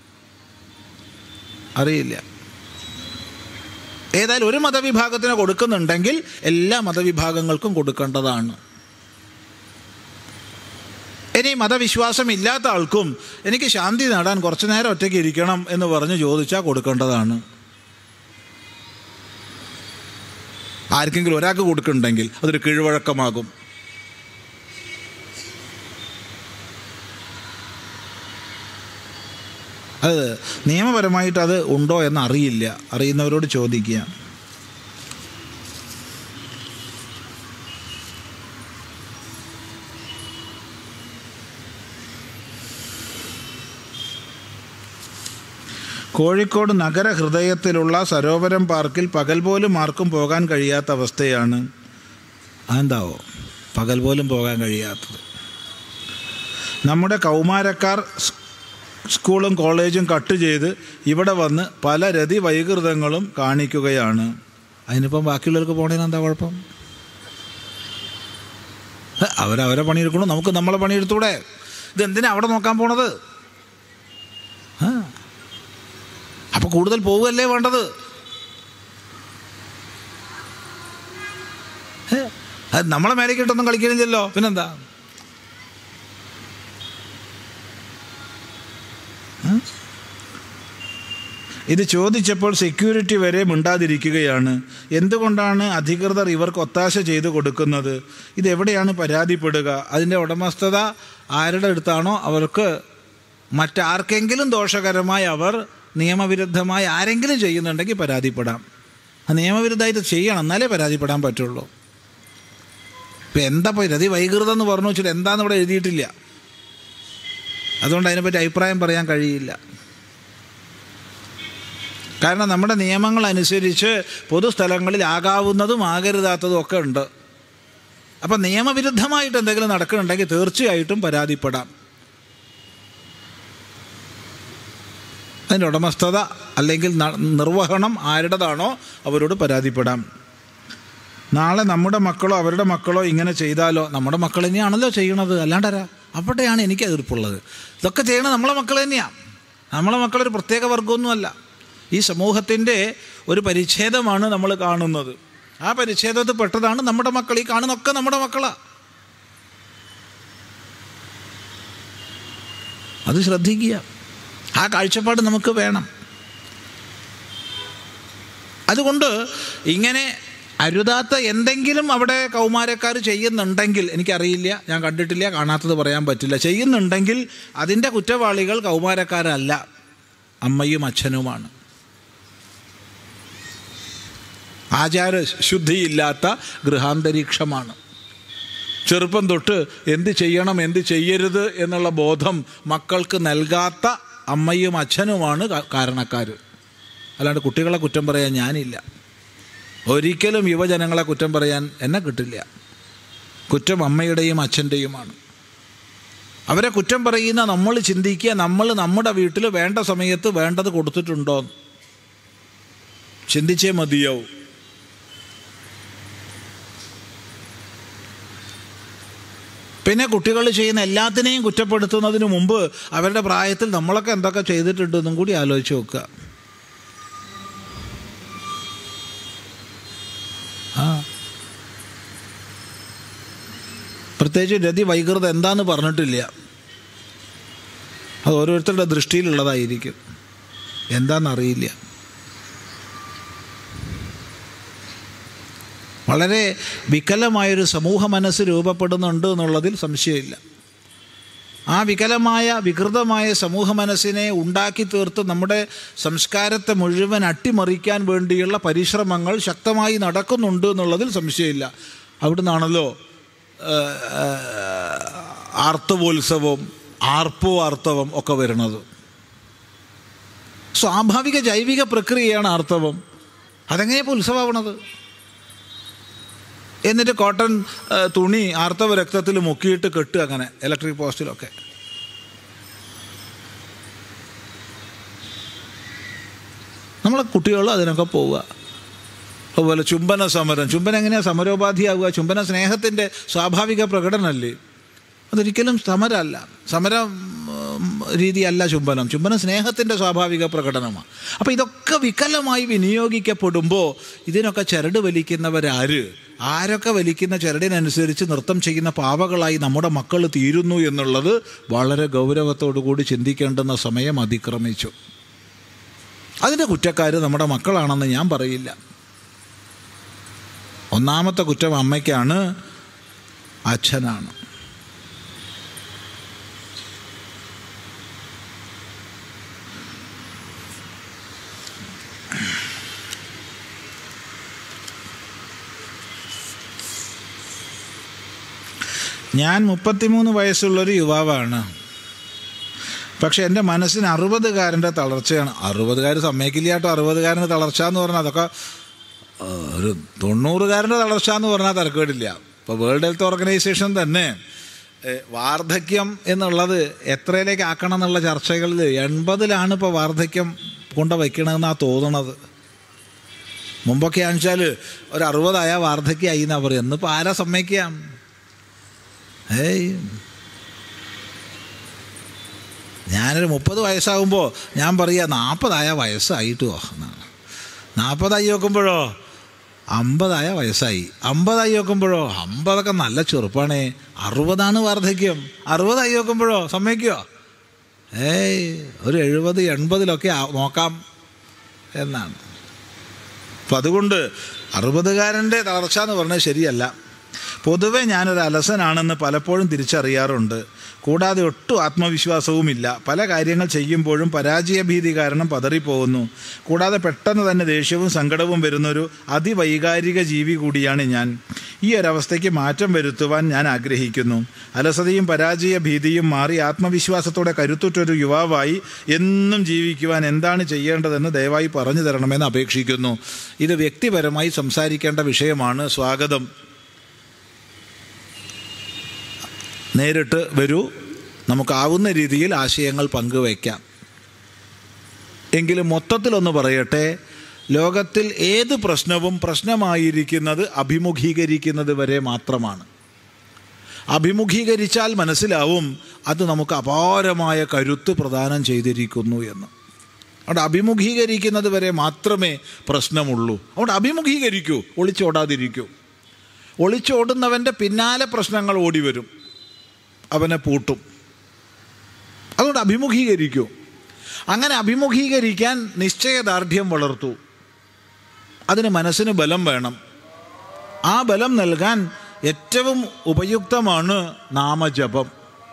ഏതായാലും ഒരു മതവിഭാഗത്തിന് കൊടുക്കുന്നുണ്ടെങ്കിൽ എല്ലാ മതവിഭാഗങ്ങൾക്കും കൊടുക്കേണ്ടതാണ്. ഇനി മതവിശ്വാസം ഇല്ലാത്ത ആൾക്കും എനിക്ക് ശാന്തി നേടാൻ കുറച്ചു നേരം ഒറ്റയ്ക്ക് ഇരിക്കണം എന്ന് പറഞ്ഞ് ചോദിച്ചാൽ കൊടുക്കേണ്ടതാണ്. ആർക്കെങ്കിലും ഒരാൾക്ക് കൊടുക്കുന്നുണ്ടെങ്കിൽ അതൊരു കീഴ്വഴക്കമാകും. അത് നിയമപരമായിട്ട് അത് ഉണ്ടോ എന്ന് അറിയില്ല. അറിയുന്നവരോട് ചോദിക്കുക. കോഴിക്കോട് നഗരഹൃദയത്തിലുള്ള സരോവരം പാർക്കിൽ പകൽ പോലും ആർക്കും പോകാൻ കഴിയാത്ത അവസ്ഥയാണ്. അതെന്താവോ പകൽ പോലും പോകാൻ കഴിയാത്തത്? നമ്മുടെ കൗമാരക്കാർ സ്കൂളും കോളേജും കട്ട് ചെയ്ത് ഇവിടെ വന്ന് പല രതി വൈകൃതങ്ങളും കാണിക്കുകയാണ്. അതിനിപ്പം ബാക്കിയുള്ളവർക്ക് പോണേന് എന്താ കുഴപ്പം? അവരവരെ പണിയെടുക്കണു, നമുക്ക് നമ്മളെ പണിയെടുത്തൂടെ? ഇതെന്തിനാ അവിടെ നോക്കാൻ പോണത്? അപ്പോൾ കൂടുതൽ പോവുകയല്ലേ വേണ്ടത്? അത് നമ്മളെ മേലേക്കിട്ടൊന്നും കളിക്കണില്ലല്ലോ, പിന്നെന്താ? ഇത് ചോദിച്ചപ്പോൾ സെക്യൂരിറ്റി വരെ മിണ്ടാതിരിക്കുകയാണ്. എന്തുകൊണ്ടാണ് അധികൃതർ ഇവർക്ക് ഒത്താശ ചെയ്തു കൊടുക്കുന്നത്? ഇതെവിടെയാണ് പരാതിപ്പെടുക? അതിൻ്റെ ഉടമസ്ഥത ആരുടെ അടുത്താണോ അവർക്ക് മറ്റാർക്കെങ്കിലും ദോഷകരമായി അവർ നിയമവിരുദ്ധമായി ആരെങ്കിലും ചെയ്യുന്നുണ്ടെങ്കിൽ പരാതിപ്പെടാം. നിയമവിരുദ്ധമായിട്ട് ചെയ്യണം, എന്നാലേ പരാതിപ്പെടാൻ പറ്റുള്ളൂ. ഇപ്പം എന്താ രതി വൈകൃതം എന്ന് പറഞ്ഞു വെച്ചിട്ട് എന്താണെന്ന് ഇവിടെ എഴുതിയിട്ടില്ല. അതുകൊണ്ട് അതിനെപ്പറ്റി അഭിപ്രായം പറയാൻ കഴിയില്ല. കാരണം നമ്മുടെ നിയമങ്ങളനുസരിച്ച് പൊതുസ്ഥലങ്ങളിൽ ആകാവുന്നതും ആകരുതാത്തതും ഒക്കെ ഉണ്ട്. അപ്പം നിയമവിരുദ്ധമായിട്ട് എന്തെങ്കിലും നടക്കുന്നുണ്ടെങ്കിൽ തീർച്ചയായിട്ടും പരാതിപ്പെടാം. അതിൻ്റെ ഉടമസ്ഥത അല്ലെങ്കിൽ നിർവഹണം ആരുടേതാണോ അവരോട് പരാതിപ്പെടാം. നാളെ നമ്മുടെ മക്കളോ അവരുടെ മക്കളോ ഇങ്ങനെ ചെയ്താലോ? നമ്മുടെ മക്കൾ തന്നെയാണല്ലോ ചെയ്യണത്, അല്ലാണ്ടരാ? അവിടെയാണ് എനിക്ക് എതിർപ്പുള്ളത്. ഇതൊക്കെ ചെയ്യണത് നമ്മളെ മക്കൾ തന്നെയാണ്. നമ്മളെ മക്കളൊരു പ്രത്യേക വർഗമൊന്നുമല്ല. ഈ സമൂഹത്തിൻ്റെ ഒരു പരിച്ഛേദമാണ് നമ്മൾ കാണുന്നത്. ആ പരിച്ഛേദത്തിൽ പെട്ടതാണ് നമ്മുടെ മക്കൾ. ഈ കാണുന്നൊക്കെ നമ്മുടെ മക്കളാണ്. അത് ശ്രദ്ധിക്കുക. ആ കാഴ്ചപ്പാട് നമുക്ക് വേണം. അതുകൊണ്ട് ഇങ്ങനെ അരുതാത്ത എന്തെങ്കിലും അവിടെ കൗമാരക്കാർ ചെയ്യുന്നുണ്ടെങ്കിൽ, എനിക്കറിയില്ല, ഞാൻ കണ്ടിട്ടില്ല, കാണാത്തത് പറയാൻ പറ്റില്ല, ചെയ്യുന്നുണ്ടെങ്കിൽ അതിൻ്റെ കുറ്റവാളികൾ കൗമാരക്കാരല്ല, അമ്മയും അച്ഛനുമാണ്. ആചാര ശുദ്ധിയില്ലാത്ത ഗൃഹാന്തരീക്ഷമാണ്. ചെറുപ്പം തൊട്ട് എന്ത് ചെയ്യണം എന്ത് ചെയ്യരുത് എന്നുള്ള ബോധം മക്കൾക്ക് നൽകാത്ത അമ്മയും അച്ഛനുമാണ് കാരണക്കാർ. അല്ലാണ്ട് കുട്ടികളെ കുറ്റം പറയാൻ ഞാനില്ല. ഒരിക്കലും യുവജനങ്ങളെ കുറ്റം പറയാൻ എന്നെ കിട്ടില്ല. കുറ്റം അമ്മയുടെയും അച്ഛൻ്റെയുമാണ്. അവരെ കുറ്റം പറയുന്ന നമ്മൾ ചിന്തിക്കുക, നമ്മൾ നമ്മുടെ വീട്ടിൽ വേണ്ട സമയത്ത് വേണ്ടത് കൊടുത്തിട്ടുണ്ടോ? ചിന്തിച്ചേ മതിയാവും. പിന്നെ കുട്ടികൾ ചെയ്യുന്ന എല്ലാത്തിനെയും കുറ്റപ്പെടുത്തുന്നതിന് മുമ്പ് അവരുടെ പ്രായത്തിൽ നമ്മളൊക്കെ എന്തൊക്കെ ചെയ്തിട്ടുണ്ടെന്നും കൂടി ആലോചിച്ച് നോക്കുക. പ്രത്യേകിച്ച് രതി വൈകൃതം എന്താന്ന് പറഞ്ഞിട്ടില്ല. അത് ഓരോരുത്തരുടെ ദൃഷ്ടിയിലുള്ളതായിരിക്കും, എന്താണെന്നറിയില്ല. വളരെ വികലമായൊരു സമൂഹ മനസ്സ് രൂപപ്പെടുന്നുണ്ട് എന്നുള്ളതിൽ സംശയമില്ല. ആ വികലമായ വികൃതമായ സമൂഹ മനസ്സിനെ ഉണ്ടാക്കി തീർത്ത് നമ്മുടെ സംസ്കാരത്തെ മുഴുവൻ അട്ടിമറിക്കാൻ വേണ്ടിയുള്ള പരിശ്രമങ്ങൾ ശക്തമായി നടക്കുന്നുണ്ട് എന്നുള്ളതിൽ സംശയമില്ല. അവിടുന്നാണല്ലോ ആർത്തവോത്സവം, ആർത്തവം ഒക്കെ വരുന്നത്. സ്വാഭാവിക ജൈവിക പ്രക്രിയയാണ് ആർത്തവം. അതെങ്ങനെയപ്പോൾ ഉത്സവമാവണത്? എന്നിട്ട് കോട്ടൺ തുണി ആർത്തവ രക്തത്തിൽ മുക്കിയിട്ട് കെട്ടുക, അങ്ങനെ ഇലക്ട്രിക് പോസ്റ്റിലൊക്കെ. നമ്മളെ കുട്ടികൾ അതിനൊക്കെ പോവുക. അതുപോലെ ചുംബന സമരം. ചുംബനം എങ്ങനെയാണ് സമരോപാധിയാവുക? ചുംബന സ്നേഹത്തിൻ്റെ സ്വാഭാവിക പ്രകടനമല്ലേ? അതൊരിക്കലും സമരമല്ല, സമരം രീതിയല്ല ചുംബനം. ചുംബനം സ്നേഹത്തിൻ്റെ സ്വാഭാവിക പ്രകടനമാണ്. അപ്പോൾ ഇതൊക്കെ വികലമായി വിനിയോഗിക്കപ്പെടുമ്പോൾ ഇതിനൊക്കെ ചരട് വലിക്കുന്നവരാര്? ആരൊക്കെ വലിക്കുന്ന ചരടിനനുസരിച്ച് നൃത്തം ചെയ്യുന്ന പാവകളായി നമ്മുടെ മക്കൾ തീരുന്നു എന്നുള്ളത് വളരെ ഗൗരവത്തോടു കൂടി ചിന്തിക്കേണ്ടുന്ന സമയം അതിക്രമിച്ചു. അതിൻ്റെ കുറ്റക്കാർ നമ്മുടെ മക്കളാണെന്ന് ഞാൻ പറയില്ല. ഒന്നാമത്തെ കുറ്റം അമ്മയ്ക്കാണ്, അച്ഛനാണ്. ഞാൻ 33 വയസ്സുള്ളൊരു യുവാവാണ്. പക്ഷെ എൻ്റെ മനസ്സിന് 60-കാരൻ്റെ തളർച്ചയാണ്. 60-കാർ സമ്മതിക്കില്ല കേട്ടോ. 60-കാരൻ്റെ തളർച്ച എന്ന് പറഞ്ഞാൽ അതൊക്കെ ഒരു 90-കാരൻ്റെ തളർച്ച എന്ന് പറഞ്ഞാൽ തരക്കേടില്ല. ഇപ്പോൾ വേൾഡ് ഹെൽത്ത് ഓർഗനൈസേഷൻ തന്നെ വാർദ്ധക്യം എന്നുള്ളത് എത്രയിലേക്ക് ആക്കണം എന്നുള്ള ചർച്ചകളിൽ 80-ലാണ് ഇപ്പോൾ വാർദ്ധക്യം കൊണ്ട് വയ്ക്കണമെന്നാണ് തോന്നണത്. മുമ്പൊക്കെ ആണെച്ചാൽ ഒരു 60-ആയ വാർദ്ധക്യമായി എന്നാണ് പറയുക. എന്നിപ്പോൾ ആരാ സമ്മതിക്കാം? ഞാനൊരു 30 വയസ്സാകുമ്പോൾ ഞാൻ പറയുക 40-ആയ വയസ്സായിട്ടോ എന്നാണ്. 40-ആയി നോക്കുമ്പോഴോ 50-ആയ വയസ്സായി. 50-ആയി നോക്കുമ്പോഴോ 50ഒക്കെ നല്ല ചെറുപ്പമാണേ. 60-ആണ് വാർദ്ധക്യം. 60-ആയി നോക്കുമ്പോഴോ സമ്മതിക്കുമോ? ഒരു 70-80-ലൊക്കെ നോക്കാം എന്നാണ്. അപ്പം അതുകൊണ്ട് 60-കാരൻ്റെ തളർച്ച എന്ന് പറഞ്ഞാൽ ശരിയല്ല. പൊതുവെ ഞാനൊരു അലസനാണെന്ന് പലപ്പോഴും തിരിച്ചറിയാറുണ്ട്. കൂടാതെ ഒട്ടും ആത്മവിശ്വാസവുമില്ല. പല കാര്യങ്ങൾ ചെയ്യുമ്പോഴും പരാജയഭീതി കാരണം പതറിപ്പോകുന്നു. കൂടാതെ പെട്ടെന്ന് തന്നെ ദേഷ്യവും സങ്കടവും വരുന്നൊരു അതിവൈകാരിക ജീവി കൂടിയാണ് ഞാൻ. ഈ ഒരവസ്ഥയ്ക്ക് മാറ്റം വരുത്തുവാൻ ഞാൻ ആഗ്രഹിക്കുന്നു. അലസതയും പരാജയ ഭീതിയും മാറി ആത്മവിശ്വാസത്തോടെ കരുത്തുറ്റൊരു യുവാവായി എന്നും ജീവിക്കുവാൻ എന്താണ് ചെയ്യേണ്ടതെന്ന് ദയവായി പറഞ്ഞു തരണമെന്ന് അപേക്ഷിക്കുന്നു. ഇത് വ്യക്തിപരമായി സംസാരിക്കേണ്ട വിഷയമാണ്. സ്വാഗതം. നേരിട്ട് വരൂ, നമുക്കാവുന്ന രീതിയിൽ ആശയങ്ങൾ പങ്കുവയ്ക്കാം. എങ്കിലും മൊത്തത്തിലൊന്ന് പറയട്ടെ, ലോകത്തിൽ ഏത് പ്രശ്നവും പ്രശ്നമായിരിക്കുന്നത് അഭിമുഖീകരിക്കുന്നത് വരെ മാത്രമാണ്. അഭിമുഖീകരിച്ചാൽ മനസ്സിലാവും അത് നമുക്ക് അപാരമായ കരുത്ത് പ്രദാനം ചെയ്തിരിക്കുന്നു എന്ന്. അവിടെ അഭിമുഖീകരിക്കുന്നത് വരെ മാത്രമേ പ്രശ്നമുള്ളൂ. അവിടെ അഭിമുഖീകരിക്കൂ, ഒളിച്ചോടാതിരിക്കൂ. ഒളിച്ചോടുന്നവൻ്റെ പിന്നാലെ പ്രശ്നങ്ങൾ ഓടി വരും, അവനെ പൂട്ടും. അതുകൊണ്ട് അഭിമുഖീകരിക്കൂ. അങ്ങനെ അഭിമുഖീകരിക്കാൻ നിശ്ചയദാർഢ്യം വളർത്തൂ. അതിന് മനസ്സിന് ബലം വേണം. ആ ബലം നൽകാൻ ഏറ്റവും ഉപയുക്തമാണ് നാമജപം,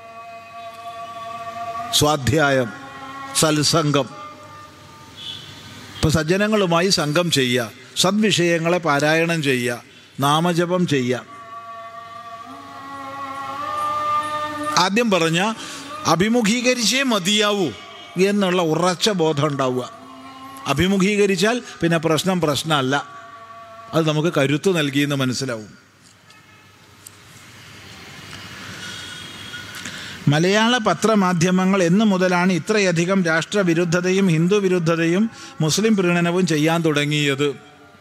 സ്വാധ്യായം, സത്സംഗം. ഇപ്പം സജ്ജനങ്ങളുമായി സംഘം ചെയ്യുക, സദ്വിഷയങ്ങളെ പാരായണം ചെയ്യുക, നാമജപം ചെയ്യുക. ആദ്യം പറഞ്ഞ അഭിമുഖീകരിച്ചേ മതിയാവൂ എന്നുള്ള ഉറച്ച ബോധം ഉണ്ടാവുക. അഭിമുഖീകരിച്ചാൽ പിന്നെ പ്രശ്നമല്ല. അത് നമുക്ക് കരുത്ത് നൽകിയെന്ന് മനസ്സിലാവും. മലയാള പത്രമാധ്യമങ്ങൾ എന്നു മുതലാണ് ഇത്രയധികം രാഷ്ട്രവിരുദ്ധതയും ഹിന്ദു വിരുദ്ധതയും മുസ്ലിം പ്രീണനവും ചെയ്യാൻ തുടങ്ങിയത്?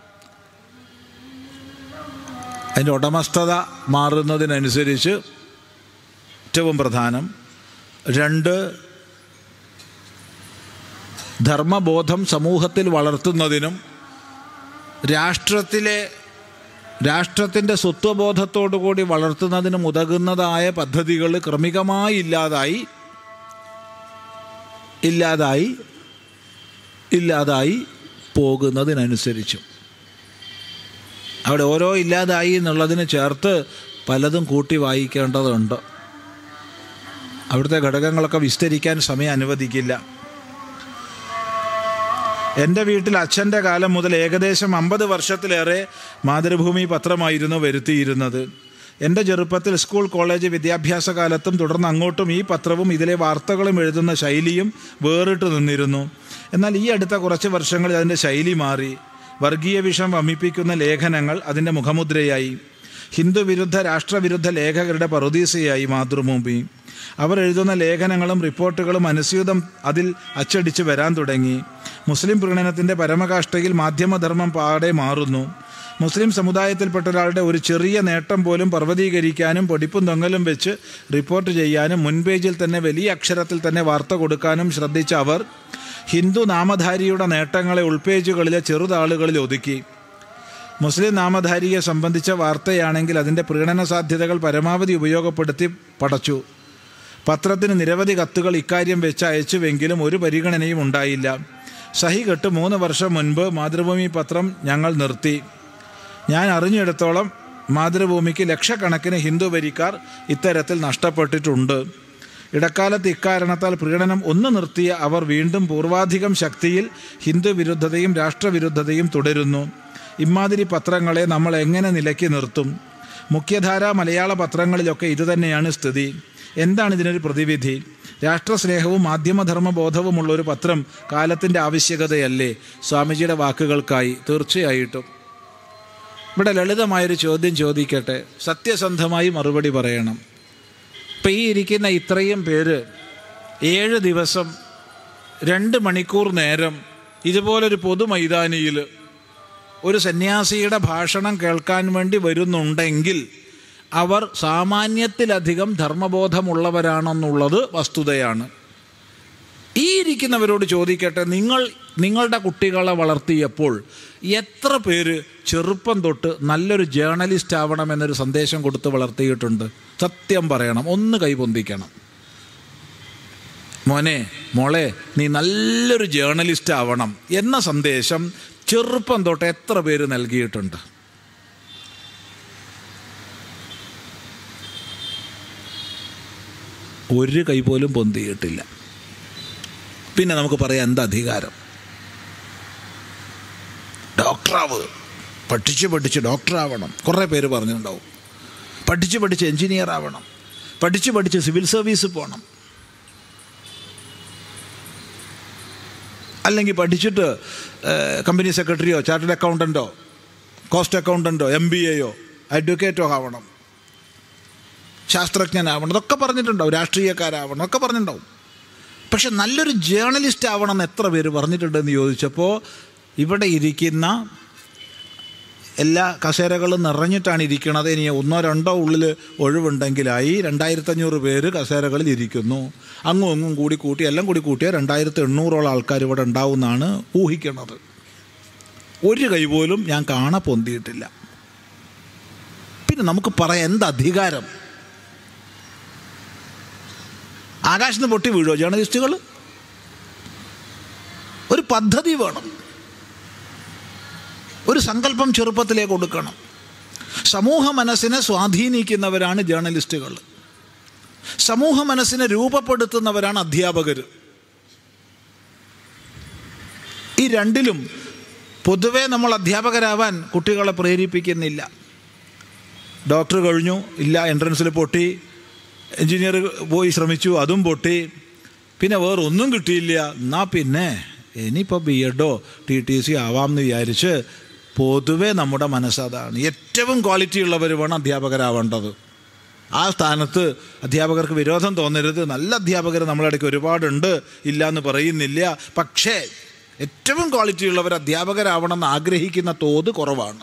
അതിൻ്റെ ഉടമസ്ഥത മാറുന്നതിനനുസരിച്ച് ഏറ്റവും പ്രധാനം. 2, ധർമ്മബോധം സമൂഹത്തിൽ വളർത്തുന്നതിനും രാഷ്ട്രത്തിൻ്റെ സ്വത്വബോധത്തോടുകൂടി വളർത്തുന്നതിനും ഉതകുന്നതായ പദ്ധതികൾ ക്രമികമായി ഇല്ലാതായി പോകുന്നതിനനുസരിച്ചും. അവിടെ ഓരോ ഇല്ലാതായി എന്നുള്ളതിന് ചേർത്ത് പലതും കൂട്ടി വായിക്കേണ്ടതുണ്ട്. അവിടുത്തെ ഘടകങ്ങളൊക്കെ വിസ്തരിക്കാൻ സമയം അനുവദിക്കില്ല. എൻ്റെ വീട്ടിൽ അച്ഛൻ്റെ കാലം മുതൽ ഏകദേശം 50 വർഷത്തിലേറെ മാതൃഭൂമി പത്രമായിരുന്നു വരുത്തിയിരുന്നത്. എൻ്റെ ചെറുപ്പത്തിൽ സ്കൂൾ കോളേജ് വിദ്യാഭ്യാസ കാലത്തും തുടർന്ന് അങ്ങോട്ടും ഈ പത്രവും ഇതിലെ വാർത്തകളും എഴുതുന്ന ശൈലിയും വേറിട്ട് നിന്നിരുന്നു. എന്നാൽ ഈ അടുത്ത കുറച്ച് വർഷങ്ങളിൽ അതിൻ്റെ ശൈലി മാറി. വർഗീയ വിഷം വമിപ്പിക്കുന്ന ലേഖനങ്ങൾ അതിൻ്റെ മുഖമുദ്രയായി. ഹിന്ദു വിരുദ്ധ രാഷ്ട്രവിരുദ്ധ ലേഖകരുടെ പറുദീസയായി മാതൃഭൂമി. അവർ എഴുതുന്ന ലേഖനങ്ങളും റിപ്പോർട്ടുകളും അനുസ്യൂതം അതിൽ അച്ചടിച്ച് വരാൻ തുടങ്ങി. മുസ്ലിം പ്രീണനത്തിൻ്റെ പരമകാഷ്ഠയിൽ മാധ്യമധർമ്മം പാടെ മാറുന്നു. മുസ്ലിം സമുദായത്തിൽപ്പെട്ട ഒരാളുടെ ഒരു ചെറിയ നേട്ടം പോലും പർവ്വതീകരിക്കാനും പൊടിപ്പും തൊങ്ങലും വെച്ച് റിപ്പോർട്ട് ചെയ്യാനും മുൻപേജിൽ തന്നെ വലിയ അക്ഷരത്തിൽ തന്നെ വാർത്ത കൊടുക്കാനും ശ്രദ്ധിച്ച അവർ ഹിന്ദു നാമധാരിയുടെ നേട്ടങ്ങളെ ഉൾപേജുകളിലെ ചെറുതാളുകളിൽ ഒതുക്കി. മുസ്ലിം നാമധാരിയെ സംബന്ധിച്ച വാർത്തയാണെങ്കിൽ അതിൻ്റെ പ്രീണന സാധ്യതകൾ പരമാവധി ഉപയോഗപ്പെടുത്തി പടച്ചു. പത്രത്തിന് നിരവധി കത്തുകൾ ഇക്കാര്യം വെച്ച് അയച്ചുവെങ്കിലും ഒരു പരിഗണനയും ഉണ്ടായില്ല. സഹി കെട്ട് 3 വർഷം മുൻപ് മാതൃഭൂമി പത്രം ഞങ്ങൾ നിർത്തി. ഞാൻ അറിഞ്ഞിടത്തോളം മാതൃഭൂമിക്ക് ലക്ഷക്കണക്കിന് ഹിന്ദു വരിക്കാർ ഇത്തരത്തിൽ നഷ്ടപ്പെട്ടിട്ടുണ്ട്. ഇടക്കാലത്ത് ഇക്കാരണത്താൽ പ്രീണനം ഒന്ന് നിർത്തിയ അവർ വീണ്ടും പൂർവാധികം ശക്തിയിൽ ഹിന്ദു വിരുദ്ധതയും രാഷ്ട്രവിരുദ്ധതയും തുടരുന്നു. ഇമാതിരി പത്രങ്ങളെ നമ്മൾ എങ്ങനെ നിലയ്ക്ക് നിർത്തും? മുഖ്യധാരാ മലയാള പത്രങ്ങളിലൊക്കെ ഇതുതന്നെയാണ് സ്ഥിതി. എന്താണ് ഇതിനൊരു പ്രതിവിധി? രാഷ്ട്രസ്നേഹവും മാധ്യമധർമ്മബോധവുമുള്ളൊരു പത്രം കാലത്തിൻ്റെ ആവശ്യകതയല്ലേ? സ്വാമിജിയുടെ വാക്കുകൾക്കായി തീർച്ചയായിട്ടും. ഇവിടെ ലളിതമായൊരു ചോദ്യം ചോദിക്കട്ടെ, സത്യസന്ധമായി മറുപടി പറയണം. ഇപ്പം ഈ ഇരിക്കുന്ന ഇത്രയും പേര് 7 ദിവസം 2 മണിക്കൂർ നേരം ഇതുപോലൊരു പൊതുമൈതാനിയിൽ ഒരു സന്യാസിയുടെ ഭാഷണം കേൾക്കാൻ വേണ്ടി വരുന്നുണ്ടെങ്കിൽ അവർ സാമാന്യത്തിലധികം ധർമ്മബോധമുള്ളവരാണെന്നുള്ളത് വസ്തുതയാണ്. ഈ ഇരിക്കുന്നവരോട് ചോദിക്കട്ടെ, നിങ്ങളുടെ കുട്ടികളെ വളർത്തിയപ്പോൾ എത്ര പേര് ചെറുപ്പം തൊട്ട് നല്ലൊരു ജേർണലിസ്റ്റ് ആവണമെന്നൊരു സന്ദേശം കൊടുത്ത് വളർത്തിയിട്ടുണ്ട്? സത്യം പറയണം, ഒന്ന് കൈപൊന്തിക്കണം. മോനെ മോളെ നീ നല്ലൊരു ജേർണലിസ്റ്റ് ആവണം എന്ന സന്ദേശം ചെറുപ്പം തൊട്ട് എത്ര പേര് നൽകിയിട്ടുണ്ട്? ഒരു കൈ പോലും പൊന്തിയിട്ടില്ല. പിന്നെ നമുക്ക് പറയാം എന്താ അധികാരം? ഡോക്ടറാവ്, പഠിച്ച് ഡോക്ടറാവണം. കുറേ പേര് പറഞ്ഞിട്ടുണ്ടാവും. പഠിച്ച് എൻജിനീയർ ആവണം, പഠിച്ച് സിവിൽ സർവീസ് പോകണം, അല്ലെങ്കിൽ പഠിച്ചിട്ട് കമ്പനി സെക്രട്ടറിയോ ചാർട്ടേഡ് അക്കൗണ്ടൻറ്റോ കോസ്റ്റ് അക്കൗണ്ടൻറ്റോ MBAയോ അഡ്വക്കേറ്റോ ആവണം, ശാസ്ത്രജ്ഞനാവണം, ഇതൊക്കെ പറഞ്ഞിട്ടുണ്ടാവും. രാഷ്ട്രീയക്കാരാവണം ഒക്കെ പറഞ്ഞിട്ടുണ്ടാവും. പക്ഷെ നല്ലൊരു ജേർണലിസ്റ്റ് ആവണം എന്ന് എത്ര പേര് പറഞ്ഞിട്ടുണ്ടെന്ന് ചോദിച്ചപ്പോൾ ഇവിടെ ഇരിക്കുന്ന എല്ലാ കസേരകളും നിറഞ്ഞിട്ടാണ് ഇരിക്കുന്നത്. ഇനി 1-2 ഉള്ളിൽ ഒഴിവുണ്ടെങ്കിലായി 2500 പേര് കസേരകളിൽ ഇരിക്കുന്നു. അങ്ങും ഇങ്ങും കൂട്ടി എല്ലാം കൂടി കൂട്ടിയാൽ 2800ഓളം ആൾക്കാർ ഇവിടെ ഉണ്ടാവുമെന്നാണ് ഊഹിക്കുന്നത്. ഒരു കൈ പോലും ഞാൻ കാണാൻ പൊന്തിയിട്ടില്ല. പിന്നെ നമുക്ക് പറയാം എന്താ അധികാരം? ആകാശത്ത് നിന്ന് പൊട്ടി വീഴുമോ ജേർണലിസ്റ്റുകൾ? ഒരു പദ്ധതി വേണം, ഒരു സങ്കല്പം ചെറുപ്പത്തിലേക്ക് കൊടുക്കണം. സമൂഹ മനസ്സിനെ സ്വാധീനിക്കുന്നവരാണ് ജേർണലിസ്റ്റുകൾ. സമൂഹ മനസ്സിനെ രൂപപ്പെടുത്തുന്നവരാണ് അധ്യാപകർ. ഈ രണ്ടിലും പൊതുവെ നമ്മൾ അധ്യാപകരാവാൻ കുട്ടികളെ പ്രേരിപ്പിക്കുന്നില്ല. ഡോക്ടർ കഴിഞ്ഞു, ഇല്ല, എൻട്രൻസിൽ പൊട്ടി. എൻജിനീയർ പോയി ശ്രമിച്ചു, അതും പൊട്ടി. പിന്നെ വേറൊന്നും കിട്ടിയില്ല, എന്നാൽ പിന്നെ ഇനിയിപ്പോൾ BEdോ TTC ആവാമെന്ന് വിചാരിച്ച് പൊതുവെ നമ്മുടെ മനസ്സതാണ്. ഏറ്റവും ക്വാളിറ്റി ഉള്ളവർ വേണം അധ്യാപകരാവേണ്ടത്. ആ സ്ഥാനത്ത് അധ്യാപകർക്ക് വിരോധം തോന്നരുത്. നല്ല അധ്യാപകർ നമ്മുടെ ഇടയ്ക്ക് ഒരുപാടുണ്ട്, ഇല്ല എന്ന് പറയുന്നില്ല. പക്ഷേ ഏറ്റവും ക്വാളിറ്റി ഉള്ളവർ അധ്യാപകരാവണമെന്ന് ആഗ്രഹിക്കുന്ന തോത് കുറവാണ്.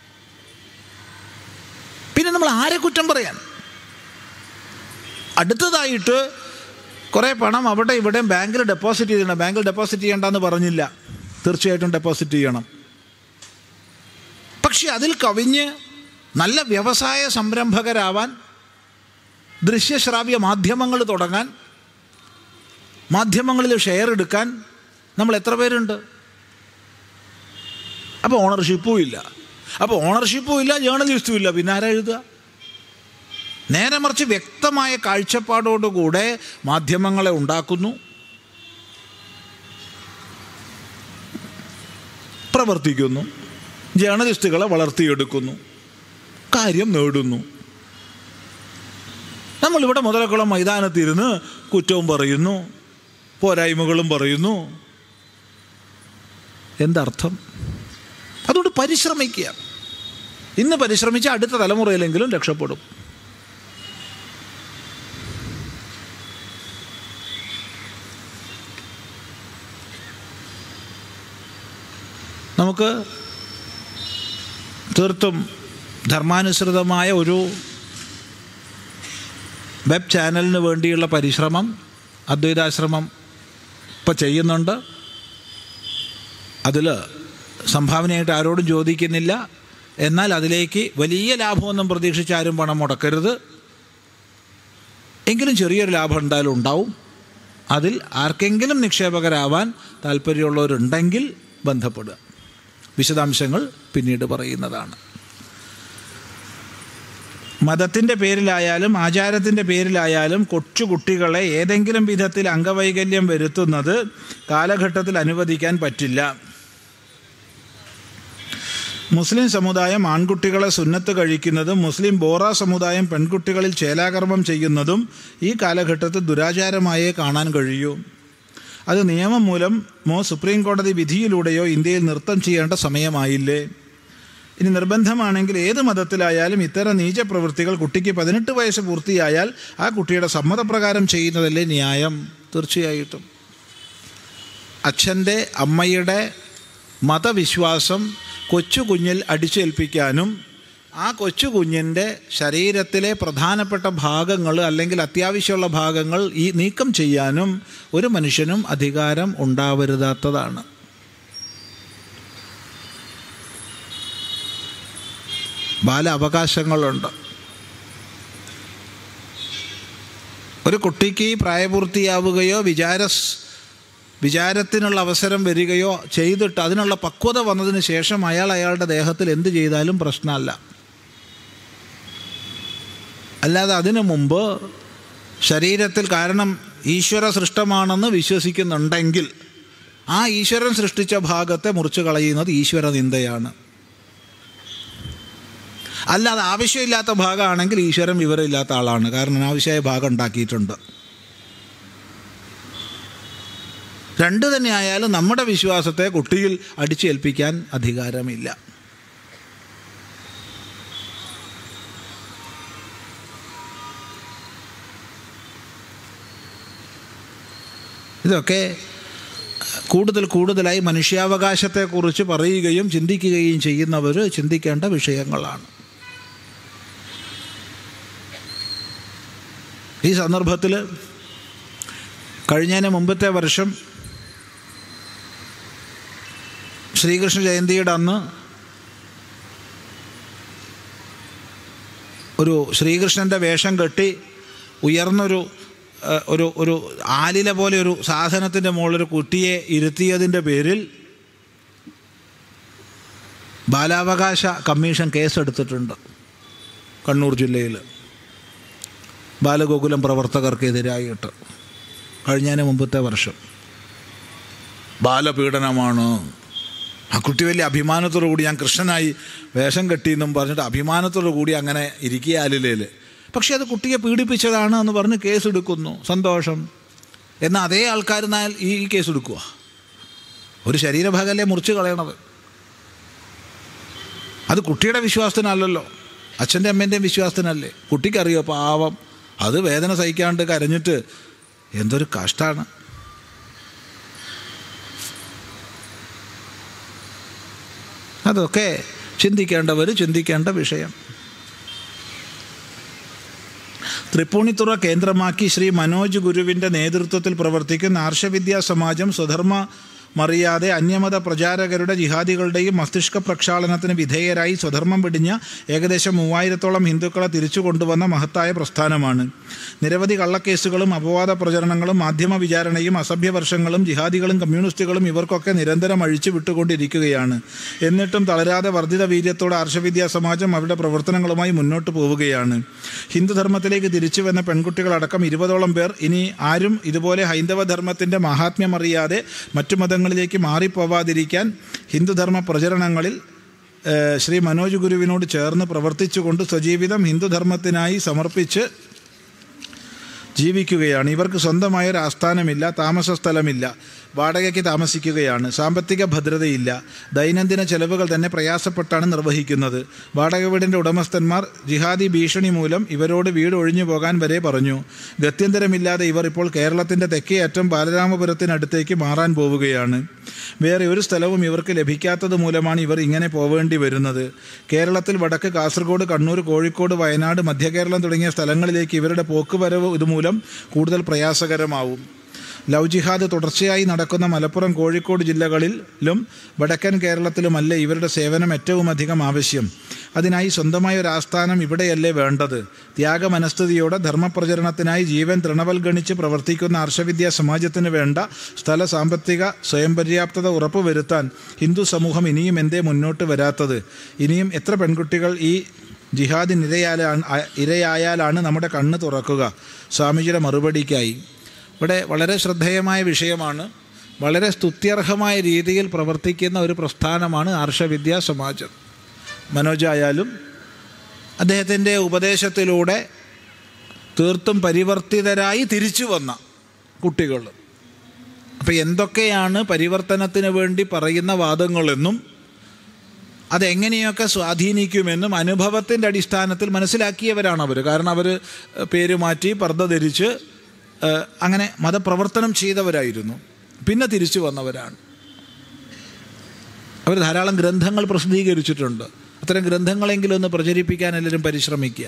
പിന്നെ നമ്മൾ ആരെ കുറ്റം പറയാൻ? അടുത്തതായിട്ട് കുറേ പണം അവിടെ ഇവിടെ ബാങ്കിൽ ഡെപ്പോസിറ്റ് ചെയ്യണം. ബാങ്കിൽ ഡെപ്പോസിറ്റ് ചെയ്യേണ്ടെന്ന് പറഞ്ഞില്ല, തീർച്ചയായിട്ടും ഡെപ്പോസിറ്റ് ചെയ്യണം. പക്ഷെ അതിൽ കവിഞ്ഞ് നല്ല വ്യവസായ സംരംഭകരാവാൻ, ദൃശ്യശ്രാവ്യ മാധ്യമങ്ങൾ തുടങ്ങാൻ, മാധ്യമങ്ങളിൽ ഷെയർ എടുക്കാൻ നമ്മൾ എത്ര പേരുണ്ട്? അപ്പോൾ ഓണർഷിപ്പും ഇല്ല, ജേർണലിസ്റ്റും ഇല്ല, പിന്നെ ആരാ എഴുതുക? നേരെ മറിച്ച് വ്യക്തമായ കാഴ്ചപ്പാടോടുകൂടെ മാധ്യമങ്ങളെ ഉണ്ടാക്കുന്നു, പ്രവർത്തിക്കുന്നു, ജേർണലിസ്റ്റുകളെ വളർത്തിയെടുക്കുന്നു, കാര്യം നേടുന്നു. നമ്മളിവിടെ മുതലക്കുളം മൈതാനത്തിരുന്ന് കുറ്റവും പറയുന്നു, പോരായ്മകളും പറയുന്നു. എന്തർത്ഥം? അതുകൊണ്ട് പരിശ്രമിക്കുക. ഇന്ന് പരിശ്രമിച്ച അടുത്ത തലമുറയിലെങ്കിലും രക്ഷപ്പെടും. നമുക്ക് തീർത്തും ധർമാനുസൃതമായ ഒരു വെബ് ചാനലിന് വേണ്ടിയുള്ള പരിശ്രമം അദ്വൈതാശ്രമം ഇപ്പോൾ ചെയ്യുന്നുണ്ട്. അതിൽ സംഭാവനയായിട്ട് ആരോടും ചോദിക്കുന്നില്ല. എന്നാൽ അതിലേക്ക് വലിയ ലാഭമൊന്നും പ്രതീക്ഷിച്ച് ആരും പണം മുടക്കരുത്. എങ്കിലും ചെറിയൊരു ലാഭം എന്തായാലും ഉണ്ടാവും. അതിൽ ആർക്കെങ്കിലും നിക്ഷേപകരാവാൻ താല്പര്യമുള്ളവരുണ്ടെങ്കിൽ ബന്ധപ്പെടുക. വിശദാംശങ്ങൾ പിന്നീട് പറയുന്നതാണ്. മതത്തിൻ്റെ പേരിലായാലും ആചാരത്തിൻ്റെ പേരിലായാലും കൊച്ചുകുട്ടികളെ ഏതെങ്കിലും വിധത്തിൽ അംഗവൈകല്യം വരുത്തുന്നത് കാലഘട്ടത്തിൽ അനുവദിക്കാൻ പറ്റില്ല. മുസ്ലിം സമുദായം ആൺകുട്ടികളെ സുന്നത്ത് കഴിക്കുന്നതും മുസ്ലിം ബോറ സമുദായം പെൺകുട്ടികളിൽ ചേലാകർമ്മം ചെയ്യുന്നതും ഈ കാലഘട്ടത്തിൽ ദുരാചാരമായേ കാണാൻ കഴിയൂ. അത് നിയമം മൂലമോ സുപ്രീം കോടതി വിധിയിലൂടെയോ ഇന്ത്യയിൽ നൃത്തം ചെയ്യേണ്ട സമയമായില്ലേ? ഇനി നിർബന്ധമാണെങ്കിൽ ഏത് മതത്തിലായാലും ഇത്തരം നീചപ്രവൃത്തികൾ കുട്ടിക്ക് 18 വയസ്സ് പൂർത്തിയായാൽ ആ കുട്ടിയുടെ സമ്മതപ്രകാരം ചെയ്യുന്നതല്ലേ ന്യായം? തീർച്ചയായിട്ടും അച്ഛൻ്റെ അമ്മയുടെ മതവിശ്വാസം കൊച്ചു കുഞ്ഞിൽ അടിച്ചേൽപ്പിക്കാനും ആ കൊച്ചു കുഞ്ഞിൻ്റെ ശരീരത്തിലെ പ്രധാനപ്പെട്ട ഭാഗങ്ങൾ അല്ലെങ്കിൽ അത്യാവശ്യമുള്ള ഭാഗങ്ങൾ നീക്കം ചെയ്യാനും ഒരു മനുഷ്യനും അധികാരം ഉണ്ടാവരുതാത്തതാണ്. ബാല അവകാശങ്ങളുണ്ട്. ഒരു കുട്ടിക്ക് പ്രായപൂർത്തിയാവുകയോ വിചാരത്തിനുള്ള അവസരം വരികയോ ചെയ്തിട്ട് അതിനുള്ള പക്വത വന്നതിന് ശേഷം അയാളുടെ ദേഹത്തിൽ എന്ത് ചെയ്താലും പ്രശ്നമല്ല. അല്ലാതെ അതിനു മുമ്പ് ശരീരത്തിൽ, കാരണം ഈശ്വര സൃഷ്ടമാണെന്ന് വിശ്വസിക്കുന്നുണ്ടെങ്കിൽ ആ ഈശ്വരൻ സൃഷ്ടിച്ച ഭാഗത്തെ മുറിച്ച് കളയുന്നത് ഈശ്വര നിന്ദയാണ്. അല്ലാതെ ആവശ്യമില്ലാത്ത ഭാഗമാണെങ്കിൽ ഈശ്വരൻ വിവരമില്ലാത്ത ആളാണ്, കാരണം അനാവശ്യമായ ഭാഗം ഉണ്ടാക്കിയിട്ടുണ്ട്. രണ്ടു തന്നെ ആയാലും നമ്മുടെ വിശ്വാസത്തെ കുട്ടിയിൽ അടിച്ചേൽപ്പിക്കാൻ അധികാരമില്ല. ഇതൊക്കെ കൂടുതലായി മനുഷ്യാവകാശത്തെക്കുറിച്ച് പറയുകയും ചിന്തിക്കുകയും ചെയ്യുന്നവർ ചിന്തിക്കേണ്ട വിഷയങ്ങളാണ്. ഈ സന്ദർഭത്തിൽ കഴിഞ്ഞതിന് മുമ്പത്തെ വർഷം ശ്രീകൃഷ്ണ ജയന്തിയുടെ അന്ന് ഒരു ശ്രീകൃഷ്ണൻ്റെ വേഷം കെട്ടി ഉയർന്നൊരു ഒരു ആലില പോലെ ഒരു സാധനത്തിൻ്റെ മുകളിലൊരു കുട്ടിയെ ഇരുത്തിയതിൻ്റെ പേരിൽ ബാലാവകാശ കമ്മീഷൻ കേസെടുത്തിട്ടുണ്ട് കണ്ണൂർ ജില്ലയിൽ ബാലഗോകുലം പ്രവർത്തകർക്കെതിരായിട്ട്. കഴിഞ്ഞതിന് മുമ്പത്തെ വർഷം ബാലപീഡനമാണ്. ആ കുട്ടി വലിയ അഭിമാനത്തോടു കൂടി ഞാൻ കൃഷ്ണനായി വേഷം കെട്ടിയെന്നും പറഞ്ഞിട്ട് അഭിമാനത്തോടു കൂടി അങ്ങനെ ഇരിക്കുക ആലിലയിൽ. പക്ഷേ അത് കുട്ടിയെ പീഡിപ്പിച്ചതാണ് എന്ന് പറഞ്ഞ് കേസെടുക്കുന്നു. സന്തോഷം. എന്നാൽ അതേ ആൾക്കാർ ഈ കേസെടുക്കുക. ഒരു ശരീരഭാഗമല്ലേ മുറിച്ച് കളയണത്. അത് കുട്ടിയുടെ വിശ്വാസത്തിനല്ലല്ലോ, അച്ഛൻ്റെ അമ്മേൻ്റെയും വിശ്വാസത്തിനല്ലേ. കുട്ടിക്കറിയോ പാവം, അത് വേദന സഹിക്കാണ്ട് കരഞ്ഞിട്ട് എന്തൊരു കഷ്ടമാണ്. അതൊക്കെ ചിന്തിക്കേണ്ട വിഷയം. തൃപ്പൂണിത്തുറ കേന്ദ്രമാക്കി ശ്രീ മനോജ് ഗുരുവിൻ്റെ നേതൃത്വത്തിൽ പ്രവർത്തിക്കുന്ന ആർഷവിദ്യാ സമാജം സ്വധർമ്മമറിയാതെ അന്യമത പ്രചാരകരുടെ ജിഹാദികളുടെയും മസ്തിഷ്ക പ്രക്ഷാളനത്തിന് വിധേയരായി സ്വധർമ്മം വെടിഞ്ഞ ഏകദേശം 3000-ഓളം ഹിന്ദുക്കളെ തിരിച്ചു കൊണ്ടുവന്ന മഹത്തായ പ്രസ്ഥാനമാണ്. നിരവധി കള്ളക്കേസുകളും അപവാദ പ്രചരണങ്ങളും മാധ്യമ വിചാരണയും അസഭ്യവർഷങ്ങളും ജിഹാദികളും കമ്മ്യൂണിസ്റ്റുകളും ഇവർക്കൊക്കെ നിരന്തരം അഴിച്ചു വിട്ടുകൊണ്ടിരിക്കുകയാണ്. എന്നിട്ടും തളരാതെ വർദ്ധിത വീര്യത്തോടെ ആർഷവിദ്യാ സമാജം അവരുടെ പ്രവർത്തനങ്ങളുമായി മുന്നോട്ട് പോവുകയാണ്. ഹിന്ദുധർമ്മത്തിലേക്ക് തിരിച്ചു വന്ന പെൺകുട്ടികളടക്കം 20ഓളം പേർ ഇനി ആരും ഇതുപോലെ ഹൈന്ദവധർമ്മത്തിൻ്റെ മഹാത്മ്യമറിയാതെ മറ്റു മതങ്ങളിലേക്ക് മാറിപ്പോവാതിരിക്കാൻ ഹിന്ദുധർമ്മ പ്രചരണങ്ങളിൽ ശ്രീ മനോജ് ഗുരുവിനോട് ചേർന്ന് പ്രവർത്തിച്ചുകൊണ്ട് സ്വജീവിതം ഹിന്ദുധർമ്മത്തിനായി സമർപ്പിച്ച് ജീവിക്കുകയാണ്. ഇവർക്ക് സ്വന്തമായൊരു ആസ്ഥാനമില്ല, താമസ സ്ഥലമില്ല, വാടകയ്ക്ക് താമസിക്കുകയാണ്. സാമ്പത്തിക ഭദ്രതയില്ല. ദൈനംദിന ചെലവുകൾ തന്നെ പ്രയാസപ്പെട്ടാണ് നിർവഹിക്കുന്നത്. വാടക വീടിൻ്റെ ഉടമസ്ഥന്മാർ ജിഹാദി ഭീഷണി മൂലം ഇവരോട് വീട് ഒഴിഞ്ഞു പോകാൻ വരെ പറഞ്ഞു. ഗത്യന്തരമില്ലാതെ ഇവർ ഇപ്പോൾ കേരളത്തിൻ്റെ തെക്കേ അറ്റം ബാലരാമപുരത്തിനടുത്തേക്ക് മാറാൻ പോവുകയാണ്. വേറെ ഒരു സ്ഥലവും ഇവർക്ക് ലഭിക്കാത്തത് മൂലമാണ് ഇവർ ഇങ്ങനെ പോവേണ്ടി വരുന്നത്. കേരളത്തിൽ വടക്ക് കാസർഗോഡ്, കണ്ണൂർ, കോഴിക്കോട്, വയനാട്, മധ്യകേരളം തുടങ്ങിയ സ്ഥലങ്ങളിലേക്ക് ഇവരുടെ പോക്കുവരവ് ഇതുമൂലം കൂടുതൽ പ്രയാസകരമാവും. ലവ് ജിഹാദ് തുടർച്ചയായി നടക്കുന്ന മലപ്പുറം, കോഴിക്കോട് ജില്ലകളിലും വടക്കൻ കേരളത്തിലുമല്ലേ ഇവരുടെ സേവനം ഏറ്റവും അധികം ആവശ്യം. അതിനായി സ്വന്തമായ ഒരു ആസ്ഥാനം ഇവിടെയല്ലേ വേണ്ടത്. ത്യാഗമനസ്ഥിതിയോടെ ധർമ്മപ്രചരണത്തിനായി ജീവൻ തൃണവൽഗണിച്ച് പ്രവർത്തിക്കുന്ന ആർഷവിദ്യാ സമാജത്തിന് വേണ്ട സ്ഥല സാമ്പത്തിക സ്വയം പര്യാപ്തത ഉറപ്പുവരുത്താൻ ഹിന്ദു സമൂഹം ഇനിയും എന്തേ മുന്നോട്ട് വരാത്തത്? ഇനിയും എത്ര പെൺകുട്ടികൾ ഈ ജിഹാദിന് ഇരയായാലാണ് നമ്മുടെ കണ്ണ് തുറക്കുക? സ്വാമിജിയുടെ മറുപടിക്കായി ഇവിടെ വളരെ ശ്രദ്ധേയമായ വിഷയമാണ്. വളരെ സ്തുത്യർഹമായ രീതിയിൽ പ്രവർത്തിക്കുന്ന ഒരു പ്രസ്ഥാനമാണ് ആർഷവിദ്യാ സമാജം. മനോജായാലും അദ്ദേഹത്തിൻ്റെ ഉപദേശത്തിലൂടെ തീർത്തും പരിവർത്തിതരായി തിരിച്ചു വന്ന കുട്ടികൾ. അപ്പോൾ എന്തൊക്കെയാണ് പരിവർത്തനത്തിന് വേണ്ടി പറയുന്ന വാദങ്ങളെന്നും അതെങ്ങനെയൊക്കെ സ്വാധീനിക്കുമെന്നും അനുഭവത്തിൻ്റെ അടിസ്ഥാനത്തിൽ മനസ്സിലാക്കിയവരാണ് അവർ. കാരണം അവർ പേര് മാറ്റി പർദ്ദ ധരിച്ച് അങ്ങനെ മതപ്രവർത്തനം ചെയ്തവരായിരുന്നു, പിന്നെ തിരിച്ചു വന്നവരാണ്. അവർ ധാരാളം ഗ്രന്ഥങ്ങൾ പ്രസിദ്ധീകരിച്ചിട്ടുണ്ട്. അത്തരം ഗ്രന്ഥങ്ങളെങ്കിലും ഒന്ന് പ്രചരിപ്പിക്കാൻ എല്ലാവരും പരിശ്രമിക്കുക.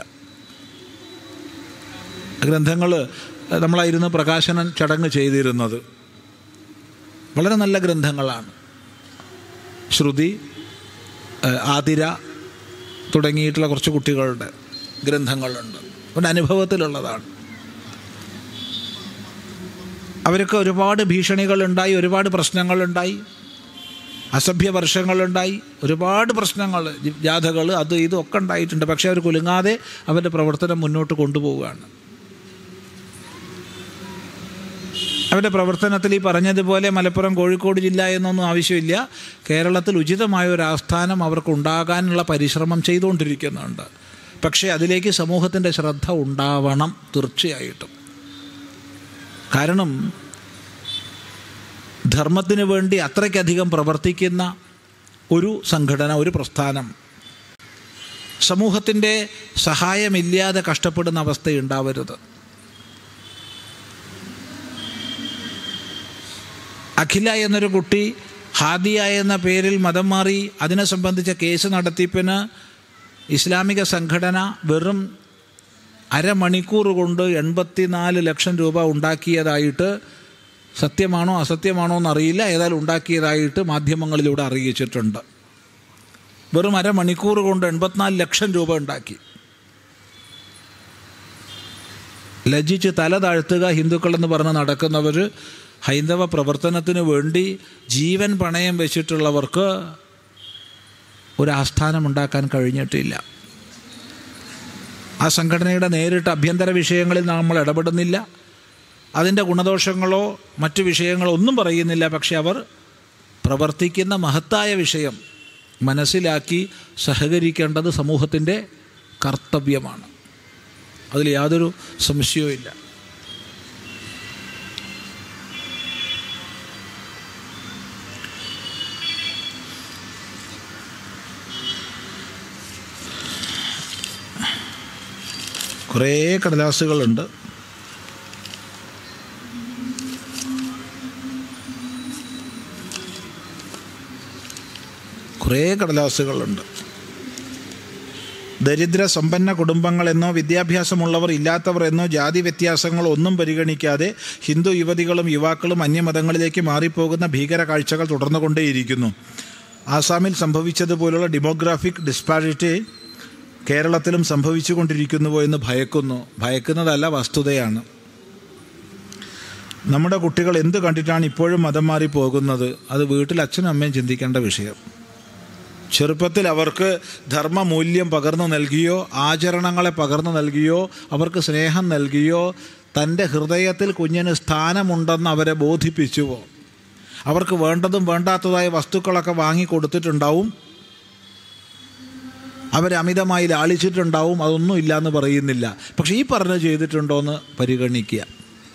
ഗ്രന്ഥങ്ങൾ നമ്മളായിരുന്നു പ്രകാശനം ചടങ്ങ് ചെയ്തിരുന്നത്. വളരെ നല്ല ഗ്രന്ഥങ്ങളാണ്. ശ്രുതി, ആതിര തുടങ്ങിയിട്ടുള്ള കുറച്ച് കുട്ടികളുടെ ഗ്രന്ഥങ്ങളുണ്ട്. അവരുടെ അനുഭവത്തിലുള്ളതാണ്. അവർക്ക് ഒരുപാട് ഭീഷണികളുണ്ടായി, ഒരുപാട് പ്രശ്നങ്ങളുണ്ടായി, അസഭ്യ വർഷങ്ങളുണ്ടായി, ഒരുപാട് പ്രശ്നങ്ങൾ, ജാഥകൾ, അത് ഇതൊക്കെ ഉണ്ടായിട്ടുണ്ട്. പക്ഷേ അവർ കുലുങ്ങാതെ അവരുടെ പ്രവർത്തനം മുന്നോട്ട് കൊണ്ടുപോവുകയാണ്. അവരുടെ പ്രവർത്തനത്തിൽ ഈ പറഞ്ഞതുപോലെ മലപ്പുറം, കോഴിക്കോട് ജില്ല എന്നൊന്നും ആവശ്യമില്ല. കേരളത്തിൽ ഉചിതമായ ഒരു ആസ്ഥാനം അവർക്കുണ്ടാകാനുള്ള പരിശ്രമം ചെയ്തുകൊണ്ടിരിക്കുന്നുണ്ട്. പക്ഷേ അതിലേക്ക് സമൂഹത്തിൻ്റെ ശ്രദ്ധ ഉണ്ടാവണം തീർച്ചയായിട്ടും. കാരണം ധർമ്മത്തിന് വേണ്ടി അത്രയ്ക്കധികം പ്രവർത്തിക്കുന്ന ഒരു സംഘടന, ഒരു പ്രസ്ഥാനം സമൂഹത്തിൻ്റെ സഹായമില്ലാതെ കഷ്ടപ്പെടുന്ന അവസ്ഥയുണ്ടാവരുത്. അഖില എന്നൊരു കുട്ടി ഹാദിയ എന്ന പേരിൽ മതം മാറി അതിനെ സംബന്ധിച്ച കേസ് നടത്തിപ്പിന് ഇസ്ലാമിക സംഘടന വെറും അരമണിക്കൂർ കൊണ്ട് 84 ലക്ഷം രൂപ ഉണ്ടാക്കിയതായിട്ട്, സത്യമാണോ അസത്യമാണോ എന്നറിയില്ല, ഏതായാലും ഉണ്ടാക്കിയതായിട്ട് മാധ്യമങ്ങളിലൂടെ അറിയിച്ചിട്ടുണ്ട്. വെറും അരമണിക്കൂർ കൊണ്ട് 84 ലക്ഷം രൂപ ഉണ്ടാക്കി. ലജ്ജിച്ച് തല താഴ്ത്തുക ഹിന്ദുക്കളെന്ന് പറഞ്ഞ് നടക്കുന്നവർ ഹൈന്ദവ പ്രവർത്തനത്തിന് വേണ്ടി ജീവൻ പണയം വെച്ചിട്ടുള്ളവർക്ക് ഒരു ആസ്ഥാനം ഉണ്ടാക്കാൻ കഴിഞ്ഞിട്ടില്ല. ആ സംഘടനയുടെ നേരിട്ട് ആഭ്യന്തര വിഷയങ്ങളിൽ നമ്മൾ ഇടപെടുന്നില്ല. അതിൻ്റെ ഗുണദോഷങ്ങളോ മറ്റു വിഷയങ്ങളോ ഒന്നും പറയുന്നില്ല. പക്ഷെ അവർ പ്രവർത്തിക്കുന്ന മഹത്തായ വിഷയം മനസ്സിലാക്കി സഹകരിക്കേണ്ടത് സമൂഹത്തിൻ്റെ കർത്തവ്യമാണ്. അതിൽ യാതൊരു സംശയവുമില്ല. കുറേ കടലാസുകളുണ്ട്. ദരിദ്ര സമ്പന്ന കുടുംബങ്ങളെന്നോ വിദ്യാഭ്യാസമുള്ളവർ ഇല്ലാത്തവർ എന്നോ ജാതി വ്യത്യാസങ്ങളോ ഒന്നും പരിഗണിക്കാതെ ഹിന്ദു യുവതികളും യുവാക്കളും അന്യമതങ്ങളിലേക്ക് മാറിപ്പോകുന്ന ഭീകര കാഴ്ചകൾ തുടർന്നുകൊണ്ടേയിരിക്കുന്നു. ആസാമിൽ സംഭവിച്ചതുപോലുള്ള ഡെമോഗ്രാഫിക് ഡിസ്പാരിറ്റി കേരളത്തിലും സംഭവിച്ചു കൊണ്ടിരിക്കുന്നുവോ എന്ന് ഭയക്കുന്നതല്ല, വസ്തുതയാണ്. നമ്മുടെ കുട്ടികൾ എന്ത് കണ്ടിട്ടാണ് ഇപ്പോഴും മതം മാറി പോകുന്നത്? അത് വീട്ടിൽ അച്ഛനും അമ്മയും ചിന്തിക്കേണ്ട വിഷയം. ചെറുപ്പത്തിൽ അവർക്ക് ധർമ്മമൂല്യം പകർന്നു നൽകിയോ, ആചരണങ്ങളെ പകർന്നു നൽകിയോ, അവർക്ക് സ്നേഹം നൽകിയോ, തൻ്റെ ഹൃദയത്തിൽ കുഞ്ഞിന് സ്ഥാനമുണ്ടെന്ന് അവരെ ബോധിപ്പിച്ചുവോ? അവർക്ക് വേണ്ടതും വേണ്ടാത്തതായ വസ്തുക്കളൊക്കെ വാങ്ങിക്കൊടുത്തിട്ടുണ്ടാവും, അവരെ അമിതമായി ലാളിച്ചിട്ടുണ്ടാവും. അതൊന്നും ഇല്ലയെന്ന് പറയുന്നില്ല. പക്ഷെ ഈ പറഞ്ഞ് ചെയ്തിട്ടുണ്ടോ എന്ന് പരിഗണിക്കുക.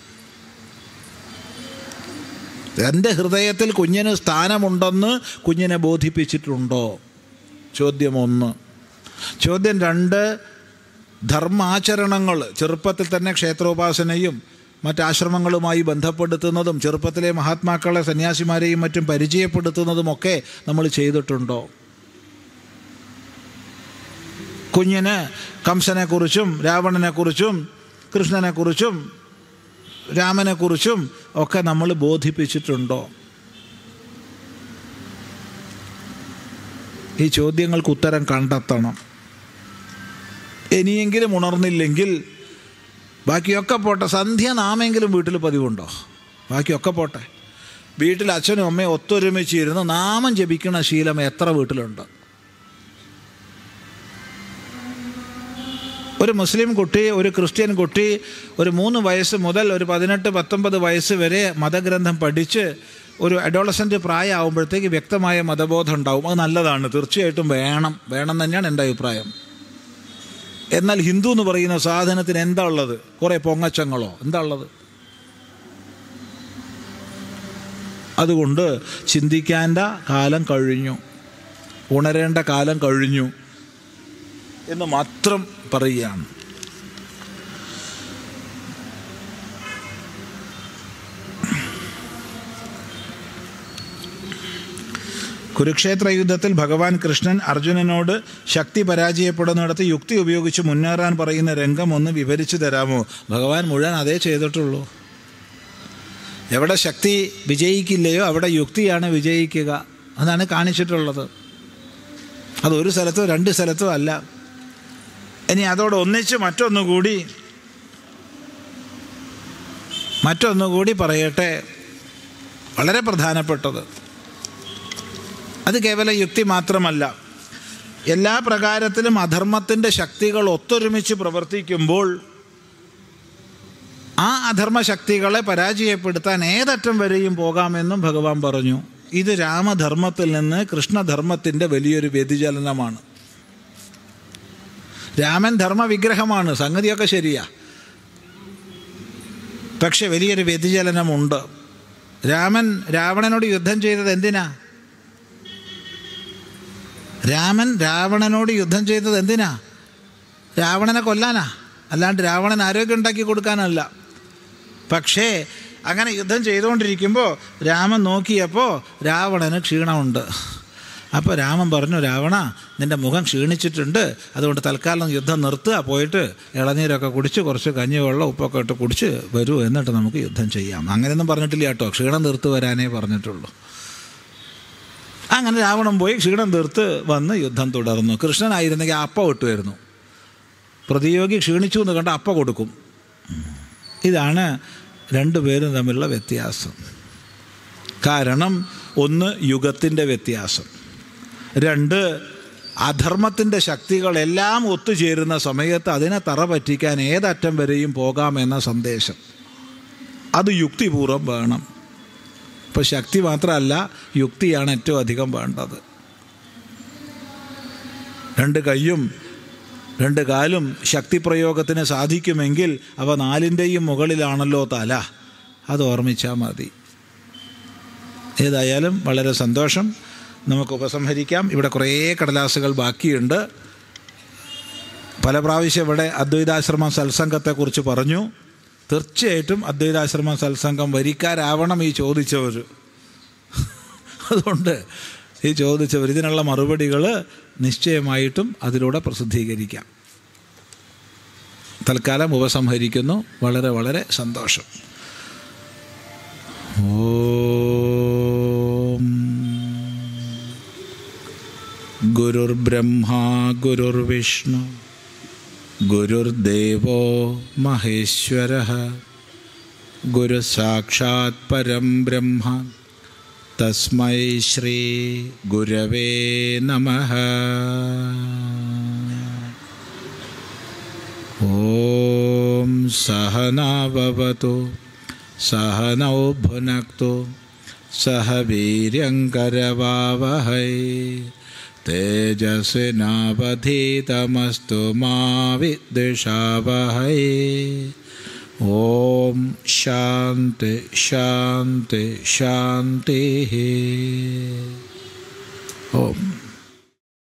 എൻ്റെ ഹൃദയത്തിൽ കുഞ്ഞിന് സ്ഥാനമുണ്ടെന്ന് കുഞ്ഞിനെ ബോധിപ്പിച്ചിട്ടുണ്ടോ? ചോദ്യം 1. ചോദ്യം 2, ധർമാചരണങ്ങൾ ചെറുപ്പത്തിൽ തന്നെ ക്ഷേത്രോപാസനയും മറ്റാശ്രമങ്ങളുമായി ബന്ധപ്പെടുത്തുന്നതും ചെറുപ്പത്തിലെ മഹാത്മാക്കളെ, സന്യാസിമാരെയും മറ്റും പരിചയപ്പെടുത്തുന്നതുമൊക്കെ നമ്മൾ ചെയ്തിട്ടുണ്ടോ? കുഞ്ഞിന് കംസനെക്കുറിച്ചും രാവണനെക്കുറിച്ചും കൃഷ്ണനെക്കുറിച്ചും രാമനെക്കുറിച്ചും ഒക്കെ നമ്മൾ ബോധിപ്പിച്ചിട്ടുണ്ടോ? ഈ ചോദ്യങ്ങൾക്ക് ഉത്തരം കണ്ടെത്തണം. ഇനിയെങ്കിലും ഉണർന്നില്ലെങ്കിൽ ബാക്കിയൊക്കെ പോട്ടെ. സന്ധ്യ നാമെങ്കിലും വീട്ടിൽ പതിവുണ്ടോ? ബാക്കിയൊക്കെ പോട്ടെ. വീട്ടിൽ അച്ഛനും അമ്മയും ഒത്തൊരുമിച്ചിരുന്ന് നാമം ജപിക്കണ ശീലം എത്ര വീട്ടിലുണ്ട്? ഒരു മുസ്ലിം കുട്ടി, ഒരു ക്രിസ്ത്യൻ കുട്ടി ഒരു 3 വയസ്സ് മുതൽ ഒരു 18-19 വയസ്സ് വരെ മതഗ്രന്ഥം പഠിച്ച് ഒരു അഡോളസൻ്റ് പ്രായമാകുമ്പോഴത്തേക്ക് വ്യക്തമായ മതബോധം ഉണ്ടാവും. അത് നല്ലതാണ്, തീർച്ചയായിട്ടും വേണം തന്നെയാണ് എൻ്റെ അഭിപ്രായം. എന്നാൽ ഹിന്ദു എന്ന് പറയുന്ന സാധനത്തിന് എന്താ ഉള്ളത്? കുറേ പൊങ്ങച്ചങ്ങളോ എന്താ ഉള്ളത്? അതുകൊണ്ട് ചിന്തിക്കേണ്ട കാലം കഴിഞ്ഞു, ഉണരേണ്ട കാലം കഴിഞ്ഞു എന്ന് മാത്രം പറയുകയാണ്. കുരുക്ഷേത്ര യുദ്ധത്തിൽ ഭഗവാൻ കൃഷ്ണൻ അർജുനനോട് ശക്തി പരാജയപ്പെടുന്നിടത്ത് യുക്തി ഉപയോഗിച്ച് മുന്നേറാൻ പറയുന്ന രംഗം ഒന്ന് വിവരിച്ചു തരാമോ? ഭഗവാൻ മുഴുവൻ അതേ ചെയ്തിട്ടുള്ളൂ. എവിടെ ശക്തി വിജയിക്കില്ലയോ അവിടെ യുക്തിയാണ് വിജയിക്കുക. അതാണ് കാണിച്ചിട്ടുള്ളത്. അതൊരു സ്ഥലത്തോ രണ്ട് സ്ഥലത്തോ അല്ല. ഇനി അതോടൊന്നിച്ച് മറ്റൊന്നുകൂടി പറയട്ടെ, വളരെ പ്രധാനപ്പെട്ടത്. അത് കേവലം യുക്തി മാത്രമല്ല. എല്ലാ പ്രകാരത്തിലും അധർമ്മത്തിൻ്റെ ശക്തികൾ ഒത്തൊരുമിച്ച് പ്രവർത്തിക്കുമ്പോൾ ആ അധർമ്മശക്തികളെ പരാജയപ്പെടുത്താൻ ഏതറ്റം വരെയും പോകാമെന്നും ഭഗവാൻ പറഞ്ഞു. ഇത് രാമധർമ്മത്തിൽ നിന്ന് കൃഷ്ണധർമ്മത്തിൻ്റെ വലിയൊരു വ്യതിചലനമാണ്. രാമൻ ധർമ്മവിഗ്രഹമാണ്, സംഗതിയൊക്കെ ശരിയാ. പക്ഷെ വലിയൊരു വ്യതിചലനമുണ്ട്. രാമൻ രാവണനോട് യുദ്ധം ചെയ്തത് എന്തിനാ? രാവണനോട് യുദ്ധം ചെയ്തത് എന്തിനാ? രാവണനെ കൊല്ലാനാ, അല്ലാണ്ട് രാവണൻ ആരോഗ്യം ഉണ്ടാക്കി കൊടുക്കാനല്ല. പക്ഷേ അങ്ങനെ യുദ്ധം ചെയ്തുകൊണ്ടിരിക്കുമ്പോൾ രാമൻ നോക്കിയപ്പോൾ രാവണന് ക്ഷീണമുണ്ട്. അപ്പോൾ രാമൻ പറഞ്ഞു, രാവണ, നിൻ്റെ മുഖം ക്ഷീണിച്ചിട്ടുണ്ട്, അതുകൊണ്ട് തൽക്കാലം യുദ്ധം നിർത്തുക, പോയിട്ട് ഇളനീരൊക്കെ കുടിച്ച് കുറച്ച് കഞ്ഞിവെള്ളം ഉപ്പൊക്കെ ഇട്ട് കുടിച്ച് വരൂ, എന്നിട്ട് നമുക്ക് യുദ്ധം ചെയ്യാം. അങ്ങനെയൊന്നും പറഞ്ഞിട്ടില്ല കേട്ടോ, ക്ഷീണം തീർത്ത് വരാനേ പറഞ്ഞിട്ടുള്ളൂ. അങ്ങനെ രാവണൻ പോയി ക്ഷീണം തീർത്ത് വന്ന് യുദ്ധം തുടർന്നു. കൃഷ്ണനായിരുന്നെങ്കിൽ അപ്പം ഇട്ടുമായിരുന്നു. പ്രതിയോഗി ക്ഷീണിച്ചു എന്ന് കണ്ട അപ്പം കൊടുക്കും. ഇതാണ് രണ്ടുപേരും തമ്മിലുള്ള വ്യത്യാസം. കാരണം ഒന്ന് യുഗത്തിൻ്റെ വ്യത്യാസം, രണ്ട് അധർമ്മത്തിൻ്റെ ശക്തികളെല്ലാം ഒത്തുചേരുന്ന സമയത്ത് അതിനെ തറ പറ്റിക്കാൻ ഏതറ്റം വരെയും പോകാമെന്ന സന്ദേശം. അത് യുക്തിപൂർവ്വം വേണം. ഇപ്പോൾ ശക്തി മാത്രമല്ല, യുക്തിയാണ് ഏറ്റവും അധികം വേണ്ടത്. രണ്ട് കൈയും രണ്ട് കാലും ശക്തിപ്രയോഗത്തിന് സാധിക്കുമെങ്കിൽ അവ നാലിൻ്റെയും മുകളിലാണല്ലോ തല. അത് ഓർമ്മിച്ചാൽ മതി. ഏതായാലും വളരെ സന്തോഷം. നമുക്ക് ഉപസംഹരിക്കാം. ഇവിടെ കുറേ കടലാസുകൾ ബാക്കിയുണ്ട്. പല പ്രാവശ്യം ഇവിടെ അദ്വൈതാശ്രമം സത്സംഗത്തെക്കുറിച്ച് പറഞ്ഞു. തീർച്ചയായിട്ടും അദ്വൈതാശ്രമം സത്സംഗം വരിക്കാരാവണം ഈ ചോദിച്ചവർ. അതുകൊണ്ട് ഈ ചോദിച്ചവർ ഇതിനുള്ള മറുപടികൾ നിശ്ചയമായിട്ടും അതിലൂടെ പ്രസിദ്ധീകരിക്കാം. തൽക്കാലം ഉപസംഹരിക്കുന്നു. വളരെ വളരെ സന്തോഷം. ഓം ഗുരുർബ്രഹ്മാ ഗുരുർവിഷ്ണു ഗുരുർദേവോ മഹേശ്വരഃ ഗുരു സാക്ഷാത് പരം ബ്രഹ്മ തസ്മൈ ശ്രീ ഗുരവേ നമഃ. ഓം സഹനാ ഭവതു സഹനൗ ഭുനക്തു സഹ വീര്യങ്കരവാവഹൈ തേജസ്വിനാവധീതമസ്തു മാ വിദ്വിഷാവഹൈ. ഓം ശാന്തി ശാന്തി ശാന്തി. ഓം